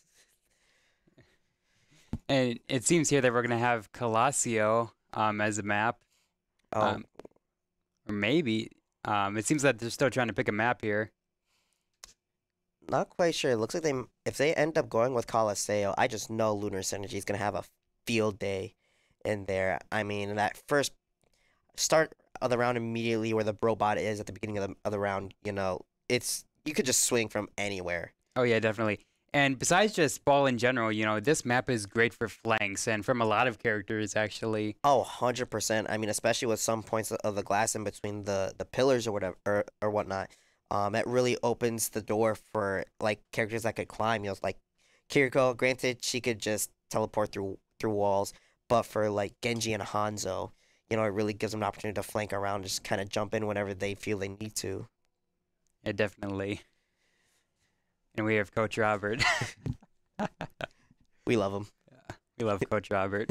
And it seems here that we're gonna have Colassio um, as a map, Oh, um, or maybe. Um, it seems that they're still trying to pick a map here. not quite sure. It looks like they if they end up going with Colosseo, I just know Lunar Synergy is gonna have a field day in there. I mean, that first start of the round immediately where the robot is at the beginning of the, of the round, you know, it's you could just swing from anywhere. Oh yeah, definitely. And besides just ball in general, you know, this map is great for flanks and from a lot of characters actually. Oh, one hundred percent. I mean, especially with some points of the glass in between the, the pillars or whatever or, or whatnot. Um, it really opens the door for like characters that could climb. You know, like Kiriko. Granted, she could just teleport through through walls, but for like Genji and Hanzo, you know, it really gives them an opportunity to flank around, just kind of jump in whenever they feel they need to. Yeah, definitely. And we have Coach Robert. We love them. We love Coach Robert.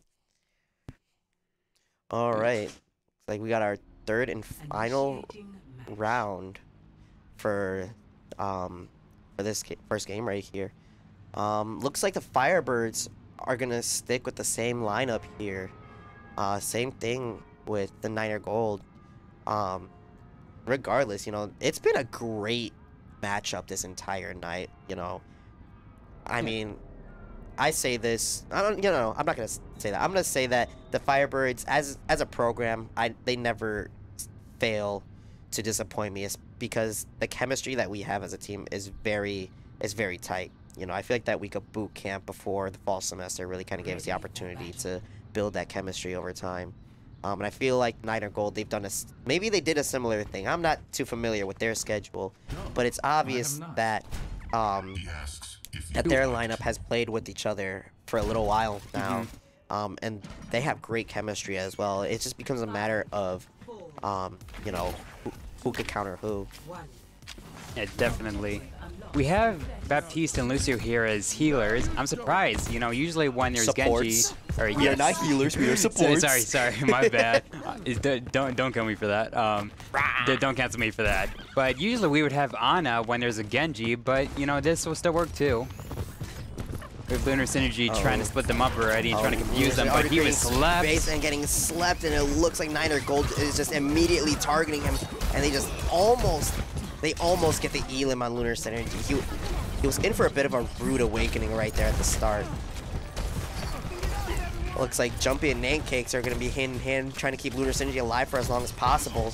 All right, it's like we got our third and final round for um for this ga- first game right here. Um, looks like the Firebirds are gonna stick with the same lineup here. Uh, same thing with the Niner Gold. Um, regardless, you know, it's been a great matchup this entire night. You know, I mean, I say this. I don't. You know, I'm not gonna s- say that. I'm gonna say that the Firebirds, as as a program, I they never s- fail to disappoint me. It's because the chemistry that we have as a team is very is very tight. You know, I feel like that week of boot camp before the fall semester really kind of gave us the opportunity to build that chemistry over time. Um, and I feel like Niner Gold, they've done a s- maybe they did a similar thing. I'm not too familiar with their schedule, but it's obvious that um, that their lineup has played with each other for a little while now, um, and they have great chemistry as well. It just becomes a matter of, um, you know, who, who could counter who. Yeah, definitely. We have Baptiste and Lucio here as healers. I'm surprised. You know, usually when there's Supports. Genji, or We are yes. not healers. We are So- supports. Sorry, sorry, my bad. Uh, is- don't don't don't kill me for that. Um, d- don't cancel me for that. But usually we would have Ana when there's a Genji, but you know this will still work too. With Lunar Synergy trying to split them up already and trying to confuse them, Lunar but he already was getting slept. Space and getting slept, and it looks like Niner Gold is just immediately targeting him, and they just almost, they almost get the elim on Lunar Synergy. He, he was in for a bit of a rude awakening right there at the start. Looks like Jumpy and Nancakes are going to be hand in hand trying to keep Lunar Synergy alive for as long as possible.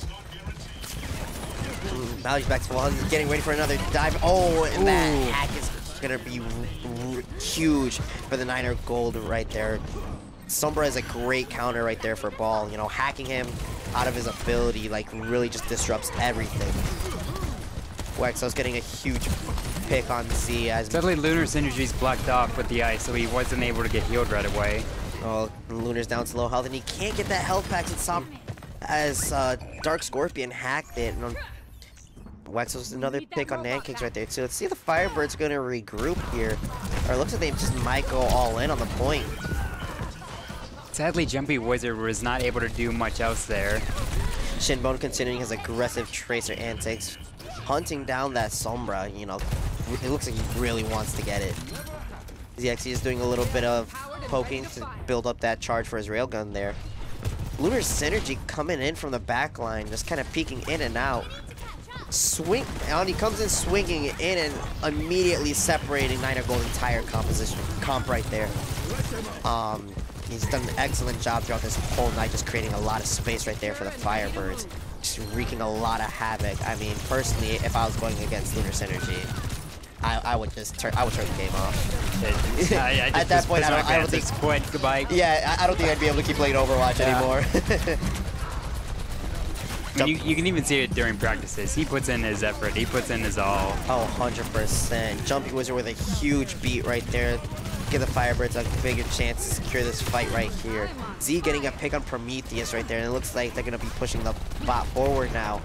Mm, now he's back to wall. He's getting ready for another dive. Oh, and that Ooh. hack is going to be r r huge for the Niner Gold right there. Sombra is a great counter right there for Ball. You know, hacking him out of his ability, like, really just disrupts everything. Wexo's getting a huge pick on Z as Suddenly Lunar Synergy's blocked off with the ice, so he wasn't able to get healed right away. oh, Lunar's down to low health, and he can't get that health pack as, Som as uh, Dark Scorpion hacked it. And Wexo's another pick on Nancakes right there, too. Let's see if the Firebird's going to regroup here. Or it looks like they just might go all in on the point. Sadly, Jumpy Wizard was not able to do much else there. Shinbone continuing his aggressive Tracer antics, hunting down that Sombra, you know. It looks like he really wants to get it. Z X C is doing a little bit of poking to build up that charge for his railgun there. Lunar Synergy coming in from the back line, just kind of peeking in and out. Swing, and he comes in swinging in and immediately separating Niner Gold's entire composition, comp right there. Um, he's done an excellent job throughout this whole night, just creating a lot of space right there for the Firebirds. Just wreaking a lot of havoc. I mean, personally, if I was going against Lunar Synergy, I, I would just turn, I would turn the game off. I, I just At that point, I don't, I don't think, quit. Goodbye. yeah, I, I don't think I'd be able to keep playing Overwatch Yeah. anymore. I mean, you, you can even see it during practices. He puts in his effort. He puts in his all. Oh, one hundred percent. Jumpy Wizard with a huge beat right there. Give the Firebirds a bigger chance to secure this fight right here. Z getting a pick on Prometheus right there, and it looks like they're going to be pushing the bot forward now.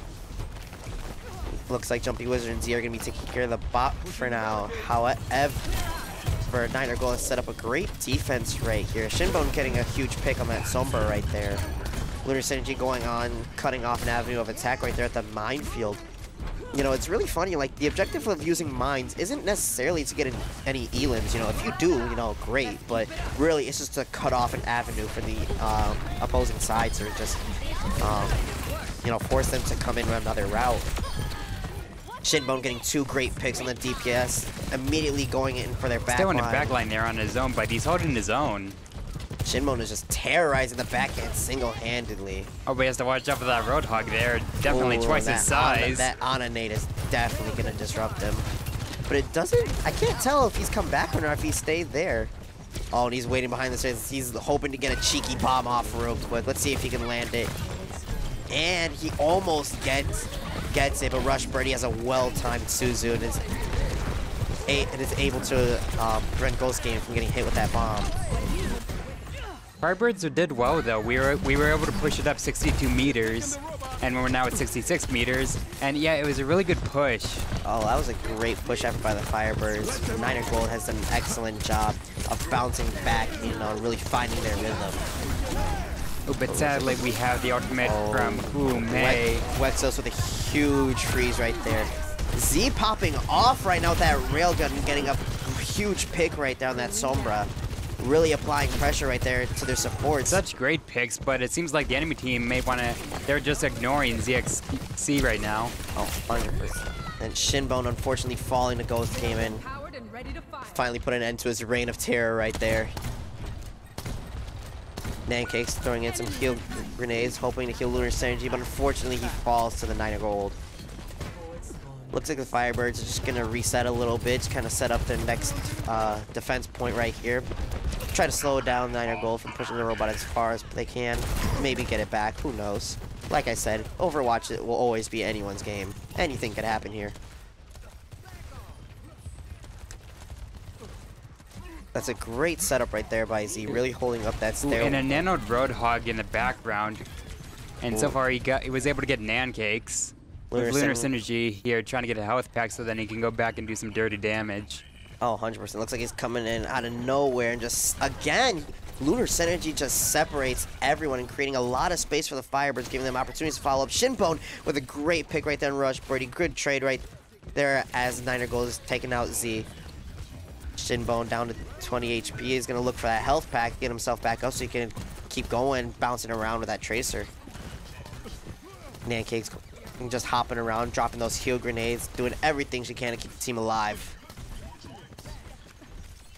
Looks like Jumpy Wizard and Z are going to be taking care of the bot for now. However, Niner Gold has set up a great defense right here. Shinbone getting a huge pick on that Sombra right there. Lunar Synergy going on, cutting off an avenue of attack right there at the minefield. You know, it's really funny, like, the objective of using mines isn't necessarily to get in any elims. You know, if you do, you know, great, but really it's just to cut off an avenue for the uh, opposing sides, or just, um, you know, force them to come in another route. Shinbone getting two great picks on the D P S, immediately going in for their back Still in the line. back line there on his own, but he's holding his own. Shinbone is just terrorizing the backhand single-handedly. Oh, but he has to watch out for that Roadhog there. Definitely Ooh, twice that his Ana- size. that Ana nade is definitely going to disrupt him. But it doesn't... I can't tell if he's come back or not, if he stayed there. Oh, and he's waiting behind the stairs. He's hoping to get a cheeky bomb off real quick. Let's see if he can land it. And he almost gets gets it, but Rush Birdie has a well-timed Suzu and is, a and is able to um, prevent Ghost Game from getting hit with that bomb. Firebirds did well though. We were we were able to push it up sixty-two meters, and we're now at sixty-six meters. And yeah, it was a really good push. Oh, that was a great push effort by the Firebirds. Niner Gold has done an excellent job of bouncing back, you know, and really finding their rhythm. Oh, but sadly we have the ultimate Oh, from Umei. Wexos with a huge freeze right there. Z popping off right now with that railgun and getting a huge pick right down that Sombra. Really applying pressure right there to their supports. Such great picks, but it seems like the enemy team may want to. They're just ignoring Z X C right now. Oh, one hundred percent. And Shinbone unfortunately falling to Ghost Game in. Finally put an end to his reign of terror right there. Nancake's throwing in some heal grenades, hoping to kill Lunar Synergy, but unfortunately he falls to the Niner Gold. Looks like the Firebirds are just gonna reset a little bit, just kind of set up their next uh, defense point right here. Try to slow down Niner Gold from pushing the robot as far as they can. Maybe get it back, who knows. Like I said, Overwatch it will always be anyone's game. Anything could happen here. That's a great setup right there by Z, really holding up that Ooh, stair. and a nanoed Roadhog in the background. And so Ooh. far he got he was able to get Nancakes. Lunar With Lunar Syn- Synergy here trying to get a health pack so then he can go back and do some dirty damage. Oh, one hundred percent. Looks like he's coming in out of nowhere and just, again, Lunar Synergy just separates everyone and creating a lot of space for the Firebirds, giving them opportunities to follow up. Shinbone with a great pick right there in Rush Birdie. Good trade right there as Niner Gold is taking out Z. Shinbone down to twenty H P. He's going to look for that health pack, get himself back up so he can keep going, bouncing around with that Tracer. Nancake's just hopping around, dropping those heal grenades, doing everything she can to keep the team alive.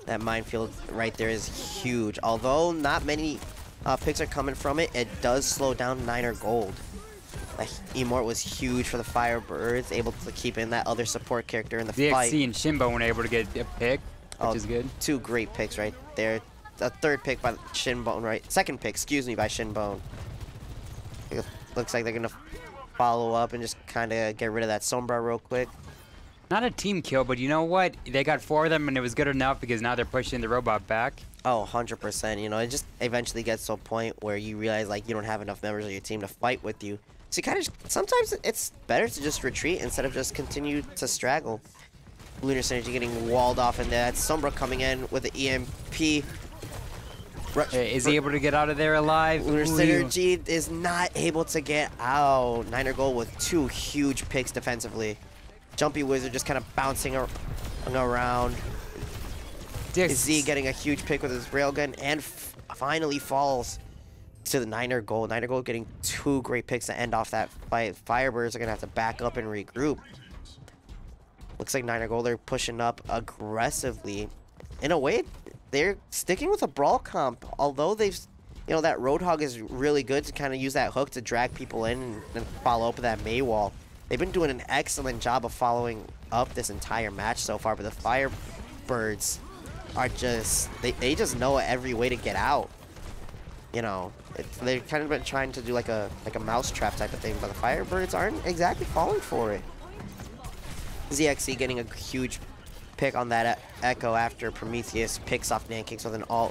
That minefield right there is huge. Although not many uh, picks are coming from it, it does slow down Niner Gold. Like, Immort was huge for the Firebirds, able to keep in that other support character in the Z X C fight. and Shinbone were able to get a pick, which Oh, is good. Two great picks right there. A third pick by Shinbone, right? Second pick, excuse me, by Shinbone. It looks like they're gonna follow up and just kind of get rid of that Sombra real quick. Not a team kill, but you know what? They got four of them, and it was good enough because now they're pushing the robot back. Oh, one hundred percent. You know, it just eventually gets to a point where you realize, like, you don't have enough members of your team to fight with you. So you kind of, sometimes it's better to just retreat instead of just continue to straggle. Lunar Synergy getting walled off in there. That's Sombra coming in with the E M P. Rush, Uh, Is he able to get out of there alive? Lunar Ooh. Synergy is not able to get out. Niner Gold with two huge picks defensively. Jumpy Wizard just kind of bouncing ar around. Dix. Z getting a huge pick with his railgun and f finally falls to the Niner Gold. Niner Gold getting two great picks to end off that fight. Firebirds are going to have to back up and regroup. Looks like Niner Gold are pushing up aggressively. In a way, they're sticking with a brawl comp. Although they've, you know, that Roadhog is really good to kind of use that hook to drag people in and, and follow up with that Mei wall. They've been doing an excellent job of following up this entire match so far, but the Firebirds are just, they, they just know every way to get out. You know, it's, they've kind of been trying to do like a like a mousetrap type of thing, but the Firebirds aren't exactly falling for it. Z X C getting a huge pick on that e Echo after Prometheus picks off Nankings with an ult.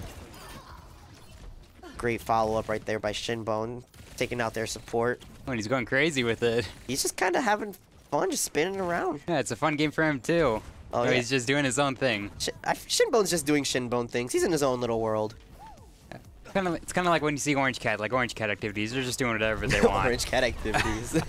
Great follow-up right there by Shinbone, taking out their support. Oh, and he's going crazy with it. He's just kind of having fun, just spinning around. Yeah, it's a fun game for him too. Oh, Oh, yeah. He's just doing his own thing. Sh I, Shinbone's just doing Shinbone things. He's in his own little world. Kind of, it's kind of like when you see Orange Cat, like Orange Cat activities. They're just doing whatever they want. Orange Cat activities.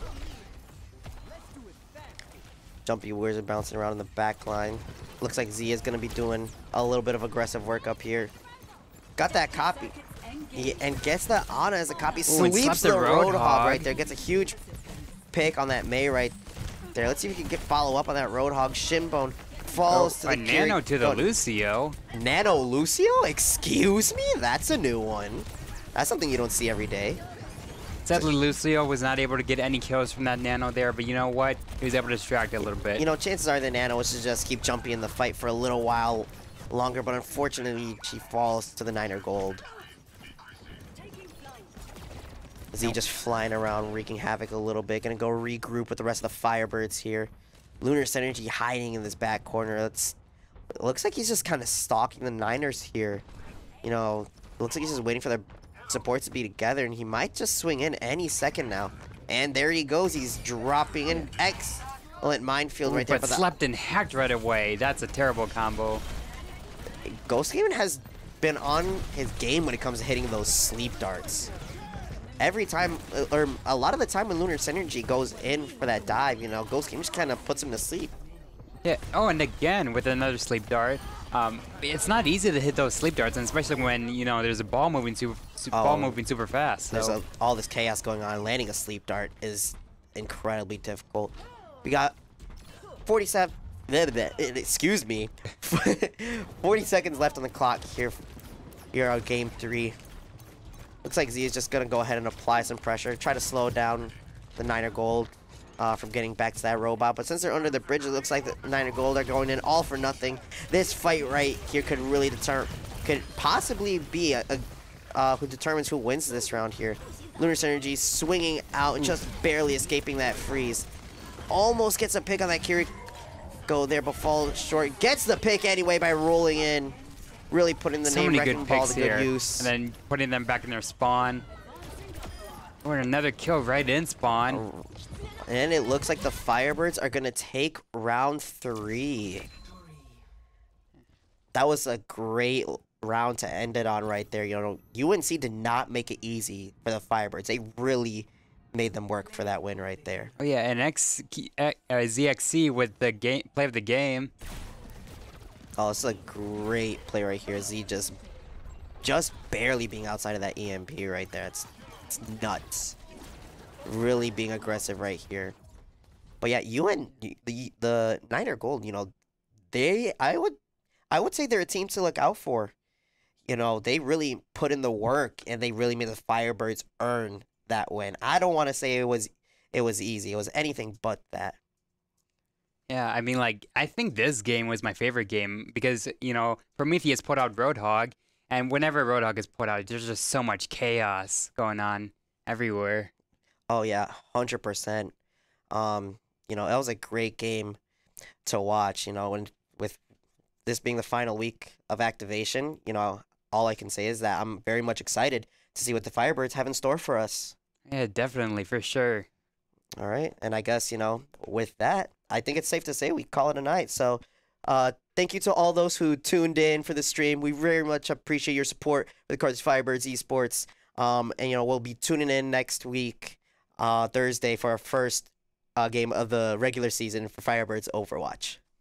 Jumpy Wizard bouncing around in the back line. Looks like Z is going to be doing a little bit of aggressive work up here. Got that copy. He, and gets the Ana as a copy. Ooh, and Sweeps slapped the the Roadhog Roadhog. right there. Gets a huge pick on that Mei right there. Let's see if we can get follow up on that Roadhog. Shinbone falls to Oh, a the nano Kiri- to the oh, Lucio. Nano Lucio? Excuse me? That's a new one. That's something you don't see every day. Sadly, Lucio was not able to get any kills from that nano there, but you know what? He was able to distract it a little bit. You know, chances are the Nano was to just keep jumping in the fight for a little while longer, but unfortunately, she falls to the Niner Gold. Z just flying around, wreaking havoc a little bit. Gonna go regroup with the rest of the Firebirds here. Lunar Synergy hiding in this back corner. That's, it looks like he's just kind of stalking the Niners here. You know, it looks like he's just waiting for their supports to be together, and he might just swing in any second now. And there he goes. He's dropping an excellent minefield Ooh, right there. but for the slept and hacked right away. That's a terrible combo. Ghost Game has been on his game when it comes to hitting those sleep darts. Every time, or a lot of the time when Lunar Synergy goes in for that dive, you know, Ghost Game just kind of puts him to sleep. Yeah. Oh, and again with another sleep dart. Um, it's not easy to hit those sleep darts, and especially when you know there's a ball moving super, su Oh, ball moving super fast. There's So. a, all this chaos going on. Landing a sleep dart is incredibly difficult. We got forty-seven. bleh, bleh, bleh, excuse me. forty seconds left on the clock here. Here on game three. Looks like Z is just gonna go ahead and apply some pressure, try to slow down the Niner Gold uh, from getting back to that robot. But since they're under the bridge, it looks like the Niner Gold are going in all for nothing. This fight right here could really determine, could possibly be a, a uh, who determines who wins this round here. Lunar Synergy swinging out and just barely escaping that freeze. Almost gets a pick on that Kiri. Go there, but falls short. Gets the pick anyway by rolling in. Really putting the So name many Wrecking good Ball picks to good here, use. and then putting them back in their spawn. Or another kill right in spawn. And it looks like the Firebirds are going to take round three. That was a great round to end it on right there. You know, U N C did not make it easy for the Firebirds. They really made them work for that win right there. Oh yeah, and X uh, Z X C with the game play of the game. Oh, this is a great play right here. Z just, just barely being outside of that E M P right there. It's, it's nuts. Really being aggressive right here. But yeah, U N the the Niner Gold. You know, they I would I would say they're a team to look out for. You know, they really put in the work and they really made the Firebirds earn that win. I don't want to say it was it was easy. It was anything but that. Yeah, I mean, like, I think this game was my favorite game because, you know, Prometheus put out Roadhog, and whenever Roadhog is put out, there's just so much chaos going on everywhere. Oh yeah, one hundred percent. Um, you know, that was a great game to watch, you know, and with this being the final week of activation, you know, all I can say is that I'm very much excited to see what the Firebirds have in store for us. Yeah, definitely, for sure. All right, and I guess, you know, with that, I think it's safe to say we call it a night. So, uh, thank you to all those who tuned in for the stream. We very much appreciate your support for the Carthage Firebirds Esports. Um, and, you know, we'll be tuning in next week, uh, Thursday, for our first uh, game of the regular season for Firebirds Overwatch.